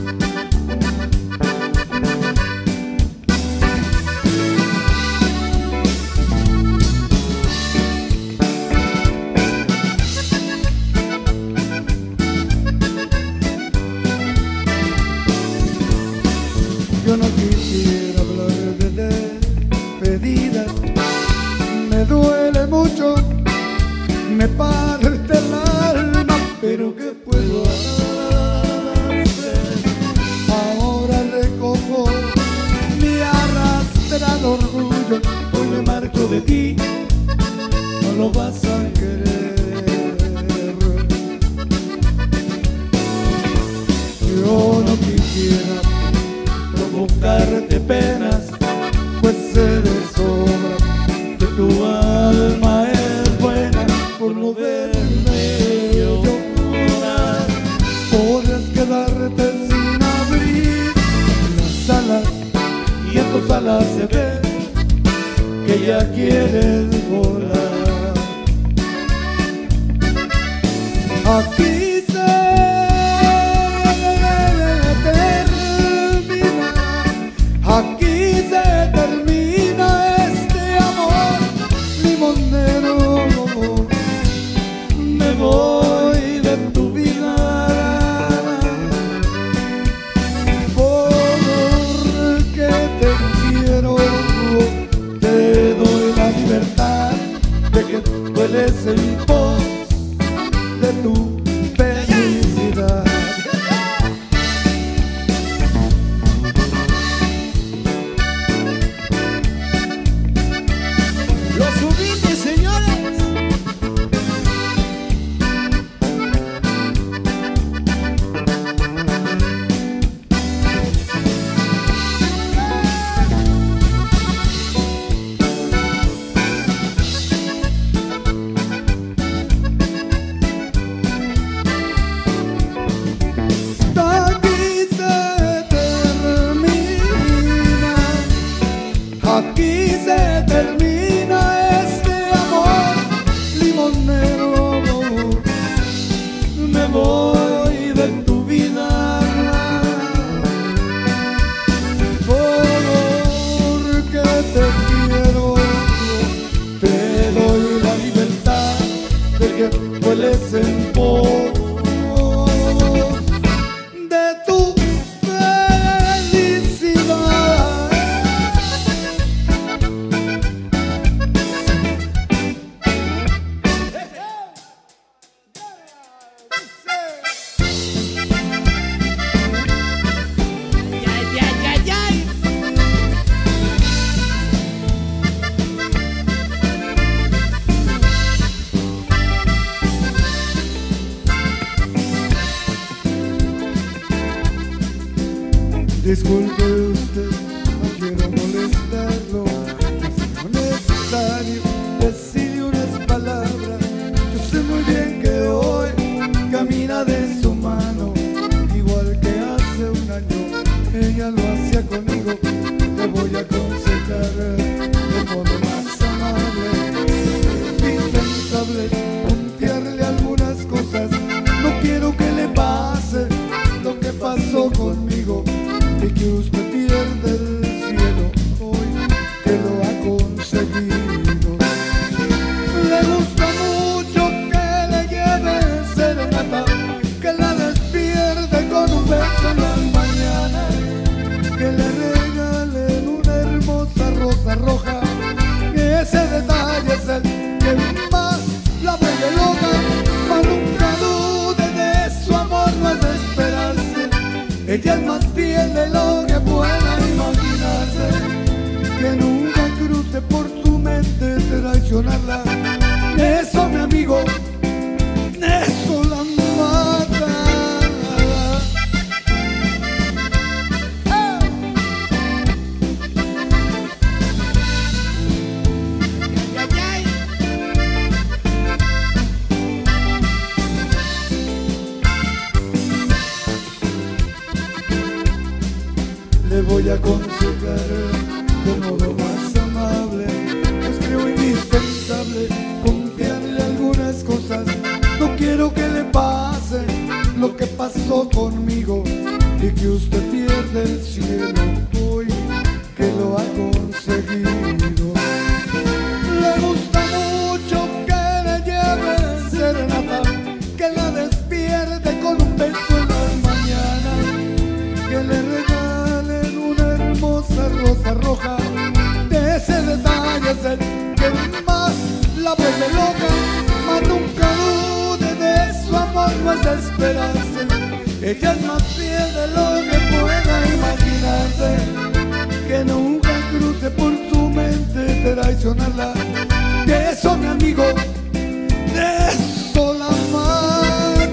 Yo no quisiera hablar de despedida, me duele mucho, me parte el alma, pero ¿qué puedo hacer? Ahora recojo mi arrastrado orgullo, hoy me marcho de ti, no lo vas a querer. Yo no quisiera provocarte penas, pues sé de sobra que tu alma es buena por no verme llorar. Podrías quedarte sin abrir las alas y en tus alas se ve que ya quieres volar. Aquí se Aquí se termina este amor limonero, me voy de tu vida, porque te quiero, te doy la libertad de que vueles en pos de tu Disculpe usted, no quiero molestarlo. Es no necesario decirle unas palabras. Yo sé muy bien que hoy camina de su mano, igual que hace un año ella lo hacía conmigo. Te voy a aconsejar de modo más amable, indispensable confiarle algunas cosas. No quiero que le pase lo que pasó conmigo, y que usted pierde el cielo hoy que lo ha conseguido. Le gusta mucho que le lleve serenata, que la despierte con un beso en las mañanas, que le regalen una hermosa rosa roja, que ese detalle es el que más la vuelve loca. Mas nunca dude de su amor, no es de esperarse, ella es más fiel de lo que pueda imaginarse, que nunca cruce por su mente traicionarla. Eso, mi amigo, eso la mata. Le voy a aconsejar de modo más amable, pues creo indispensable confiarle algunas cosas. No quiero que le pase lo que pasó conmigo, y que usted pierda el cielo hoy que lo ha conseguido. Le gusta mucho que le lleve serenata, que la despierte con un beso en las mañanas, que le regalen una hermosa rosa roja. De ese detalle es el que más la vuelve loca. Mas nunca dude de su amor, no es de esperarse, ella es más fiel de lo que pueda imaginarse, que nunca cruce por su mente traicionarla. De eso, mi amigo, de eso la mata.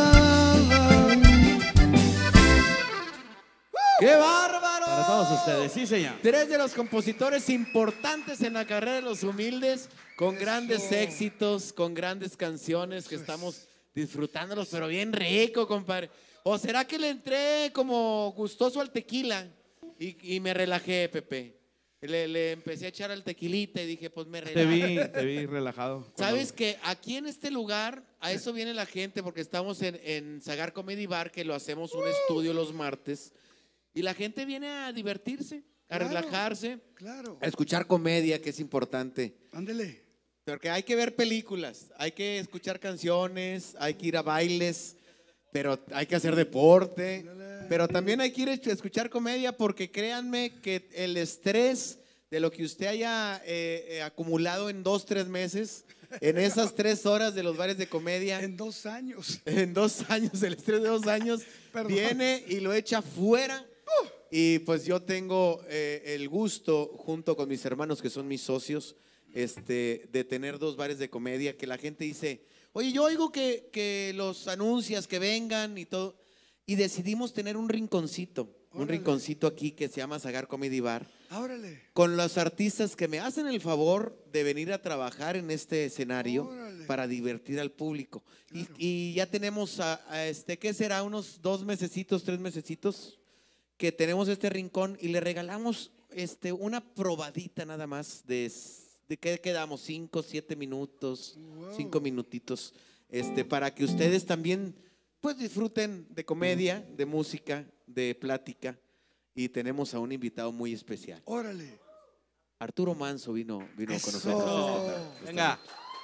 ¡Qué bárbaro! Para todos ustedes, sí, señor. Tres de los compositores importantes en la carrera de Los Humildes, con grandes éxitos, con grandes canciones que estamos disfrutándolos, pero bien rico, compadre. ¿O será que le entré como gustoso al tequila y, y me relajé, Pepe? Le, le empecé a echar al tequilita y dije, pues me relajo. Te vi, te vi relajado. ¿Sabes que aquí en este lugar, a eso viene la gente, porque estamos en, en Sagar Comedy Bar, que lo hacemos un estudio los martes, y la gente viene a divertirse, a Claro, relajarse, Claro. a escuchar comedia, que es importante. Ándele. Porque hay que ver películas, hay que escuchar canciones, hay que ir a bailes, pero hay que hacer deporte, pero también hay que ir a escuchar comedia, porque créanme que el estrés de lo que usted haya eh, eh, acumulado en dos, tres meses, en esas tres horas de los bares de comedia, En dos años. en dos años, el estrés de dos años, Perdón. viene y lo echa fuera. Y pues yo tengo eh, el gusto, junto con mis hermanos que son mis socios, este, de tener dos bares de comedia, que la gente dice, oye, yo oigo que, que los anuncias, que vengan y todo, y decidimos tener un rinconcito, un Órale. rinconcito aquí que se llama Sagar Comedy Bar, Ábrale. con los artistas que me hacen el favor de venir a trabajar en este escenario Órale. para divertir al público. Y- Claro. Y, ya tenemos, a, a este, ¿qué será? Unos dos mesecitos, tres mesecitos que tenemos este rincón y le regalamos este, una probadita nada más de, de qué quedamos, cinco, siete minutos, Wow. cinco minutitos, este, para que ustedes también pues disfruten de comedia, de música, de plática. Y tenemos a un invitado muy especial. Órale. Arturo Manso vino, vino con Eso. nosotros. esta tarde. Venga.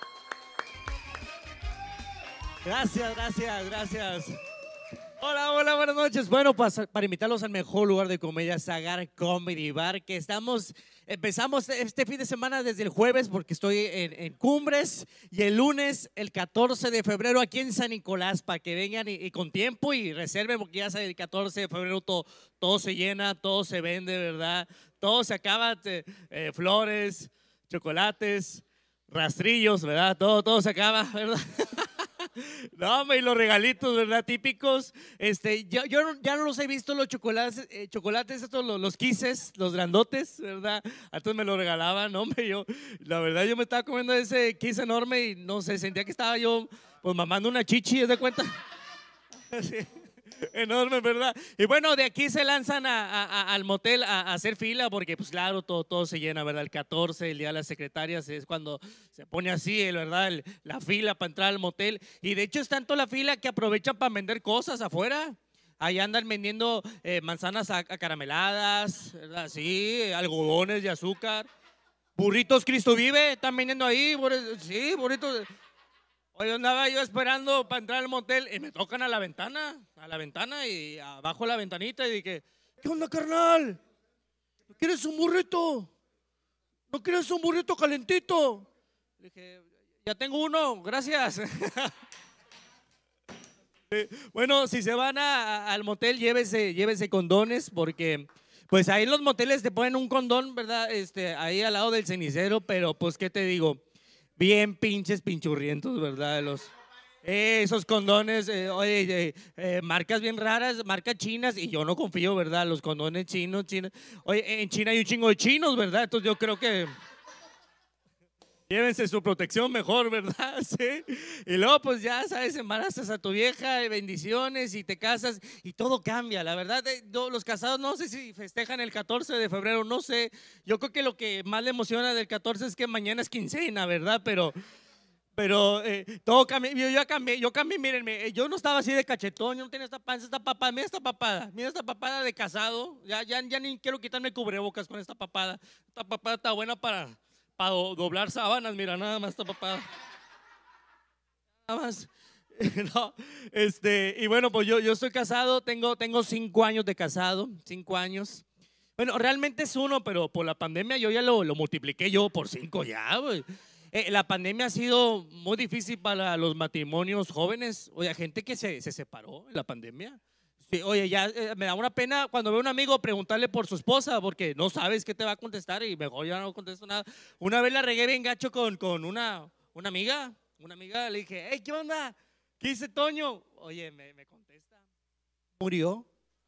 Gracias, gracias, gracias. Hola, hola, buenas noches. Bueno, pues, para invitarlos al mejor lugar de comedia, Sagar Comedy Bar, que estamos, empezamos este fin de semana desde el jueves porque estoy en, en Cumbres, y el lunes, el catorce de febrero, aquí en San Nicolás, para que vengan y, y con tiempo y reserven, porque ya saben, el catorce de febrero todo, todo se llena, todo se vende, ¿verdad? Todo se acaba, te- eh, flores, chocolates, rastrillos, ¿verdad? Todo, todo se acaba, ¿verdad? No, hombre, y los regalitos, ¿verdad? Típicos. Este, yo, yo no- ya no los he visto los chocolates, eh, chocolates estos, los, los quises, los grandotes, ¿verdad? Antes me lo regalaban, hombre, yo, la verdad, yo me estaba comiendo ese kiss enorme y no sé, sentía que estaba yo, pues, mamando una chichi, ¿es de cuenta? Sí. Enorme, ¿verdad? Y bueno, de aquí se lanzan a, a- a- al motel a, a hacer fila porque, pues claro, todo, todo se llena, ¿verdad? El catorce, el día de las secretarias, es cuando se pone así, el- ¿verdad? El- la fila para entrar al motel. Y de hecho es tanto la fila que aprovechan para vender cosas afuera. Ahí andan vendiendo eh, manzanas a- acarameladas, ¿verdad? Sí, algodones de azúcar. Burritos Cristo Vive, están vendiendo ahí, burri- sí, burritos. Hoy andaba yo esperando para entrar al motel y me tocan a la ventana, a la ventana y abajo la ventanita y dije, ¿qué onda, carnal? ¿No quieres un burrito? ¿No quieres un burrito calentito? Le dije, ya tengo uno, gracias. Eh, Bueno, si se van a- a- al motel, llévese, llévese condones porque pues ahí en los moteles te ponen un condón, ¿verdad? Este, ahí al lado del cenicero, pero pues, ¿qué te digo? Bien pinches pinchurrientos, ¿verdad? Los, eh, esos condones, eh, oye, eh, eh, marcas bien raras, marcas chinas, y yo no confío, ¿verdad? Los condones chinos, chinos. Oye, en China hay un chingo de chinos, ¿verdad? Entonces yo creo que llévense su protección mejor, ¿verdad? Sí. Y luego, pues ya sabes, embarazas a tu vieja, bendiciones y te casas y todo cambia. La verdad, eh, no, los casados no sé si festejan el catorce de febrero, no sé. Yo creo que lo que más le emociona del catorce es que mañana es quincena, ¿verdad? Pero, pero eh, todo cambia. Yo ya cambié, yo cambié, mírenme, eh, yo no estaba así de cachetón, yo no tenía esta panza, esta papada, mira esta papada, mira esta papada de casado. Ya, ya, ya ni quiero quitarme el cubrebocas con esta papada. Esta papada está buena para para doblar sábanas, mira, nada más está papada. Nada más. No, este, y bueno, pues yo, yo estoy casado, tengo, tengo cinco años de casado, cinco años. Bueno, realmente es uno, pero por la pandemia yo ya lo, lo multipliqué yo por cinco ya, güey. Eh, la pandemia ha sido muy difícil para los matrimonios jóvenes. Oye, gente que se, se separó en la pandemia. Sí, oye, ya eh, me da una pena cuando veo a un amigo preguntarle por su esposa porque no sabes qué te va a contestar y mejor ya no contesto nada. Una vez la regué bien gacho con, con una, una amiga, una amiga, le dije, hey, ¿qué onda? ¿Qué dice Toño? Oye, me, me contesta, murió.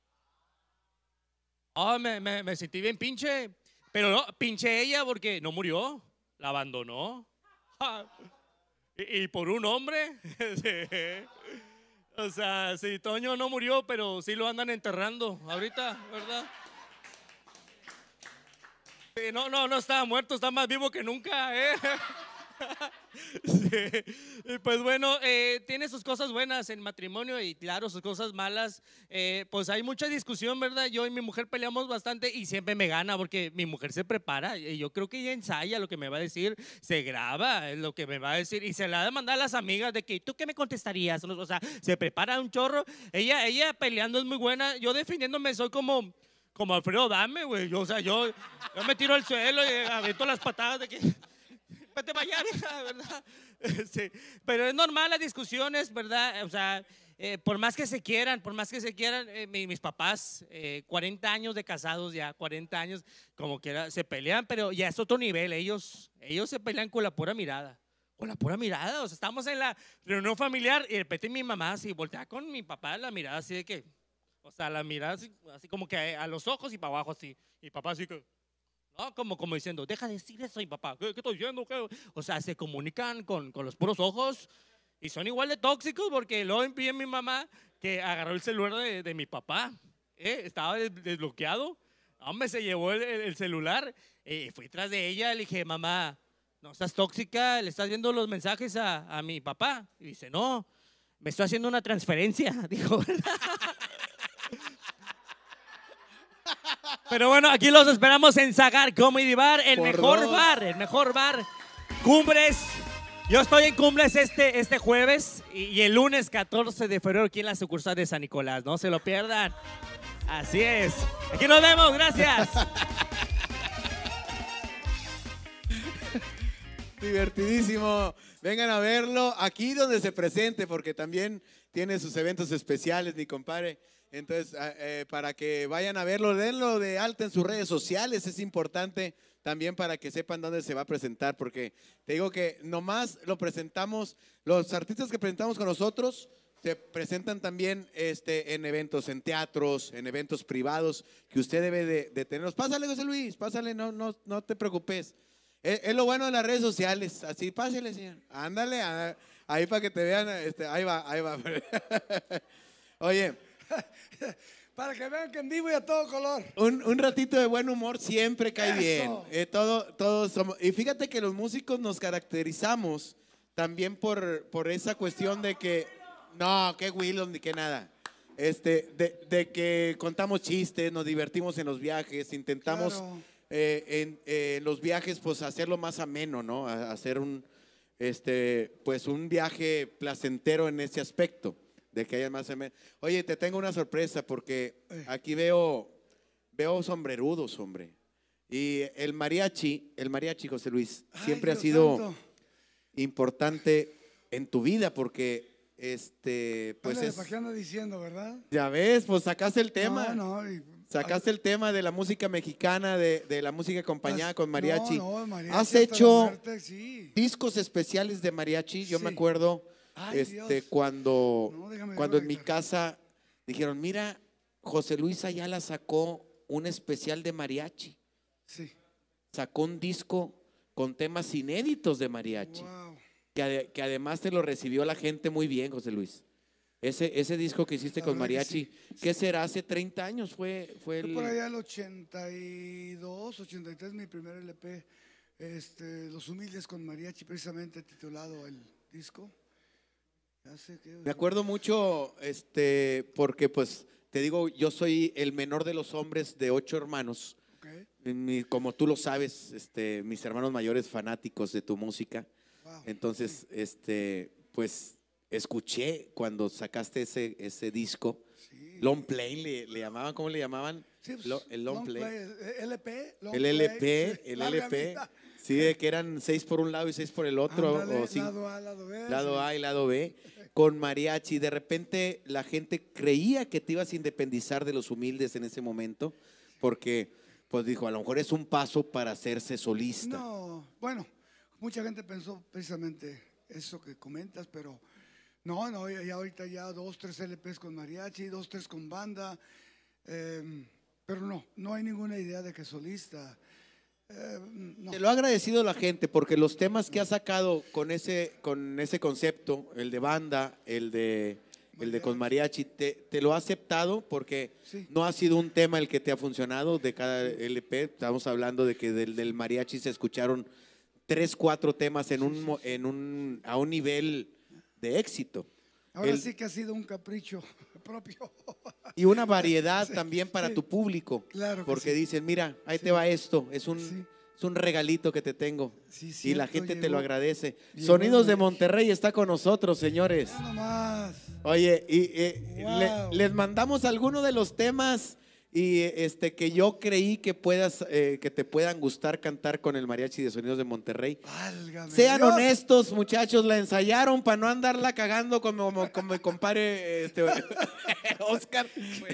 Oh, me, me, me sentí bien pinche, pero no, pinche ella porque no murió, la abandonó. Y, y por un hombre. Sí. O sea, sí, Toño no murió, pero sí lo andan enterrando ahorita, ¿verdad? Sí, no, no, no estaba muerto, está más vivo que nunca, ¿eh? Sí. Y pues bueno, eh, tiene sus cosas buenas en matrimonio y claro, sus cosas malas. Eh, pues hay mucha discusión, ¿verdad? Yo y mi mujer peleamos bastante y siempre me gana porque mi mujer se prepara. Y yo creo que ella ensaya lo que me va a decir, se graba es lo que me va a decir y se la ha de mandar a las amigas de que ¿tú qué me contestarías? O sea, se prepara un chorro. Ella, ella peleando es muy buena. Yo defendiéndome soy como, como Alfredo Dame, güey. Yo, o sea, yo, yo me tiro al suelo y avento las patadas de que... Vete para allá, vieja, ¿verdad? Sí. Pero es normal las discusiones, ¿verdad? O sea, eh, por más que se quieran, por más que se quieran, eh, mi- mis papás, eh, cuarenta años de casados ya, cuarenta años, como quiera, se pelean, pero ya es otro nivel. Ellos, ellos se pelean con la pura mirada. Con la pura mirada. O sea, estamos en la reunión familiar y de repente mi mamá así voltea con mi papá la mirada así de que, o sea, la mirada así, así como que a los ojos y para abajo así. Y papá así que... No, como, como diciendo, deja de decir eso, mi papá. ¿Qué, qué estoy diciendo? ¿Qué? O sea, se comunican con, con los puros ojos y son igual de tóxicos porque luego vi mi mamá que agarró el celular de, de mi papá. ¿eh? Estaba des- desbloqueado. Hombre, se llevó el, el- el celular. Y fui tras de ella. Le dije, mamá, no estás tóxica, le estás viendo los mensajes a, a mi papá. Y dice, no, me estoy haciendo una transferencia. Dijo, ¿verdad? Pero bueno, aquí los esperamos en Zagar Comedy Bar, el Por mejor dos. bar, el mejor bar. Cumbres. Yo estoy en Cumbres este, este jueves y, y el lunes catorce de febrero aquí en la sucursal de San Nicolás. No se lo pierdan. Así es. Aquí nos vemos. Gracias. Divertidísimo. Vengan a verlo aquí donde se presente, porque también tiene sus eventos especiales, mi compadre. Entonces, eh, para que vayan a verlo, denlo de alta en sus redes sociales, es importante también para que sepan dónde se va a presentar, porque te digo que nomás lo presentamos, los artistas que presentamos con nosotros se presentan también este, en eventos, en teatros, en eventos privados, que usted debe de, de tenerlos. Pásale, José Luis, pásale, no, no, no te preocupes. Es, es lo bueno de las redes sociales, así, pásale, señor. Ándale, a, ahí para que te vean, este, ahí va, ahí va. Oye. Para que vean que en vivo y a todo color. Un, un ratito de buen humor siempre cae Eso. bien. Eh, todo, todos somos, y fíjate que los músicos nos caracterizamos también por, por esa cuestión de que, no, que Willow ni que nada. Este, de, de que contamos chistes, nos divertimos en los viajes, intentamos Claro. eh, en, eh, en los viajes pues hacerlo más ameno, ¿no? A- hacer un, este, pues un viaje placentero en ese aspecto. De que haya más o menos. Oye, te tengo una sorpresa porque aquí veo, veo sombrerudos, hombre. Y el mariachi, el mariachi, José Luis, Ay, siempre Dios ha sido santo. importante en tu vida porque, este, pues Ándale, es, ¿para qué anda diciendo, verdad? ya ves, pues sacaste el tema. No, no. y- Sacaste el tema de la música mexicana, de, de la música acompañada con mariachi. No, no, mariachi Has hasta la hecho muerte, sí. discos especiales de mariachi. Yo me Sí. acuerdo Ay, este, Dios. cuando, No, déjame cuando ver en la mi casa dijeron, mira, José Luis Ayala sacó un especial de mariachi. Sí. Sacó un disco con temas inéditos de mariachi. Wow. Que, ade- que además te lo recibió la gente muy bien, José Luis. Ese, ese disco que hiciste La con verdad que mariachi, sí. ¿qué será? Hace treinta años fue, fue Fue el... por allá el ochenta y dos, ochenta y tres, mi primer L P, este, Los Humildes con Mariachi, precisamente titulado el disco. Ya sé que- Me acuerdo mucho, este, porque pues te digo, yo soy el menor de los hombres de ocho hermanos. Ok. Mi- como tú lo sabes, este, mis hermanos mayores fanáticos de tu música. Wow. Entonces, este, pues escuché cuando sacaste ese, ese disco. Sí. Long play le, le llamaban, ¿cómo le llamaban? Sí, pues, Lo- el long, long play. eh, L P, long El L P, play, sí, el larga L P. vida. Sí, de que eran seis por un lado y seis por el otro. Ándale, o cinco. lado A, lado B. Lado sí. A y lado B, con mariachi. De repente la gente creía que te ibas a independizar de los humildes en ese momento, porque pues dijo, a lo mejor es un paso para hacerse solista. No, bueno, mucha gente pensó precisamente eso que comentas, pero no, no, ya, ya ahorita ya dos, tres L Ps con mariachi, dos, tres con banda, eh, pero no, no hay ninguna idea de que solista. eh, no. Te lo ha agradecido la gente porque los temas que has sacado con ese, con ese concepto, el de banda, el de, el de con mariachi, te, te lo ha aceptado porque Sí. no ha sido un tema el que te ha funcionado de cada L P. Estamos hablando de que del, del mariachi se escucharon tres, cuatro temas en un, mo- en un, a un nivel de éxito. Ahora El- sí que ha sido un capricho propio. Y una variedad también para sí. tu público. Claro que Porque sí. dicen, mira, ahí Sí. te va esto, es un, Sí. es un regalito que te tengo. Sí, y la cierto, gente te llegó- lo agradece. llegó Sonidos el de mariachi. Monterrey está con nosotros, señores. Ya nomás. Oye, y eh, le- Wow. les mandamos algunos de los temas y eh, este que yo creí que puedas, eh, que te puedan gustar cantar con el mariachi de Sonidos de Monterrey. Válgame Sean Dios. honestos, muchachos, la ensayaron para no andarla cagando como, como, como mi compadre este, Oscar.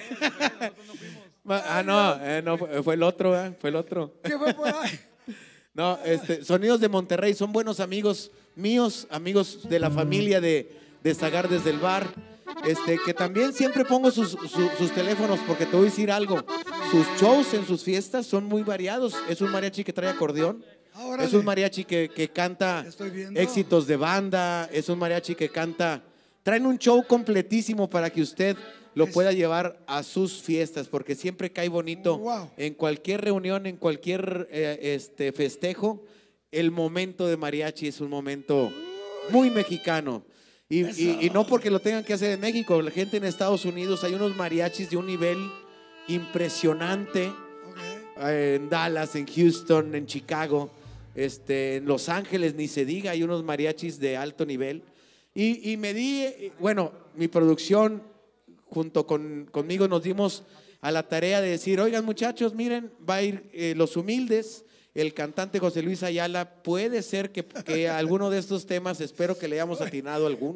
Ah, no, eh, no, fue, fue el otro, ¿eh? Fue el otro. ¿Qué fue por ahí? No, este, Sonidos de Monterrey son buenos amigos míos, amigos de la familia de, de Zagar desde el bar. Este, que también siempre pongo sus, su- sus teléfonos porque te voy a decir algo. Sus shows en sus fiestas son muy variados. Es un mariachi que trae acordeón. Órale. Es un mariachi que, que canta Estoy viendo. éxitos de banda. Es un mariachi que canta. Traen un show completísimo para que usted lo Es- pueda llevar a sus fiestas porque siempre cae bonito Wow. en cualquier reunión, en cualquier eh, este, festejo. El momento de mariachi es un momento muy mexicano. Y, y- y no porque lo tengan que hacer en México, la gente en Estados Unidos hay unos mariachis de un nivel impresionante Ok. eh, en Dallas, en Houston, en Chicago, este, en Los Ángeles, ni se diga, hay unos mariachis de alto nivel. Y, y me di, eh, bueno, mi producción junto con, conmigo nos dimos a la tarea de decir, oigan muchachos, miren, va a ir eh, Los Humildes, el cantante José Luis Ayala, puede ser que, que alguno de estos temas, espero que le hayamos atinado alguno.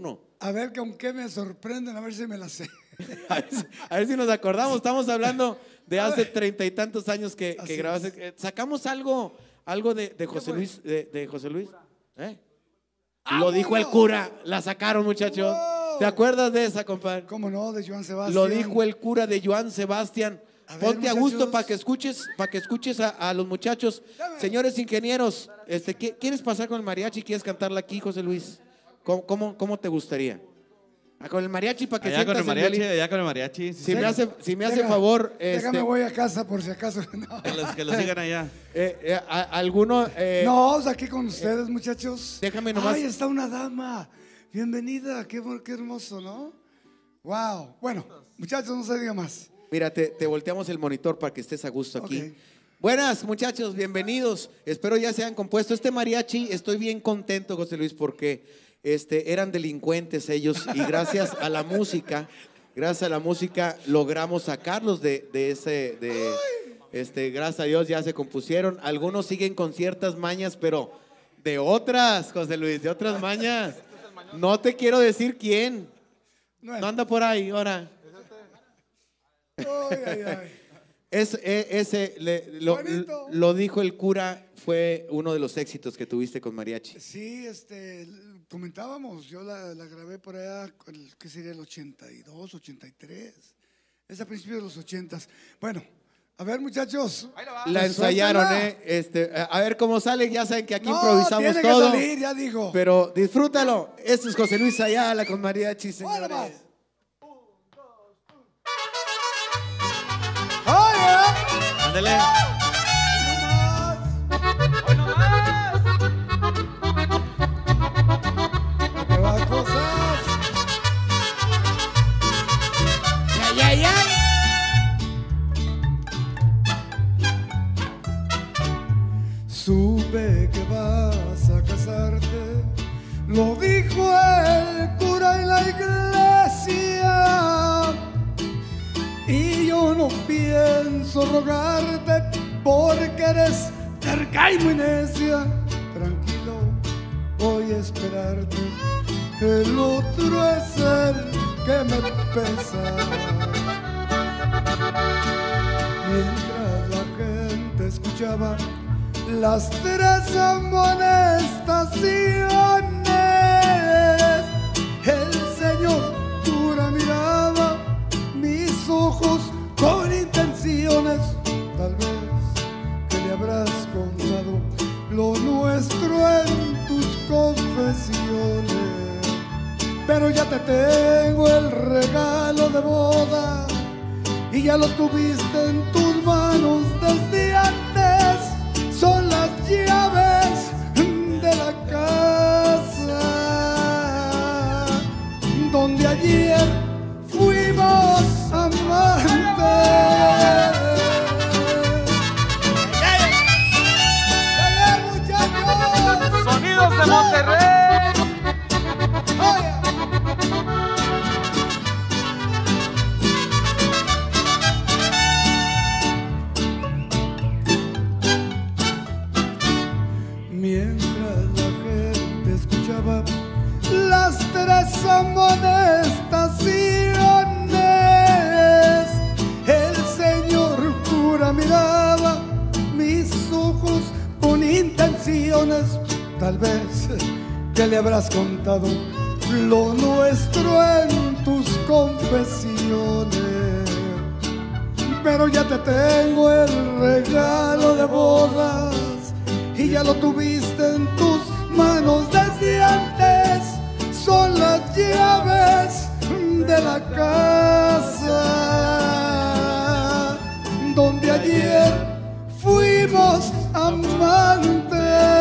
A ver con qué me sorprenden, a ver si me la sé. A ver, si, a ver si nos acordamos. Estamos hablando de hace treinta y tantos años que, que grabaste. Eh, Sacamos algo, algo de, de José Luis. De, de José Luis. ¿Eh? Lo dijo el cura. La sacaron, muchachos. Wow. ¿Te acuerdas de esa, compadre? ¿Cómo no? De Joan Sebastián. Lo dijo el cura de Joan Sebastián. A ver, Ponte a gusto muchachos. para que escuches, para que escuches a, a los muchachos. Dame. Señores ingenieros, este, ¿qué- ¿quieres pasar con el mariachi? ¿Quieres cantarla aquí, José Luis? ¿Cómo, cómo, cómo te gustaría? Ah, con el mariachi para que Allá con sientas el mariachi, violín. allá con el mariachi. sí, Si sí. me hace, si me hace Deja- favor, Déjame, este, voy a casa por si acaso. No, Que los, que los sigan allá. eh, eh, a- alguno, eh, no pues aquí con ustedes, muchachos. déjame nomás- Ay, está una dama. Bienvenida, qué, bu- qué hermoso, ¿no? Wow. Bueno, muchachos, no se diga más. mira, te, te volteamos el monitor para que estés a gusto aquí. Ok. Buenas, muchachos, bienvenidos. Espero ya se hayan compuesto. Este mariachi, estoy bien contento, José Luis, porque este, eran delincuentes ellos y gracias a la música, gracias a la música logramos sacarlos de, de ese, de, este, gracias a Dios ya se compusieron. Algunos siguen con ciertas mañas, pero de otras, José Luis, de otras mañas. No te quiero decir quién. Bueno. No anda por ahí, ahora. Ay, ay, ay. Es, e- ese le- lo, Bonito. lo dijo el cura, fue uno de los éxitos que tuviste con mariachi. Sí, este, comentábamos, yo la, la grabé por allá, el- ¿qué sería? El ochenta y dos, ochenta y tres. Es a principios de los ochentas. Bueno, a ver, muchachos. La pues, ensayaron, suéltala. ¿eh? Este, a a ver cómo sale, ya saben que aquí No, improvisamos tiene todo. que salir, ya digo. Pero disfrútalo. Este es José Luis Ayala con mariachi, Órale, señores. más. Oye, Ándale. no te va cosas. ¡Ay, ay, ay! Supe que vas a casarte, lo dijo el cura en la iglesia. Y yo no pienso rogarte porque eres terca y muy necia. Tranquilo, voy a esperarte. El otro es el que me pesa. Mientras la gente escuchaba las tres amonestaciones, el señor cura miraba mis ojos con intenciones. Tal vez que le habrás contado lo nuestro en tus confesiones, pero ya te tengo el regalo de boda y ya lo tuviste en tus manos desde antes. Son las llaves de la casa donde ayer fuimos amantes. ¡Dale, muchachos! Sonidos de Monterrey. ¡Oye! Mientras la gente escuchaba las tres amonestaciones, el señor cura miraba mis ojos con intenciones. Tal vez que le habrás contado lo nuestro en tus confesiones, pero ya te tengo el regalo de bodas y ya lo tuviste en tus manos desde antes. Son las llaves de la casa donde ayer fuimos amantes.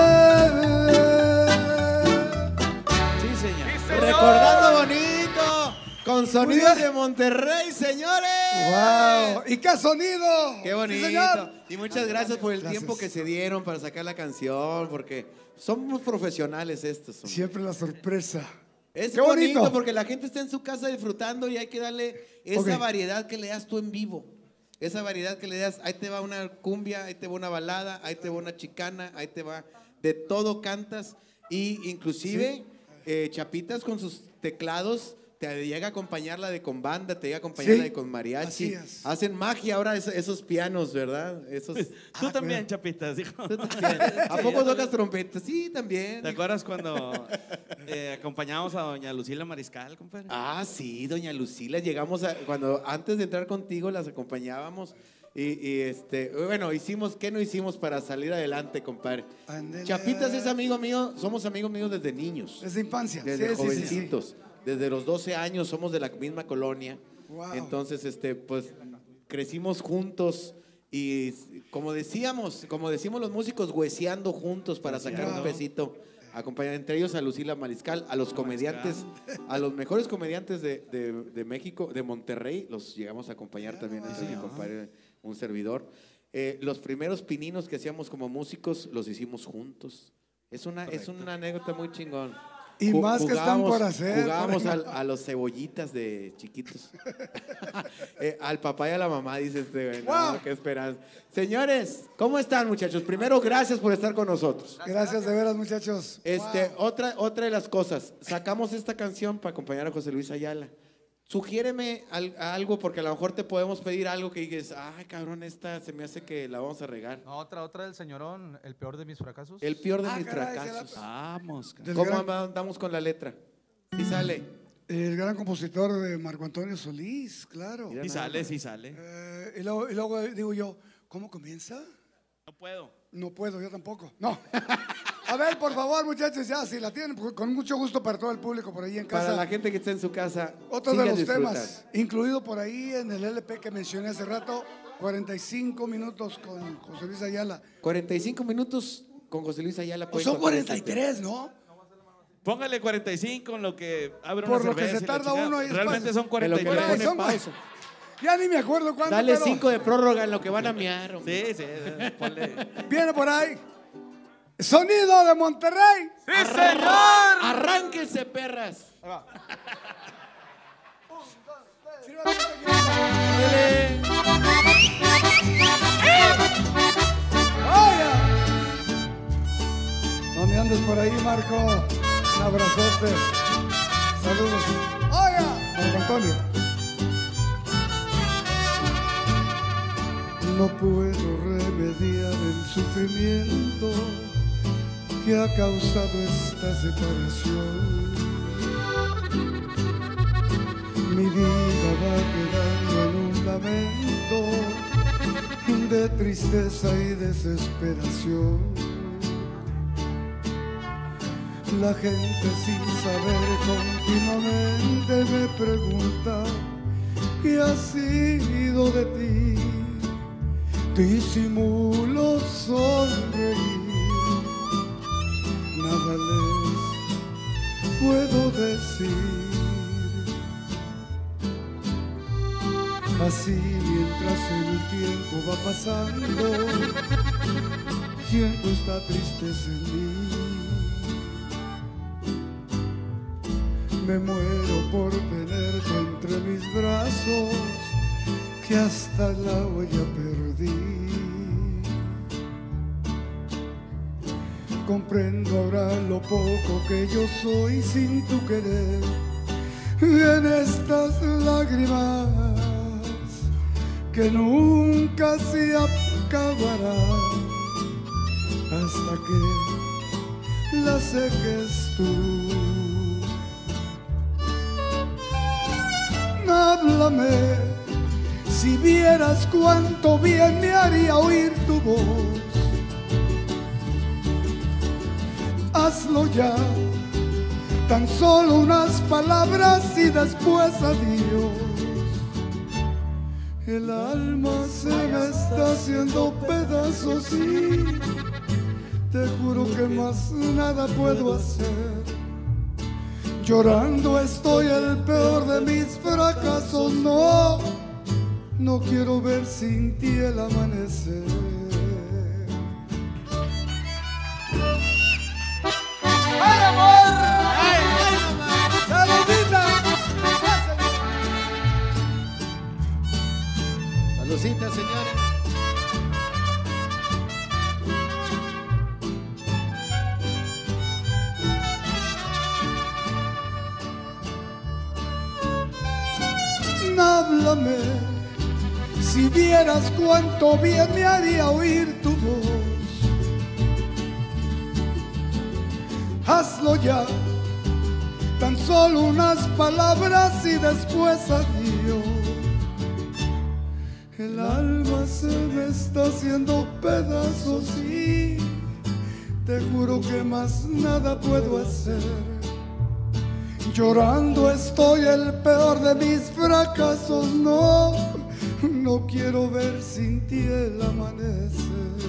Sí, señor. Recordando bonito, con sonidos de Monterrey, señores. ¡Wow! ¿Y qué sonido? Qué Sí, bonito. señor. Y muchas gracias por el Gracias. tiempo que se dieron para sacar la canción, porque somos profesionales estos. hombre. Siempre la sorpresa. Es Qué bonito, bonito. porque la gente está en su casa disfrutando y hay que darle esa Ok. variedad que le das tú en vivo. Esa variedad que le das, ahí te va una cumbia, ahí te va una balada, ahí te va una chicana, ahí te va, de todo cantas y inclusive eh, chapitas con sus teclados, te llega a acompañar la de con banda, te llega a acompañar Sí, la de con mariachi. así es. Hacen magia ahora es- esos pianos, ¿verdad? Esos, Tú también, Chapitas, dijo. ¿Tú también? ¿A poco tocas trompeta? Sí, también. ¿Te acuerdas cuando eh, acompañábamos a doña Lucila Mariscal, compadre? Ah, sí, doña Lucila, llegamos a, cuando antes de entrar contigo las acompañábamos y, y, este, bueno, hicimos, ¿qué no hicimos para salir adelante, compadre? Ándele. Chapitas es amigo mío, somos amigos míos desde niños, Desde infancia. desde Sí, sí, sí, sí. jovencitos, desde los doce años somos de la misma colonia, Wow. entonces, este, pues, crecimos juntos y como decíamos, como decimos los músicos, hueseando juntos para sacar un Wow. pesito. Acompañar entre ellos a Lucila Mariscal, a los comediantes, a los mejores comediantes de, de- de México, de Monterrey, los llegamos a acompañar también, ese es mi compadre, un servidor. Eh, los primeros pininos que hacíamos como músicos los hicimos juntos. Es una, es una anécdota muy chingón. Y Ju- más que están por hacer. Jugábamos por- al- a los cebollitas de chiquitos. Eh, al papá y a la mamá, dice este güey. No, Wow. qué esperanza. Señores, ¿cómo están, muchachos? Primero, gracias por estar con nosotros. Gracias de veras, muchachos. Este, Wow. otra, otra de las cosas, sacamos esta canción para acompañar a José Luis Ayala. Sugiéreme al- algo, porque a lo mejor te podemos pedir algo que digas, ay, cabrón, esta se me hace que la vamos a regar. No, otra, otra del señorón, el peor de mis fracasos. El peor de Ah, mis caray, fracasos. se la- Vamos, cara. Del ¿Cómo gran- andamos con la letra? ¿Sí sale? El gran compositor de Marco Antonio Solís, claro. Mira Sí nada sale, más. sí sale. Eh, y, luego, y luego digo yo, ¿cómo comienza? No puedo. No puedo, yo tampoco. No. A ver, por favor, muchachos, ya, si la tienen, pues, con mucho gusto para todo el público por ahí en casa. Para la gente que está en su casa, Otro de sigan los disfrutando. temas, incluido por ahí en el L P que mencioné hace rato, cuarenta y cinco minutos con José Luis Ayala. cuarenta y cinco minutos con José Luis Ayala. O pueden son encontrar cuarenta y este tres, ¿no? Póngale cuarenta y cinco en lo que abre Por una lo que cerveza se y la tarda chingada. uno ahí Realmente después. son En cuarenta y lo que le Por ahí tres. pone son- pausa. Ya ni me acuerdo cuándo, Dale pero cinco de prórroga en lo que van a miar. hombre. Sí, sí, ponle. viene por ahí. Sonido de Monterrey. Arránquense, perras. Dale. ¡Vaya! No me andes por ahí, Marco. Un abrazote. Saludos. ¡Oiga! Marco Antonio. No puedo remediar el sufrimiento que ha causado esta separación. Mi vida va quedando en un lamento de tristeza y desesperación. La gente sin saber continuamente me pregunta ¿qué ha sido de ti? Disimulo sonreír, nada les puedo decir. Así mientras el tiempo va pasando, siento esta tristeza en mí. Me muero por tenerte entre mis brazos, que hasta la huella perdí. Comprendo ahora lo poco que yo soy sin tu querer. En estas lágrimas que nunca se acabarán hasta que la seques tú. Háblame, si vieras cuánto bien me haría oír tu voz. Hazlo ya, tan solo unas palabras y después adiós. El alma se me está haciendo pedazos y te juro que más nada puedo hacer. Llorando estoy el peor de mis fracasos, no, no quiero ver sin ti el amanecer. ¡Ay, amor! ¡Ay, ay, mamá! ¡Saludita! Saludcita, señores. háblame. Si vieras cuánto bien me haría oír tu voz. Hazlo ya, tan solo unas palabras y después adiós. El alma se me está haciendo pedazos y te juro que más nada puedo hacer. Llorando estoy el peor de mis fracasos. No, no quiero ver sin ti el amanecer.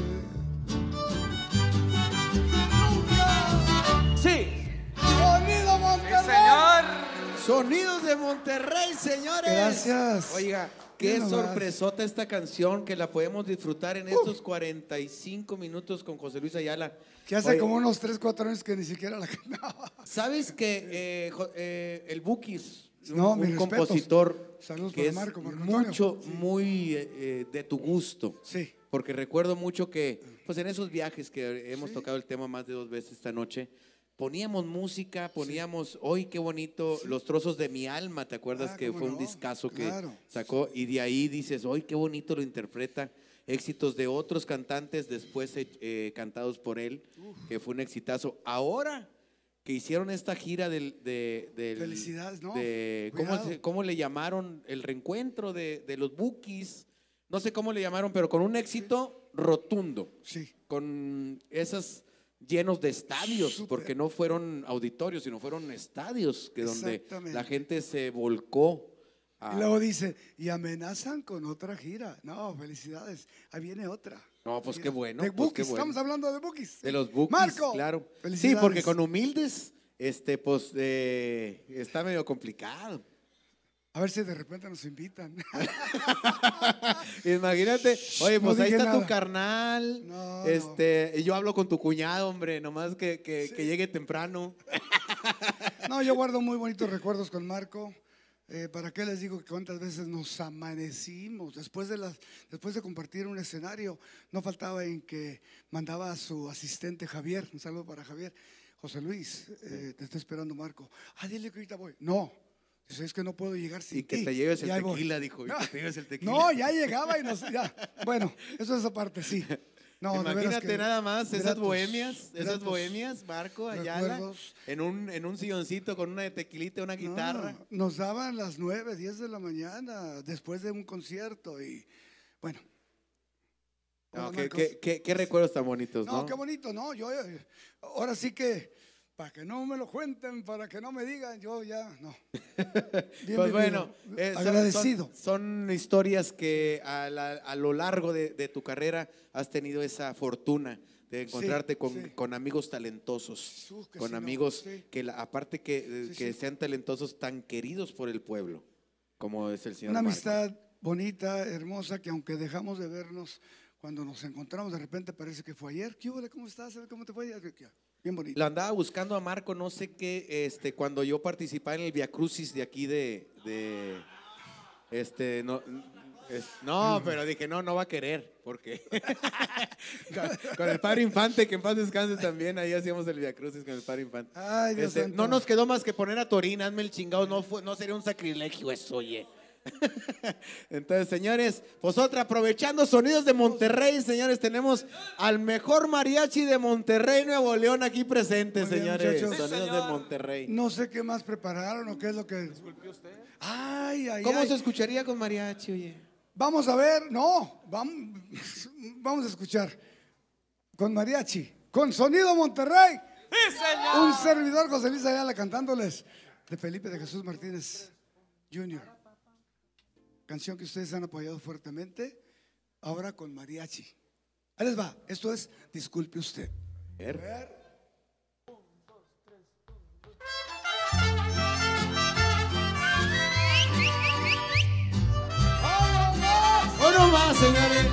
Sí. Sonido Monterrey. Sí, señor. Sonidos de Monterrey, señores. Gracias. Oiga, qué Bien sorpresota esta canción que la podemos disfrutar en estos cuarenta y cinco minutos con José Luis Ayala. Que hace Oye, como unos tres, cuatro años que ni siquiera la cantaba. ¿Sabes que eh, jo- eh, el Bukis, un, No, un mis respetos. compositor Saludos que para es Marco, Marco Antonio. mucho, muy eh, eh, de tu gusto? Sí. Porque recuerdo mucho que, pues en esos viajes que hemos tocado el tema más de dos veces esta noche, poníamos música, poníamos, hoy qué bonito, Los Trozos de Mi Alma, ¿te acuerdas Ah, que cómo fue un no, discazo que claro. sacó? Y de ahí dices, hoy qué bonito lo interpreta. Éxitos de otros cantantes después eh, eh, cantados por él, que fue un exitazo. Ahora que hicieron esta gira del... De, del- Felicidades, ¿no? de- ¿cómo, Cuidado. se- cómo le llamaron? El reencuentro de, de los Bukis. No sé cómo le llamaron, pero con un éxito rotundo. Sí. Con esas llenos de estadios, Súper. porque no fueron auditorios, sino fueron estadios que donde Exactamente. la gente se volcó. a- Y luego dice, y amenazan con otra gira. No, felicidades. Ahí viene otra. No, pues Mira, qué bueno. De pues Bukis, qué bueno. estamos hablando de Bukis. De los Bukis, Marco, claro. Sí, felicidades. porque con Humildes, este, pues, eh, está medio complicado. A ver si de repente nos invitan. Imagínate, oye, No pues ahí dije está tu nada. carnal. No, este, y yo hablo con tu cuñado, hombre, nomás que, que, que llegue temprano. No, yo guardo muy bonitos recuerdos con Marco. Eh, ¿Para qué les digo que cuántas veces nos amanecimos? Después de, las, después de compartir un escenario, no faltaba en que mandaba a su asistente Javier, un saludo para Javier. José Luis, eh, te está esperando Marco. Ah, dile que ahorita voy. No, dice, es que no puedo llegar sin Y que ti. te lleves el Y ahí voy. tequila, dijo. Y No. que te lleves el tequila. No, ya llegaba y nos. Ya. Bueno, eso es aparte, sí. No, de veras Imagínate que nada más esas gratos, bohemias, esas gratos bohemias, Marco Ayala, recuerdos. en un, en un silloncito con una de tequilita, una guitarra. No, nos daban las nueve, diez de la mañana después de un concierto y bueno. No, Hola, qué, Marcos. qué- qué- qué recuerdos tan bonitos, No, ¿no? qué bonito, ¿no? Yo eh, ahora sí que para que no me lo cuenten, para que no me digan, yo ya no. Bien Pues vivido, bueno, eh, son- agradecido. Son, son historias que a, la- a lo largo de, de tu carrera has tenido esa fortuna de encontrarte Sí, con, sí. con amigos talentosos, Uh, que con sí, no, amigos sí. que la- aparte que, eh, Sí, que sí. sean talentosos tan queridos por el pueblo, como es el señor Una Marco. amistad bonita, hermosa, que aunque dejamos de vernos, cuando nos encontramos de repente parece que fue ayer. ¿Qué hubo? ¿Cómo estás? ¿Cómo te fue? Bien bonito. Lo andaba buscando a Marco, no sé qué, este, cuando yo participaba en el Via Crucis de aquí de, de este, no, es- no, pero dije, no, no va a querer, porque con, con el Padre Infante, que en paz descanse también, ahí hacíamos el Via Crucis con el Padre Infante. Ay, Dios Este, santo. no nos quedó más que poner a Torina, hazme el chingado, no, fue, no sería un sacrilegio eso, oye. Entonces, señores, pues otra, aprovechando sonidos de Monterrey, señores, tenemos al mejor mariachi de Monterrey, Nuevo León, aquí presente, Muy bien, señores. muchachos. Sonidos de Monterrey. No sé qué más prepararon o qué es lo que. Disculpe usted. Ay, ay, ¿Cómo ay. se escucharía con mariachi, oye? Vamos a ver, no, vamos, vamos a escuchar con mariachi, con sonido Monterrey. ¡Sí, señor! Un servidor, José Luis Ayala, cantándoles de Felipe de Jesús Martínez junior Canción que ustedes han apoyado fuertemente, ahora con mariachi. Ahí les va, esto es Disculpe Usted. A ver. ¡Uno más, señores!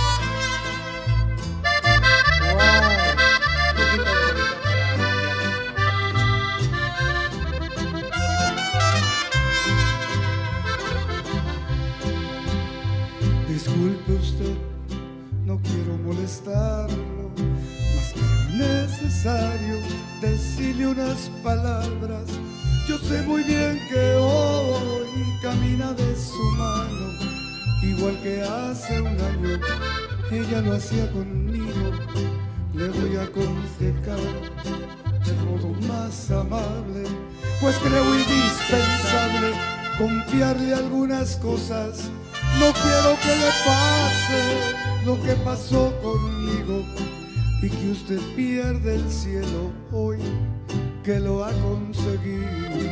Disculpe usted, no quiero molestarlo, más que lo necesario decirle unas palabras. Yo sé muy bien que hoy camina de su mano igual que hace un año ella lo hacía conmigo. Le voy a aconsejar del modo más amable, pues creo indispensable confiarle algunas cosas. No quiero que le pase lo que pasó conmigo y que usted pierda el cielo hoy que lo ha conseguido.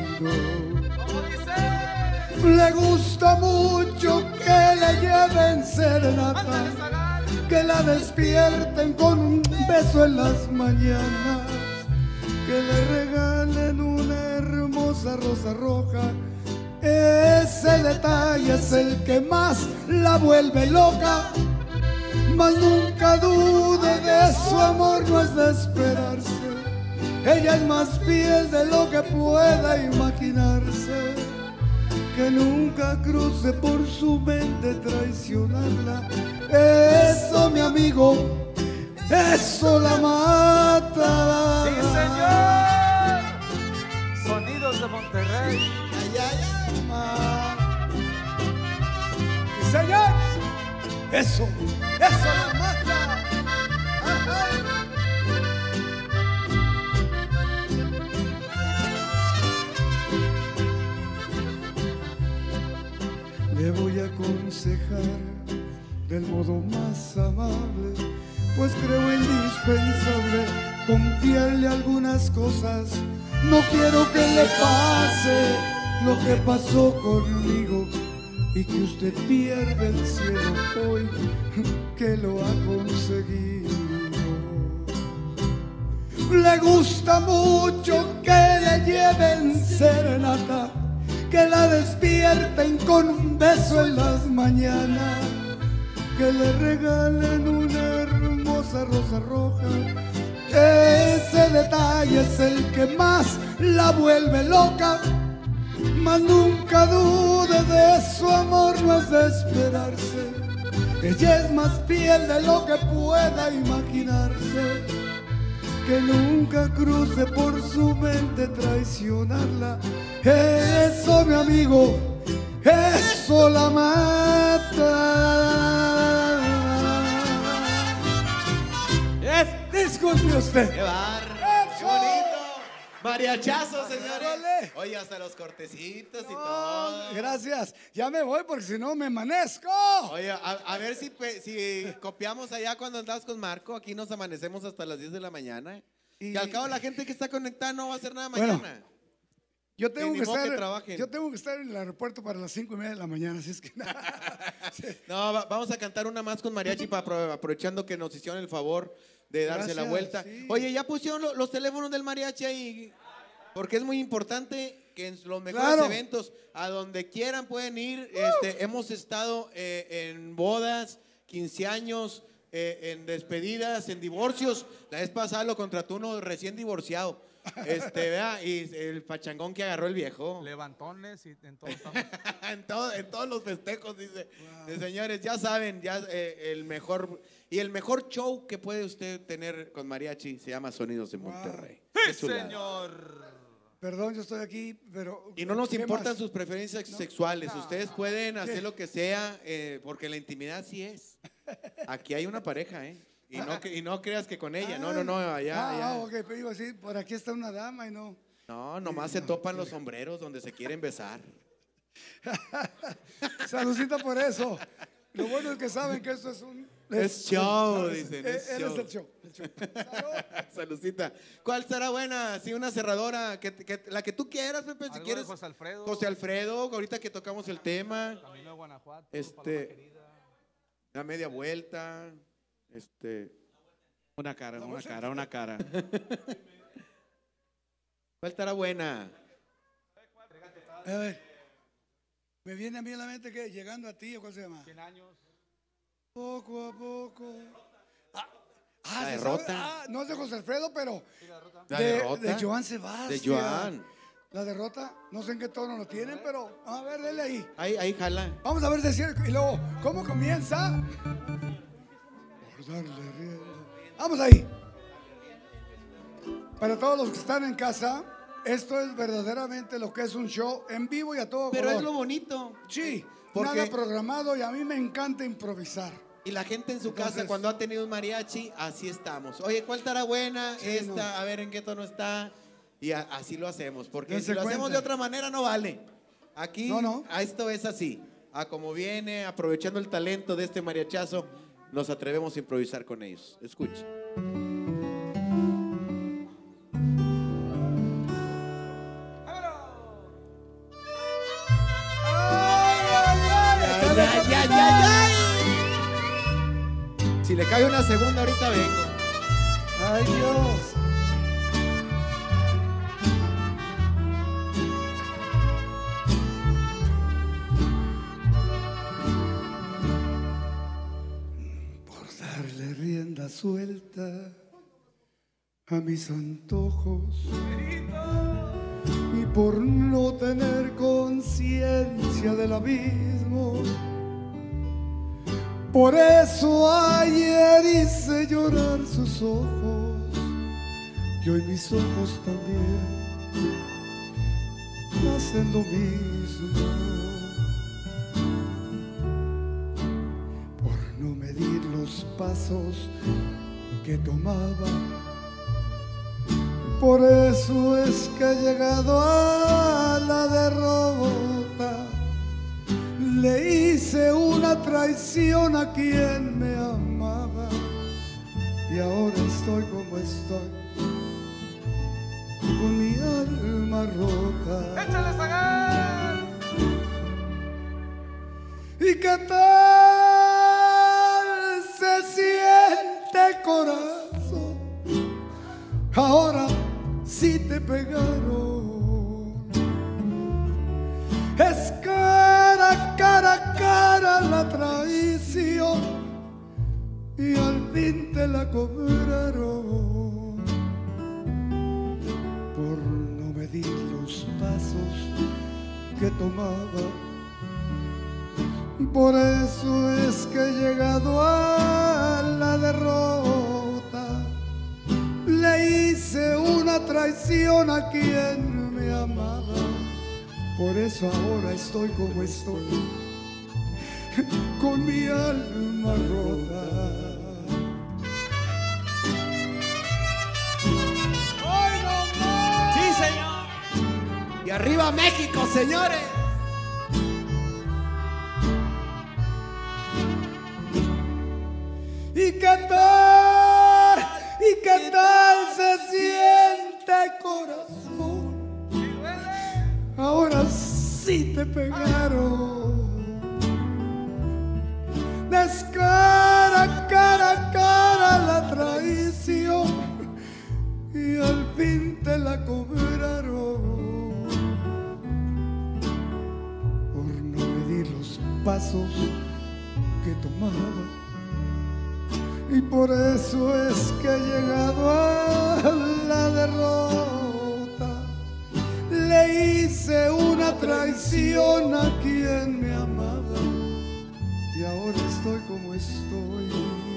Le gusta mucho que le lleven serenata, que la despierten con un beso en las mañanas, que le regalen una hermosa rosa roja. Ese detalle es el que más la vuelve loca, mas nunca dude de su amor, no es de esperarse. Ella es más fiel de lo que pueda imaginarse, que nunca cruce por su mente traicionarla. Eso, mi amigo, eso la mata. ¡Sí, señor! Sonidos de Monterrey. Ay, ay, ay, ma. ¡Sí, señor! Eso, eso la mata. Ay, ay. Le voy a aconsejar del modo más amable, pues creo indispensable confiarle algunas cosas. No quiero que le pase lo que pasó conmigo y que usted pierda el cielo hoy que lo ha conseguido. Le gusta mucho que le lleven serenata, que la despierten con un beso en las mañanas, que le regalen una hermosa rosa roja. Ese detalle es el que más la vuelve loca, mas nunca dude de su amor, no es de esperarse. Ella es más fiel de lo que pueda imaginarse, que nunca cruce por su mente traicionarla. Eso, mi amigo, eso la mata. Yes. Disculpe usted. ¡Qué bar! ¡Qué bonito! Mariachazo, señores. Vale. Oye, hasta los cortecitos y No, todo. gracias. Ya me voy porque si no me amanezco. Oye, a, a ver si, pe- si copiamos allá cuando andabas con Marco. Aquí nos amanecemos hasta las diez de la mañana. Y- Que al cabo la gente que está conectada no va a hacer nada Bueno, mañana. Yo tengo Ni que modo que estar, trabajen. yo tengo que estar en el aeropuerto para las cinco y media de la mañana, así es que sí. No, va- vamos a cantar una más con mariachi para apro- aprovechando que nos hicieron el favor de darse la Gracias, vuelta. sí. Oye, ya pusieron lo- los teléfonos del mariachi ahí, porque es muy importante que en los mejores Claro. eventos, a donde quieran pueden ir. Este, hemos estado eh, en bodas, quince años, eh, en despedidas, en divorcios. La vez pasada lo contrató uno recién divorciado. Este, vea, y el pachangón que agarró el viejo. Levantones y en todo estamos. en, todo- en todos los festejos, dice. Eh, Señores, ya saben, ya eh, el mejor y el mejor show que puede usted tener con mariachi se llama Sonidos en Wow. Monterrey. ¡Sí, Qué chulada. señor! Perdón, yo estoy aquí, pero... Y no nos ¿qué importan más? sus preferencias No. sexuales. No. Ustedes pueden hacer Sí. lo que sea, eh, porque la intimidad sí es. Aquí hay una pareja, ¿eh? Y no, que- y no creas que con ella. No, no, no, allá, Ah, allá. ah, ok, pero iba a decir, por aquí está una dama y no... No, nomás se topan los sombreros donde se quieren besar. Saludcita por eso. Lo bueno es que saben que esto es un... Es show, es- dicen, eh, es él show. es el show. el show. Salud. Saludcita. ¿Cuál será buena? Sí, una cerradora. Que, que- la que tú quieras, Pepe, si Algo quieres. de José Alfredo. José Alfredo, ahorita que tocamos el tema. Camino de Guanajuato. Este- Paloma Querida. La media vuelta. Este. Una cara, una cara, una cara. ¿Cuál estará buena? A ver, me viene a mí a la mente que llegando a ti, ¿o cuál se llama? cien años. Poco a poco. Ah, ah, La ¿se derrota. sabe? Ah, no es de José Alfredo, pero La de, derrota. de Joan Sebastián. De Joan. La derrota, no sé en qué tono lo tienen, pero a ver, dele ahí. Ahí, ahí jala. Vamos a ver decir y luego, ¿cómo comienza? Por darle rienda. Vamos ahí. Para todos los que están en casa, esto es verdaderamente lo que es un show en vivo y a todo Pero color. es lo bonito. Sí, Porque- nada programado y a mí me encanta improvisar. Y la gente en su Entonces- casa, cuando ha tenido un mariachi, así estamos. Oye, ¿cuál estará buena? Sí, Esta, no. a ver en qué tono está. Y a- así lo hacemos. Porque Dense si lo hacemos cuenta. de otra manera, no vale. Aquí, No, no. a esto es así. A como viene, aprovechando el talento de este mariachazo, nos atrevemos a improvisar con ellos. Escucha. Ay, ay, ay, ay, ay. Si le cae una segunda, ahorita vengo. Ay, Dios. Por darle rienda suelta a mis antojos y por no tener conciencia del abismo. Por eso ayer hice llorar sus ojos y hoy mis ojos también hacen lo mismo. Por no medir los pasos que tomaba. Por eso es que he llegado a la derrota. Le hice una traición a quien me amaba y ahora estoy como estoy, con mi alma rota. ¡Échale, Zagar! ¿Y qué tal se siente, corazón? Ahora sí te pegaron. Es cara, cara, cara la traición y al fin te la cobraron por no medir los pasos que tomaba. Por eso es que he llegado a la derrota. Le hice una traición a quien me amaba. Por eso ahora estoy como estoy, con mi alma rota. ¡Ay, no más! ¡Sí, señor! Y arriba México, señores. ¿Y qué tal? ¿Y qué tal se siente, corazón? Ahora sí te pegaron. Descara, cara, cara la traición y al fin te la cobraron por no medir los pasos que tomaba. Y por eso es que he llegado a la derrota. Le hice una traición a quien me amaba y ahora estoy como estoy,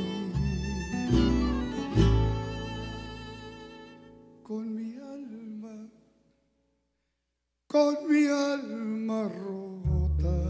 con mi alma, con mi alma rota.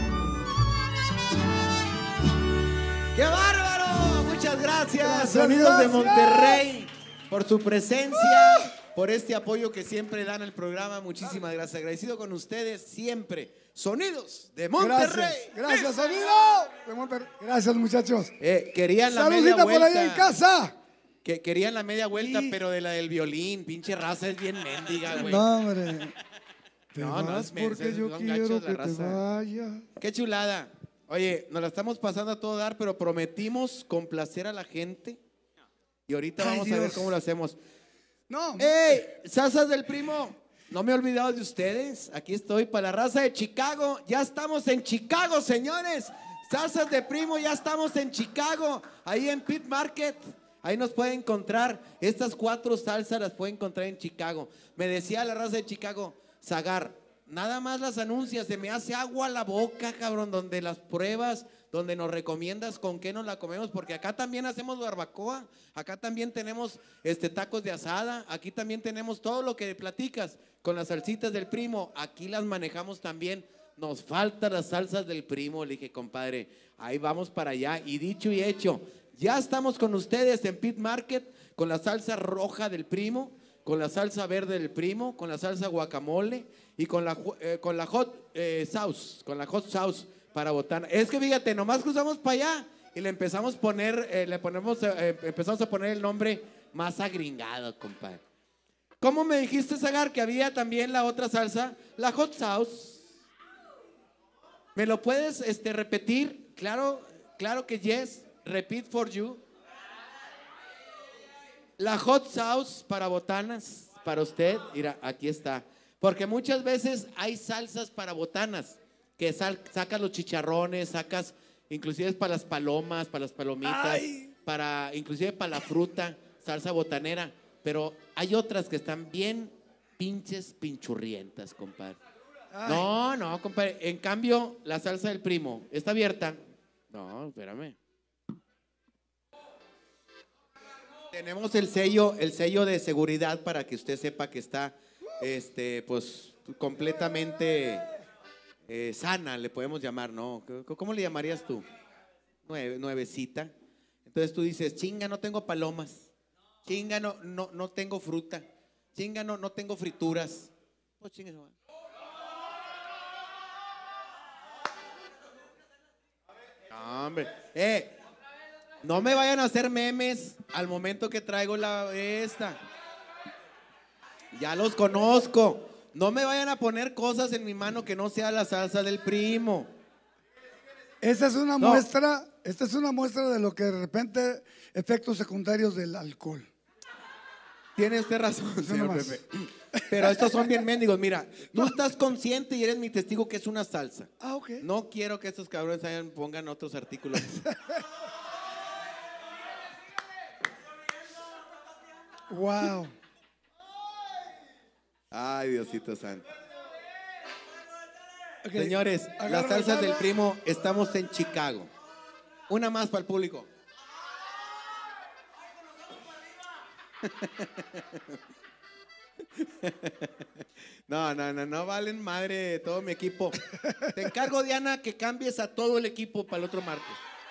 ¡Qué bárbaro! Muchas gracias, Gracias, Sonidos de gracias. Monterrey, por su presencia, por este apoyo que siempre dan al programa. Muchísimas gracias. Agradecido con ustedes siempre. Sonidos de Monterrey. Gracias, gracias, sonido de Monterrey. Gracias, muchachos. Eh, querían la media Saludita vuelta. por allá en casa. Que querían la media vuelta, Sí. pero de la del violín. Pinche raza es bien mendiga, güey. No, hombre. Te No, no, vas es mensa, porque yo son quiero gachos la que te raza. vaya. Qué chulada. Oye, nos la estamos pasando a todo dar, pero prometimos complacer a la gente. Y ahorita Ay, vamos a ver Dios. cómo lo hacemos. No, ¡Ey! Salsas del Primo. No me he olvidado de ustedes. Aquí estoy para la raza de Chicago. Ya estamos en Chicago, señores. Salsas de Primo, ya estamos en Chicago. Ahí en Pit Market. Ahí nos pueden encontrar. Estas cuatro salsas las pueden encontrar en Chicago. Me decía la raza de Chicago, Zagar, nada más las anuncias, se me hace agua la boca, cabrón, donde las pruebas, donde nos recomiendas con qué nos la comemos, porque acá también hacemos barbacoa, acá también tenemos este, tacos de asada, aquí también tenemos todo lo que platicas con las salsitas del Primo, aquí las manejamos también. nos faltan las salsas del primo. Le dije, compadre, ahí vamos para allá. Y dicho y hecho, ya estamos con ustedes en Pit Market con la salsa roja del primo, con la salsa verde del primo, con la salsa guacamole y con la, eh, con la hot eh, sauce, con la hot sauce para botana. Es que fíjate, nomás cruzamos para allá y le empezamos a poner, eh, le ponemos, eh, empezamos a poner el nombre más agringado, compadre. ¿Cómo me dijiste, Zagar, que había también la otra salsa? La hot sauce. ¿Me lo puedes este, repetir? Claro, claro que yes. Repeat for you. La hot sauce para botanas, para usted. Mira, aquí está. Porque muchas veces hay salsas para botanas, que sal, sacas los chicharrones, sacas inclusive para las palomas, para las palomitas, Ay. para inclusive para la fruta, salsa botanera. Pero hay otras que están bien pinches pinchurrientas, compadre. Ay. No, no, compadre. En cambio, la salsa del primo está abierta. No, espérame. Tenemos el sello, el sello de seguridad para que usted sepa que está, este, pues, completamente eh, sana, le podemos llamar, ¿no? ¿Cómo le llamarías tú? Nueve, nuevecita. Entonces tú dices, chinga, no tengo palomas. Chinga, no, no, no tengo fruta. Chinga, no, no tengo frituras. Pues chinga, no. No, hombre. Eh. No me vayan a hacer memes al momento que traigo la esta. Ya los conozco. No me vayan a poner cosas en mi mano que no sea la salsa del primo. Esta es una No. muestra, esta es una muestra de lo que de repente efectos secundarios del alcohol. Tiene usted razón, Eso señor nomás. Pepe. Pero estos son bien mendigos. Mira, tú estás consciente y eres mi testigo que es una salsa. Ah, ok. No quiero que estos cabrones hayan, pongan otros artículos. Wow. Ay, Diosito santo. Ok, Señores, agarra las la salsas del barra. primo, estamos en Chicago. Una más para el público. No, no, no, no valen madre todo mi equipo. Te encargo, Diana, que cambies a todo el equipo para el otro martes.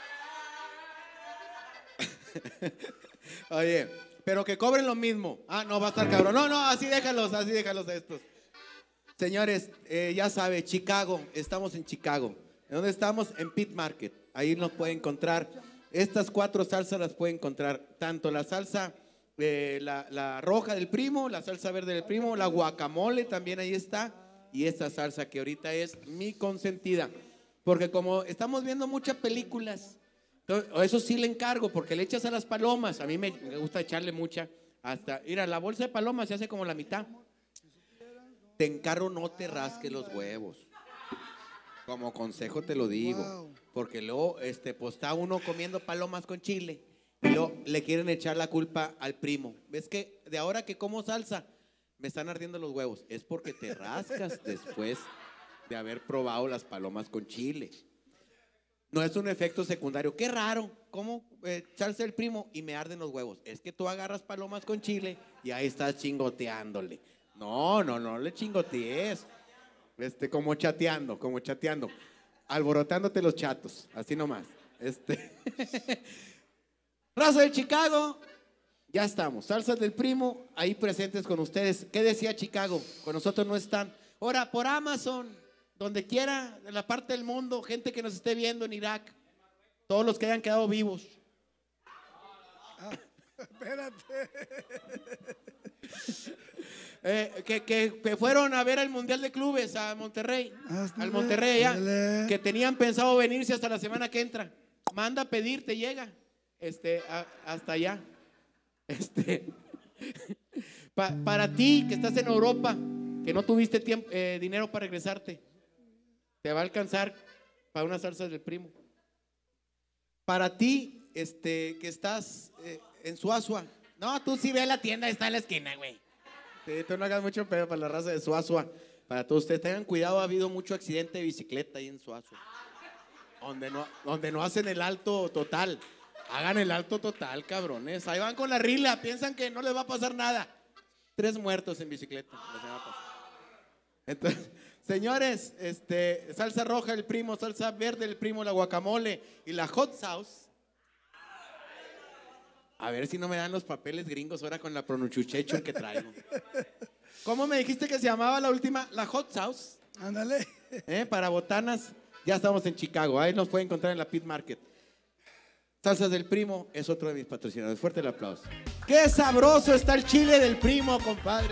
Oye, pero que cobren lo mismo. Ah, no, va a estar cabrón. No, no, así déjalos, así déjalos a estos. Señores, eh, ya sabe, Chicago, estamos en Chicago. ¿En dónde estamos? En Pit Market. Ahí nos puede encontrar. Estas cuatro salsas las puede encontrar. Tanto la salsa, eh, la, la roja del primo, la salsa verde del primo, la guacamole también ahí está. Y esta salsa que ahorita es mi consentida. Porque como estamos viendo muchas películas, entonces, eso sí le encargo, porque le echas a las palomas. A mí me, me gusta echarle mucha. Hasta, mira, la bolsa de palomas se hace como la mitad. Te encargo, no te rasques los huevos. Como consejo te lo digo. Wow. Porque luego, este, pues está uno comiendo palomas con chile y luego le quieren echar la culpa al primo. ¿Ves que de ahora que como salsa me están ardiendo los huevos? Es porque te rascas después de haber probado las palomas con chile. No es un efecto secundario. Qué raro. ¿Cómo eh, echarse el primo y me arden los huevos? Es que tú agarras palomas con chile y ahí estás chingoteándole. No, no, no le chingotees. Este, como chateando, como chateando. Alborotándote los chatos. Así nomás. Este. Raza de Chicago. Ya estamos. Salsas del primo, ahí presentes con ustedes. ¿Qué decía Chicago? Con nosotros no están. Ahora, por Amazon, donde quiera, en la parte del mundo, gente que nos esté viendo en Irak, todos los que hayan quedado vivos. Ah, espérate. Eh, que, que, que fueron a ver al Mundial de Clubes a Monterrey, Hasta al Monterrey allá, dale. que tenían pensado venirse hasta la semana que entra. Manda a pedir, te llega, este, a- hasta allá. Este, pa- para ti que estás en Europa, que no tuviste tiempo, eh, dinero para regresarte, te va a alcanzar para una salsa del primo. Para ti, este, que estás eh, en Suazua, no, tú sí ve a la tienda, está en la esquina, güey. Sí, tú no hagas mucho pedo para la raza de Suazua. Para todos ustedes, tengan cuidado, ha habido mucho accidente de bicicleta ahí en Suazua. Donde no, donde no hacen el alto total. Hagan el alto total, cabrones. Ahí van con la rila, piensan que no les va a pasar nada. Tres muertos en bicicleta la semana pasada. Entonces, Señores, este, salsa roja el primo, salsa verde el primo, la guacamole y la hot sauce. A ver si no me dan los papeles gringos ahora con la pronunciación que traigo. ¿Cómo me dijiste que se llamaba la última? La hot sauce. Ándale. ¿Eh? Para botanas, ya estamos en Chicago. Ahí nos pueden encontrar en la Pit Market. Salsas del Primo es otro de mis patrocinadores. Fuerte el aplauso. ¡Qué sabroso está el chile del Primo, compadre!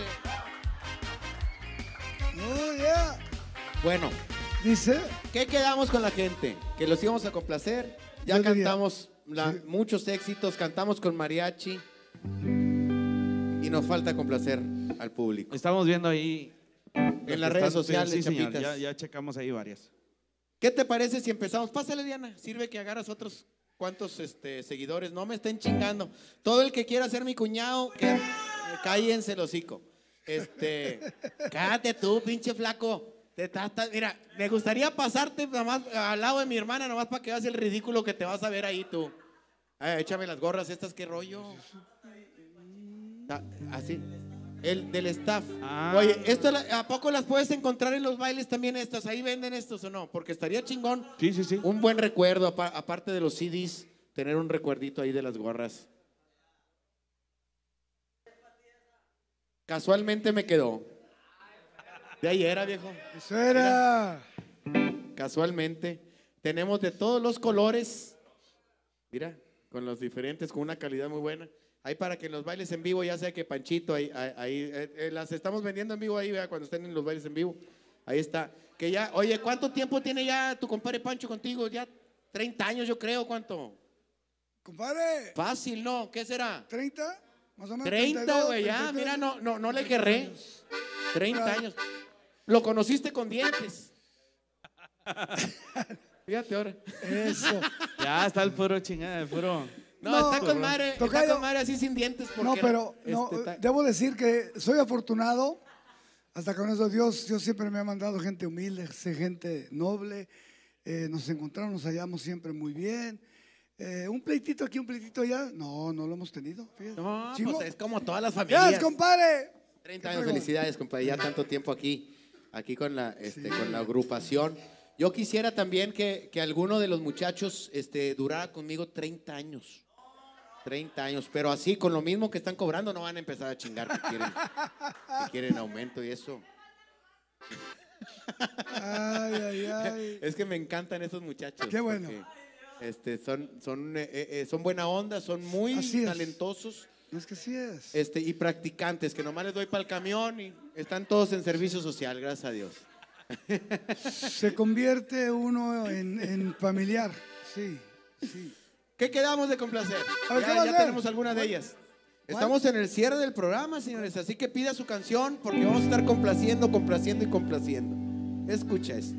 Oh, yeah. Bueno, dice, ¿qué quedamos con la gente? Que los íbamos a complacer. Ya Yo diría, cantamos la- sí. muchos éxitos, cantamos con mariachi y nos falta complacer al público. Estamos viendo ahí. En las redes sociales, Sí, señor, chapitas. ya, ya checamos ahí varias. ¿Qué te parece si empezamos? Pásale, Diana. Sirve que agarras otros cuantos este, seguidores. No me estén chingando. Todo el que quiera ser mi cuñado, que eh, cállense el hocico. Este, cállate tú, pinche flaco. Te ta- ta- mira, me gustaría pasarte nomás al lado de mi hermana, nomás para que veas el ridículo que te vas a ver ahí tú. Ay, échame las gorras estas, qué rollo. Ta- Así. El del staff. Ah. Oye, ¿esto la- ¿a poco las puedes encontrar en los bailes también estas? ¿Ahí venden estos o no? Porque estaría chingón. Sí, sí, sí. Un buen recuerdo, apa- aparte de los C Ds, tener un recuerdito ahí de las gorras. Casualmente me quedó. De ahí era, viejo. eso era. Casualmente. Tenemos de todos los colores. Mira, con los diferentes, con una calidad muy buena. Ahí para que en los bailes en vivo, ya sea que Panchito, ahí, ahí, ahí, eh, eh, las estamos vendiendo en vivo ahí, vea, cuando estén en los bailes en vivo. Ahí está. Que ya, oye, ¿cuánto tiempo tiene ya tu compadre Pancho contigo? Ya treinta años, yo creo, ¿cuánto? Compadre, Fácil, ¿no? ¿Qué será? treinta, más o menos. treinta, güey, ya, treinta y tres. mira, no, no, no le querré. treinta años. Lo conociste con dientes. Fíjate ahora. Eso. Ya está el puro chingada, el puro. No, No, está con madre, está tocayo. con madre así sin dientes. Porque No, pero no, este, está- debo decir que soy afortunado. Hasta con eso Dios, Dios siempre me ha mandado gente humilde, gente noble. Eh, nos encontramos, nos hallamos siempre muy bien. Eh, un pleitito aquí, un pleitito allá. No, no lo hemos tenido. Fíjate. No, Chimo. pues es como todas las familias. ¡Yes, compadre! treinta años, felicidades, compadre. Ya tanto tiempo aquí, aquí con la, este, con la agrupación. Yo quisiera también que, que alguno de los muchachos este, durara conmigo treinta años. treinta años, pero así, con lo mismo que están cobrando, no van a empezar a chingar que quieren, que quieren aumento y eso. Ay, ay, ay. Es que me encantan esos muchachos. Qué bueno. porque, Este, son, son, eh, eh, son buena onda, son muy Así es. talentosos. Es que sí es. Este, y practicantes, que nomás les doy para el camión y están todos en servicio social, gracias a Dios. Se convierte uno en, en familiar. Sí, sí. ¿Qué quedamos de complacer? A ver, ¿qué Ya, va a ya hacer? tenemos algunas de ¿Cuál? ellas. Estamos en el cierre del programa, señores, así que pida su canción porque vamos a estar complaciendo, complaciendo y complaciendo. Escucha esto.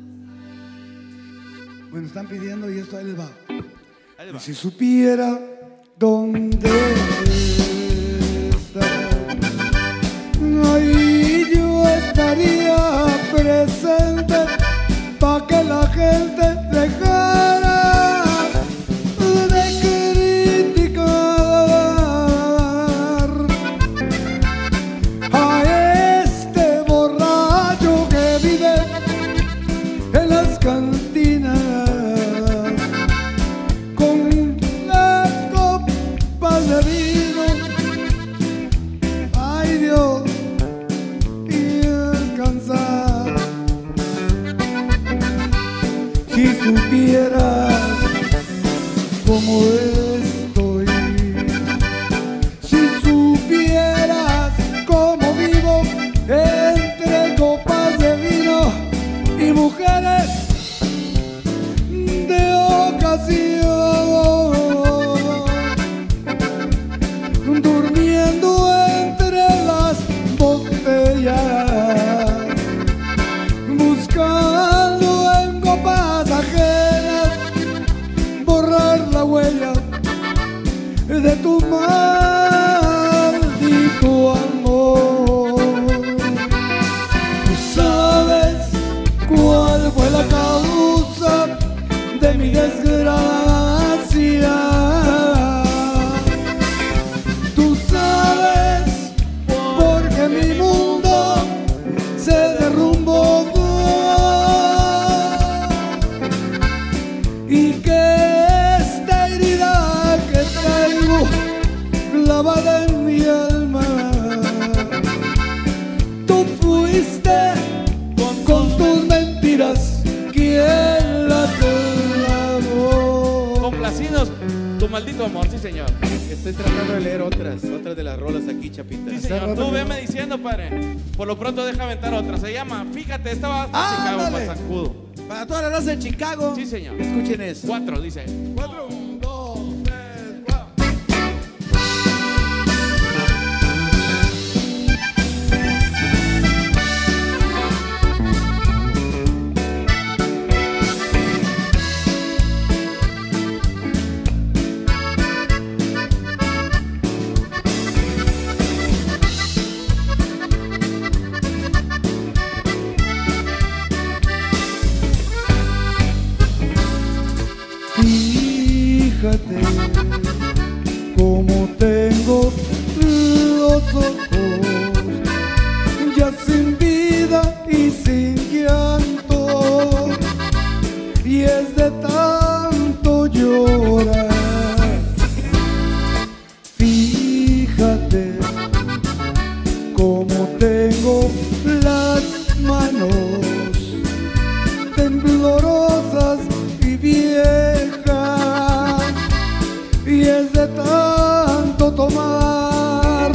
Bueno, están pidiendo y esto ahí les va. Ahí Y va. si supiera dónde está, ahí yo estaría presente para que la gente dejara de criticar a este borracho que vive en las cantinas con las copas de vino. Ay Dios, y descansar. Si supieras cómo estoy, si supieras cómo vivo entre copas de vino y mujeres de ocasión, durmiendo entre las botellas, buscando en copas ajenas borrar la huella de tu maldito amor. Tú sabes cuál fue la causa de mi desgracia. Tú sabes por qué mi mundo se derrumbó. y que esta herida que traigo clavada en mi alma, tú fuiste con, con tus mentiras quien la clavó. Complacidos, tu maldito amor, sí señor. Estoy tratando de leer otras, otras de las rolas aquí, Chapita. Sí señor, tú veme diciendo, padre. Por lo pronto deja aventar otra. Se llama, fíjate, esta va hasta Ah, Chicago, dale. para Zancudo. Para toda la raza de Chicago. Sí señor. Escuchen eso. Cuatro, dice. Cuatro. Fíjate cómo tengo los ojos ya sin vida y sin llanto, y es de tanto llorar. Fíjate cómo tengo las manos temblorosas y viejas, y es de tanto tomar.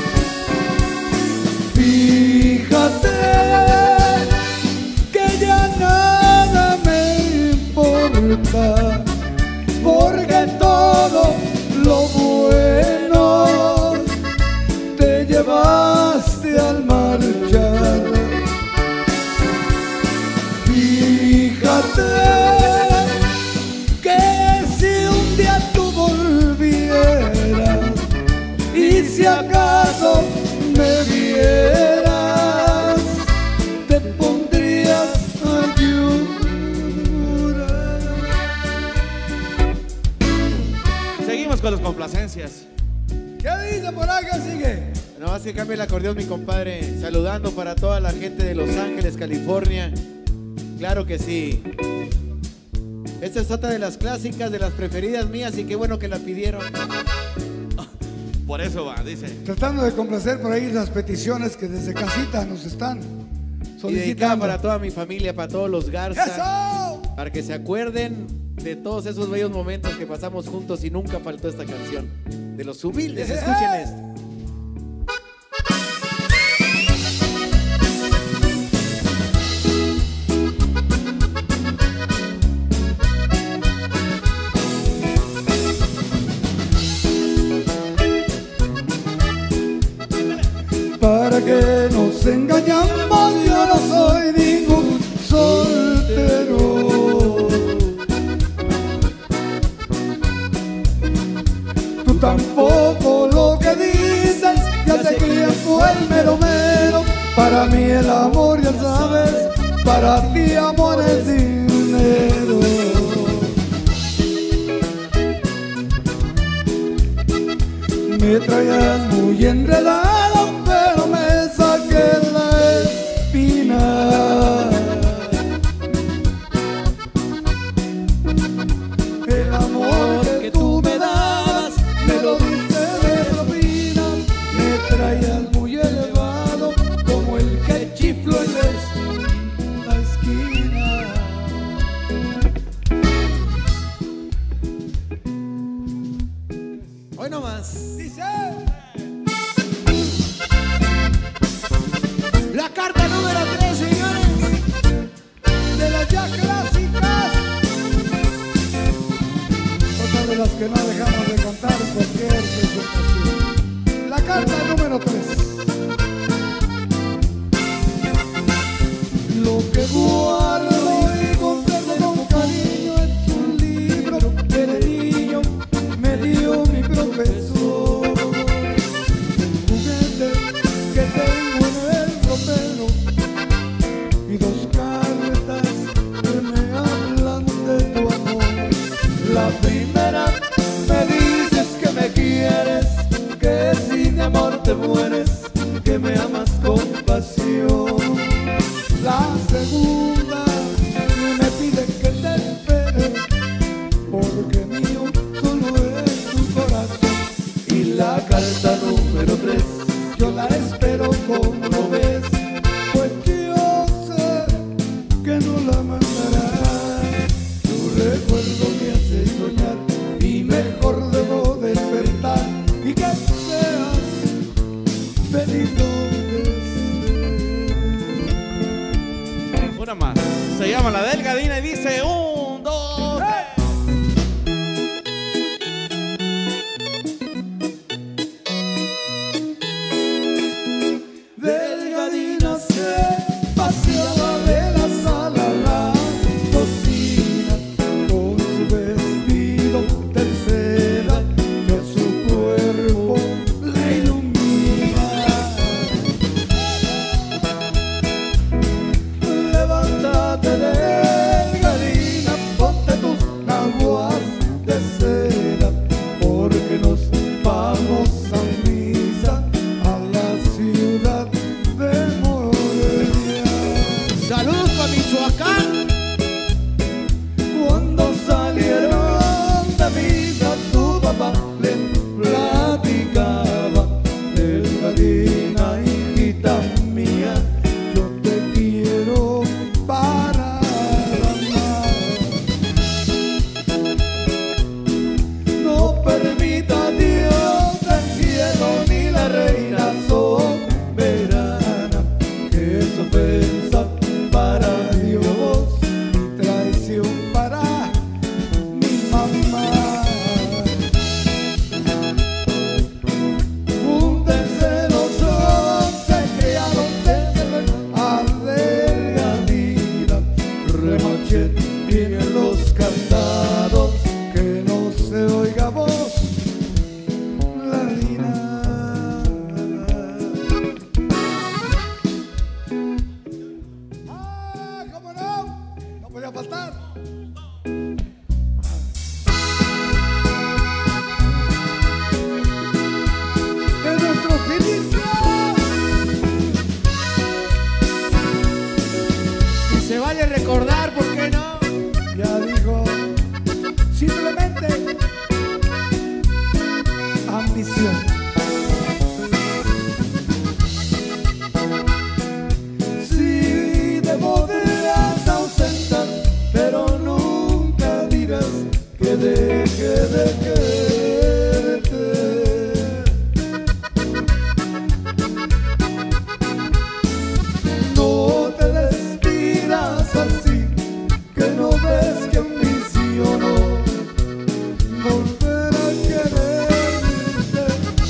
Fíjate que ya nada me importa, porque todo lo bueno te llevaste al marchar. Fíjate que si un día tú volvieras y si acaso me vieras, te pondrías a llorar. Seguimos con las complacencias. ¿Qué dice por acá? Sigue. No más que cambie el acordeón, mi compadre. Saludando para toda la gente de Los Ángeles, California. Claro que sí. Esta es otra de las clásicas, de las preferidas mías, y qué bueno que la pidieron. Por eso va, dice. Tratando de complacer por ahí las peticiones que desde casita nos están Y dedicada solicitando. para toda mi familia, para todos los Garza. ¡Eso! Para que se acuerden de todos esos bellos momentos que pasamos juntos, y nunca faltó esta canción. De Los Humildes, escuchen esto. Para que nos engañamos, yo no soy ningún soltero. Tú tampoco, lo que dices, ya sé que ya fue el mero mero. Para mí el amor, ya sabes, para ti amor es dinero. Me traías muy enredado, pero me saqué la espina. El amor que tú me dabas, me lo diste de propina. Me traías muy elevado, como el que chifló en la esquina. Hoy nomás. Dice La carta número tres, señores. de las ya clásicas, otra de las que no dejamos de cantar en cualquier presentación. La carta número tres. Lo que guardo y conservo con cariño es un libro que de niño me dio mi profesor. Un juguete que tengo en el ropero y dos cartas que me hablan de tu amor. La primera me dices que me quieres, que sin amor te mueres, que me amas con pasión. La segunda carta número tres, yo la espero como lo ves, pues yo sé que no la mandará. Tu recuerdo me hace soñar y mejor debo despertar y que seas feliz donde estés. Una más. Se llama La Delgadina y dice un, dos, tres. Delgadina se paseaba de la sala a la cocina con su vestido de seda que su cuerpo le ilumina. Levántate, Delgadina, ponte tus naguas de seda, porque nos vamos a misa a la ciudad de Morelia. Saludos para Michoacán. Cuando salieron de misa, su papá le platicaba: Delgadina, hijita mía, yo te quiero para amar. No permita Dios del cielo ni la reina soberana que es ofensa para Dios y traición para mi mamá. Júntense los once criados de a Delgadina, remachen bien los candados, que no se oiga voz ladina. ¡Ah, cómo no! No podía faltar. De nuestros inicios. Y se vale recordar, ¿por qué no? Ya dijo, simplemente ambición. Sí, te podrás ausentar, pero nunca digas que deje de quererte. No te despidas así, que no ves que ambiciono volver a quererte.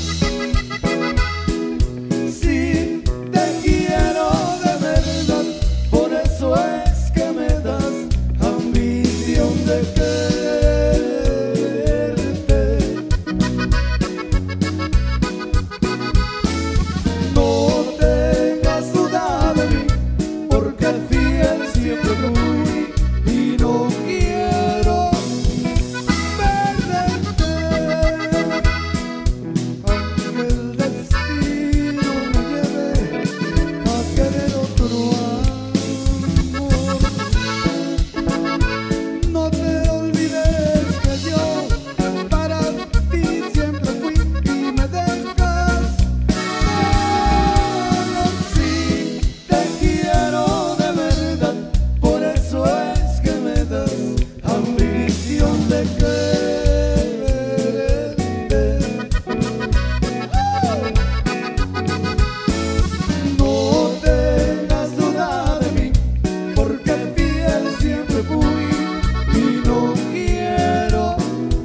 Sí, te quiero de verdad, por eso es que me das ambición de quererte. No tengas duda de mí, porque fiel siempre fui y no quiero perderte. Aunque el destino me lleve a querer otro amor, no te olvides que yo para ti siempre fui y me dejas solo. Sí, te quiero de verdad, por eso es que me das ambición de quererte. No tengas duda de mí, porque fiel siempre fui y no quiero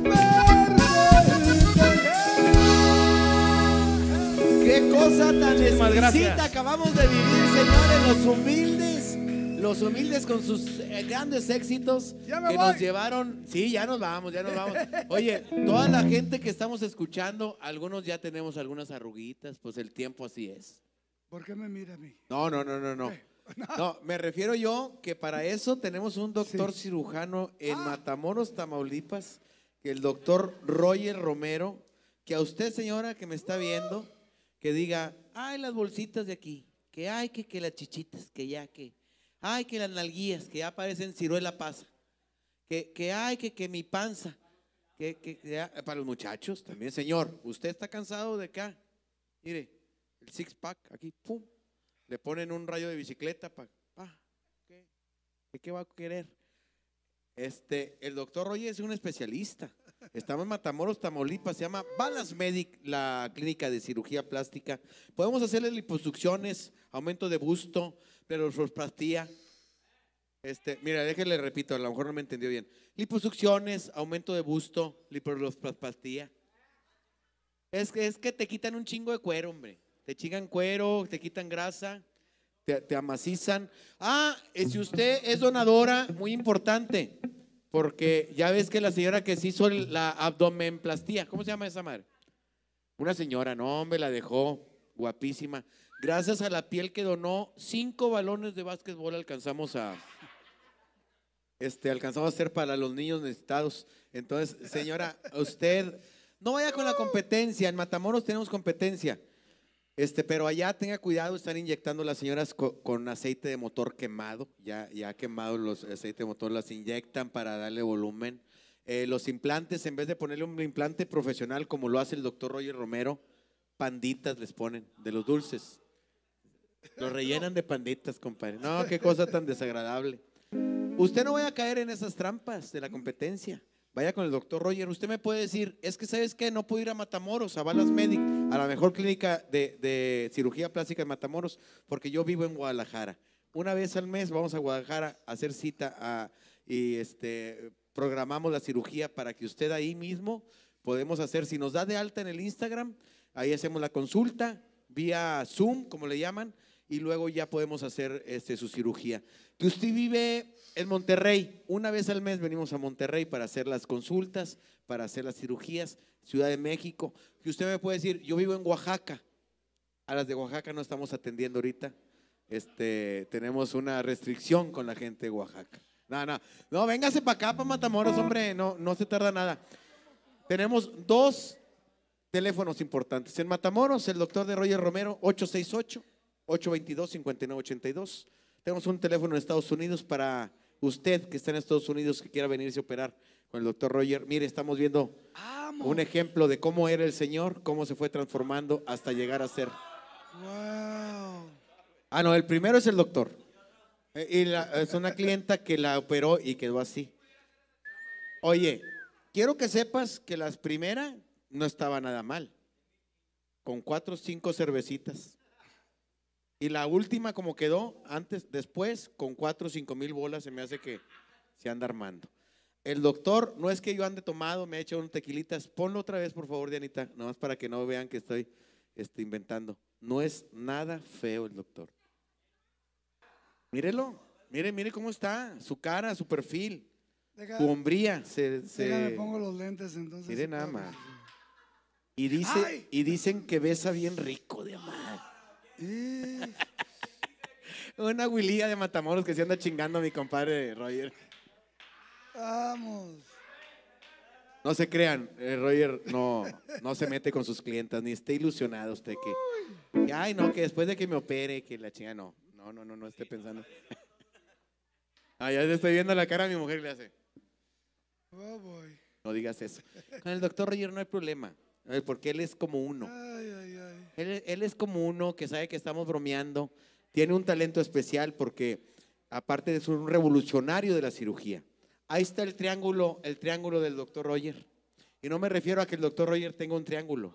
perderte. Qué cosa tan Muchísimas exquisita gracias. acabamos de vivir, señores, los humildes, los humildes con sus eh, grandes éxitos Ya me que voy. nos llevaron. Sí, ya nos vamos, ya nos vamos. Oye, toda la gente que estamos escuchando, algunos ya tenemos algunas arruguitas, pues el tiempo así es. ¿Por qué me mira a mí? No, no, no, no, no. No, me refiero yo que para eso tenemos un doctor Sí. cirujano en Ah. Matamoros, Tamaulipas, que el doctor Roger Romero, que a usted, señora, que me está viendo, que diga, ay, las bolsitas de aquí, que hay que, que las chichitas, que ya que, ay, que las nalguías, que ya parecen ciruela pasa, que, que hay que, que mi panza. ¿Qué, qué, qué? Para los muchachos también, señor. ¿Usted está cansado de acá? Mire, el six pack aquí, pum. Le ponen un rayo de bicicleta. Pa, pa, ¿qué? ¿Qué, ¿Qué va a querer? Este, el doctor Roger es un especialista. Estamos en Matamoros, Tamaulipas. Se llama Balance Medic, la clínica de cirugía plástica. Podemos hacerle liposucciones, aumento de busto, blefaroplastia. Este, mira, déjenle repito, a lo mejor no me entendió bien. Liposucciones, aumento de busto, blefaroplastia. Es que, es que te quitan un chingo de cuero, hombre. Te chingan cuero, te quitan grasa, te, te amacizan. Ah, y si usted es donadora, muy importante, porque ya ves que la señora que se hizo la abdomenplastía, ¿cómo se llama esa madre? Una señora, no, hombre, la dejó guapísima. Gracias a la piel que donó, cinco balones de básquetbol alcanzamos a, este, alcanzamos a hacer para los niños necesitados. Entonces, señora, usted no vaya con la competencia. En Matamoros tenemos competencia. Este, pero allá tenga cuidado, están inyectando las señoras con, con aceite de motor quemado, ya, ya quemado los aceites de motor, las inyectan para darle volumen. Eh, los implantes, en vez de ponerle un implante profesional como lo hace el doctor Roger Romero, panditas les ponen, de los dulces. Los rellenan de panditas, compadre. No, qué cosa tan desagradable. Usted no vaya a caer en esas trampas de la competencia. Vaya con el doctor Roger. Usted me puede decir, es que ¿sabes qué? No puedo ir a Matamoros, a Balance Medic, a la mejor clínica de, de cirugía plástica de Matamoros, porque yo vivo en Guadalajara. Una vez al mes vamos a Guadalajara a hacer cita a, y este, programamos la cirugía para que usted ahí mismo podemos hacer, si nos da de alta en el Instagram, ahí hacemos la consulta vía Zoom, como le llaman, y luego ya podemos hacer este, su cirugía. Que usted vive en Monterrey, una vez al mes venimos a Monterrey para hacer las consultas, para hacer las cirugías, Ciudad de México. Que usted me puede decir, yo vivo en Oaxaca, a las de Oaxaca no estamos atendiendo ahorita, este, tenemos una restricción con la gente de Oaxaca. No, no, no, véngase para acá, para Matamoros, hombre, no, no se tarda nada. Tenemos dos teléfonos importantes. En Matamoros, el doctor de Roger Romero, ocho seis ocho, ocho dos dos, cinco nueve ocho dos. Tenemos un teléfono en Estados Unidos para usted que está en Estados Unidos, que quiera venirse a operar con el doctor Roger. Mire, estamos viendo ¡Vamos! un ejemplo de cómo era el señor, cómo se fue transformando hasta llegar a ser. Wow. Ah, no, el primero es el doctor. Eh, Y la- es una clienta que la operó y quedó así. Oye, quiero que sepas que las primeras no estaba nada mal, con cuatro o cinco cervecitas. Y la última como quedó, antes, después, con cuatro o cinco mil bolas, se me hace que se anda armando. El doctor, no es que yo ande tomado, me ha hecho un tequilitas. Ponlo otra vez, por favor, Dianita, nomás para que no vean que estoy este, inventando. No es nada feo el doctor. Mírelo, mire, mire cómo está, su cara, su perfil, Deja, su hombría. Se, déjame se- pongo los lentes entonces. Mire nada para- más. Y, dice, ¡Ay! y dicen que besa bien rico de amar. Eh, Una huililla de Matamoros que se anda chingando a mi compadre Roger. Vamos. No se crean, eh, Roger no, no se mete con sus clientas, ni esté ilusionado usted que, que, ay no, que después de que me opere, que la chinga, no, no, no, no, no esté pensando. Ah, ya le estoy viendo la cara a mi mujer y le hace, Oh, boy. no digas eso. Con el doctor Roger no hay problema, eh, porque él es como uno. Ay, ay, ay. Él, él es como uno que sabe que estamos bromeando, tiene un talento especial porque aparte de ser un revolucionario de la cirugía. Ahí está el triángulo, el triángulo del doctor Roger. Y no me refiero a que el doctor Roger tenga un triángulo.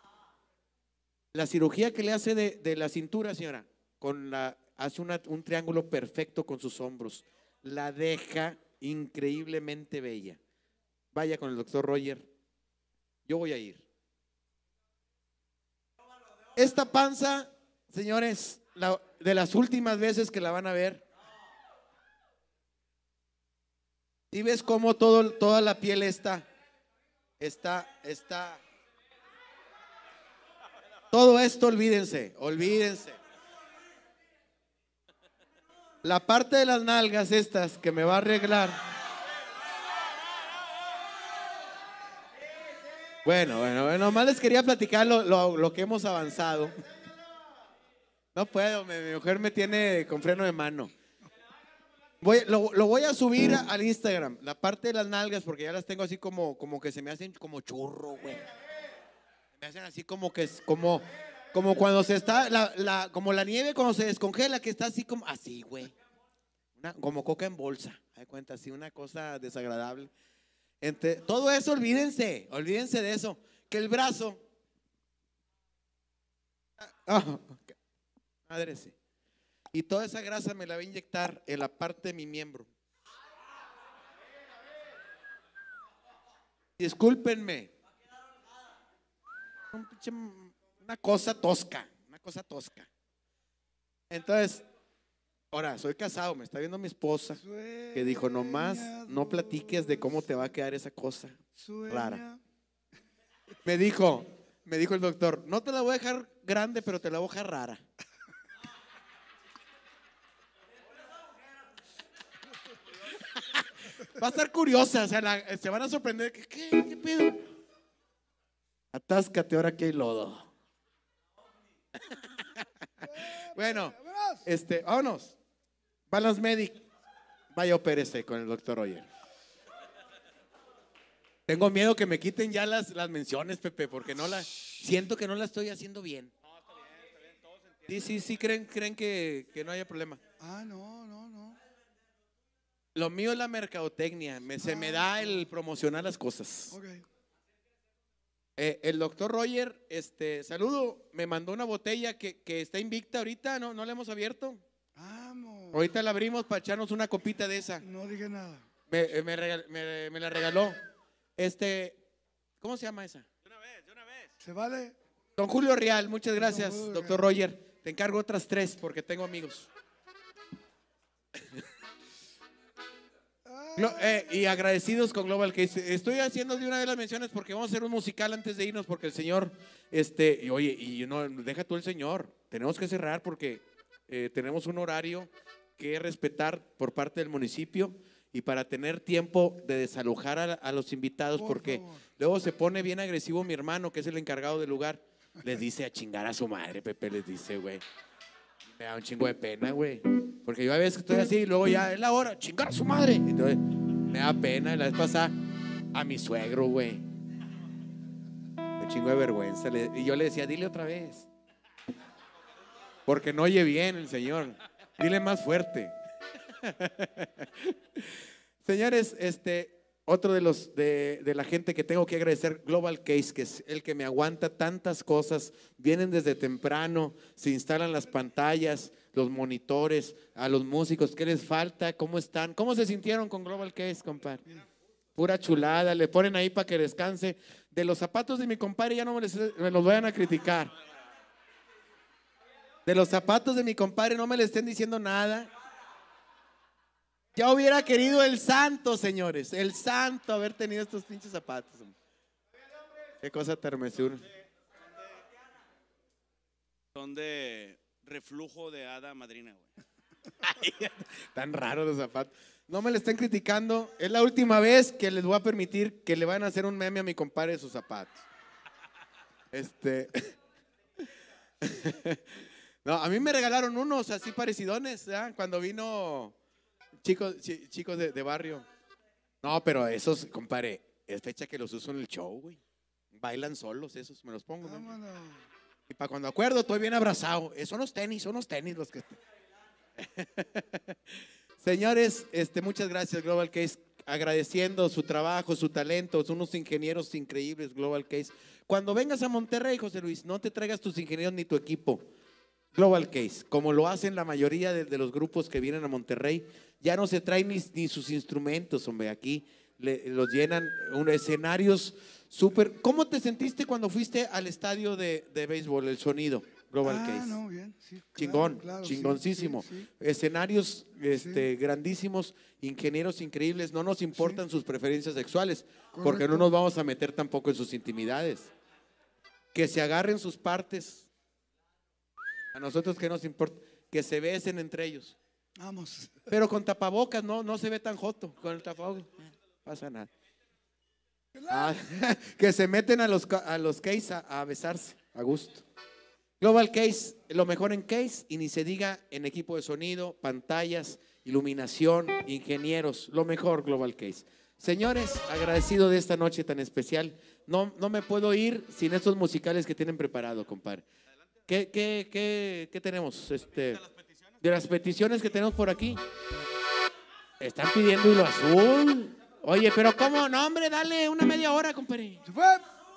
La cirugía que le hace de, de la cintura, señora, con la, hace una- un triángulo perfecto con sus hombros. La deja increíblemente bella. Vaya con el doctor Roger. Yo voy a ir. Esta panza, señores, la- de las últimas veces que la van a ver, y ves cómo todo, toda la piel está, está, está. Todo esto, olvídense, olvídense. La parte de las nalgas estas que me va a arreglar. Bueno, bueno, bueno, nomás les quería platicar lo, lo- lo que hemos avanzado. No puedo, mi, mi mujer me tiene con freno de mano. Voy, lo, lo voy a subir a- al Instagram, la parte de las nalgas, porque ya las tengo así como, como que se me hacen como churro, güey. Se me hacen así como que es como, como cuando se está, la, la, como la nieve cuando se descongela, que está así como, así, güey. Una- como coca en bolsa, hay cuenta, así, una cosa desagradable. Entre, todo eso, olvídense, olvídense de eso. Que el brazo. Ah, ok. Madre sí. Y toda esa grasa me la voy a inyectar en la parte de mi miembro. Discúlpenme. Un pinche- Una cosa tosca, una cosa tosca. Entonces, ahora, soy casado, me está viendo mi esposa, que dijo, nomás no platiques de cómo te va a quedar esa cosa rara. Me dijo, me dijo el doctor, no te la voy a dejar grande, pero te la voy a dejar rara. Va a estar curiosa, o sea, la- se van a sorprender. ¿Qué, qué, qué pedo? Atáscate ahora que hay lodo. Bueno, este, vámonos. Balance Medic. Vaya, opérese con el doctor Roger. Tengo miedo que me quiten ya las, las menciones, Pepe, porque no la siento que no la estoy haciendo bien. Sí, sí, sí, creen, creen que, que no haya problema. Ah, no, no, no. Lo mío es la mercadotecnia, me, se me da el promocionar las cosas. Ok. Eh, el doctor Roger, este, saludo, me mandó una botella que, que está invicta ahorita, ¿no? ¿No la hemos abierto? Vamos. Ahorita la abrimos para echarnos una copita de esa. No dije nada. Me, eh, me regal- me- me la regaló. Este, ¿cómo se llama esa? ¿Se vale? Don Julio Real, muchas gracias, Julio doctor Roger. Te encargo otras tres porque tengo amigos. Glo- eh, y agradecidos con Global Case. Estoy haciendo de una de las menciones porque vamos a hacer un musical antes de irnos porque el señor, este, y oye, y no, deja tú el señor, tenemos que cerrar porque eh, tenemos un horario que respetar por parte del municipio y para tener tiempo de desalojar a, a los invitados Por porque favor. luego se pone bien agresivo mi hermano que es el encargado del lugar. Les dice a chingar a su madre, Pepe, les dice, güey. Me da un chingo de pena, güey. Porque yo a veces estoy así y luego ya es la hora, chingar a su madre. Entonces me da pena. La vez pasada a mi suegro, güey. Un chingo de vergüenza. Le- y yo le decía, dile otra vez. Porque no oye bien el señor. Dile más fuerte. Señores, este, otro de los de, de la gente que tengo que agradecer, Global Case, que es el que me aguanta tantas cosas. Vienen desde temprano, se instalan las pantallas, los monitores, a los músicos, ¿qué les falta? ¿Cómo están? ¿Cómo se sintieron con Global Case, compadre? Pura chulada, le ponen ahí para que descanse. De los zapatos de mi compadre ya no me, les- me los vayan a criticar. De los zapatos de mi compadre no me le estén diciendo nada. Ya hubiera querido el santo, señores, el santo haber tenido estos pinches zapatos. hombre. Qué cosa tan hermosura. Son de reflujo de hada madrina, güey. Tan raros los zapatos. No me le estén criticando. Es la última vez que les voy a permitir que le van a hacer un meme a mi compadre de sus zapatos. Este. No, a mí me regalaron unos así parecidones, ¿ya? Cuando vino chicos, chi- chicos de, de barrio. No, pero esos, compadre, es fecha que los uso en el show, güey. Bailan solos esos, me los pongo. ¿no? Vámonos. Y para cuando acuerdo, estoy bien abrazado. Eh, son los tenis, son los tenis los que. Señores, este, muchas gracias, Global Case. Agradeciendo su trabajo, su talento. Son unos ingenieros increíbles, Global Case. Cuando vengas a Monterrey, José Luis, no te traigas tus ingenieros ni tu equipo. Global Case, como lo hacen la mayoría de, de los grupos que vienen a Monterrey, ya no se traen ni, ni sus instrumentos, hombre. Aquí le- los llenan un, escenarios súper. ¿Cómo te sentiste cuando fuiste al estadio de, de béisbol, el sonido? Global Ah, Case. no, bien. Sí, claro, Chingón, claro, sí, chingoncísimo. sí, sí. Escenarios este, grandísimos, ingenieros increíbles. No nos importan sus preferencias sexuales, porque no Correcto. nos vamos a meter tampoco en sus intimidades. Que se agarren sus partes. A nosotros que nos importa, que se besen entre ellos. Vamos. Pero con tapabocas, no, no se ve tan joto. Con el tapabocas, no pasa nada. Ah, que se meten a los, ca- a los case a, a besarse, a gusto. Global Case, lo mejor en case y ni se diga en equipo de sonido, pantallas iluminación, ingenieros, lo mejor, Global Case. Señores, agradecido de esta noche tan especial. No, no me puedo ir sin estos musicales que tienen preparado, compadre. ¿Qué, qué, qué, qué tenemos? Este, de las peticiones que tenemos por aquí. Están pidiendo Hilo Azul. Oye, pero ¿cómo? No, hombre, dale una media hora, compadre. Se fue.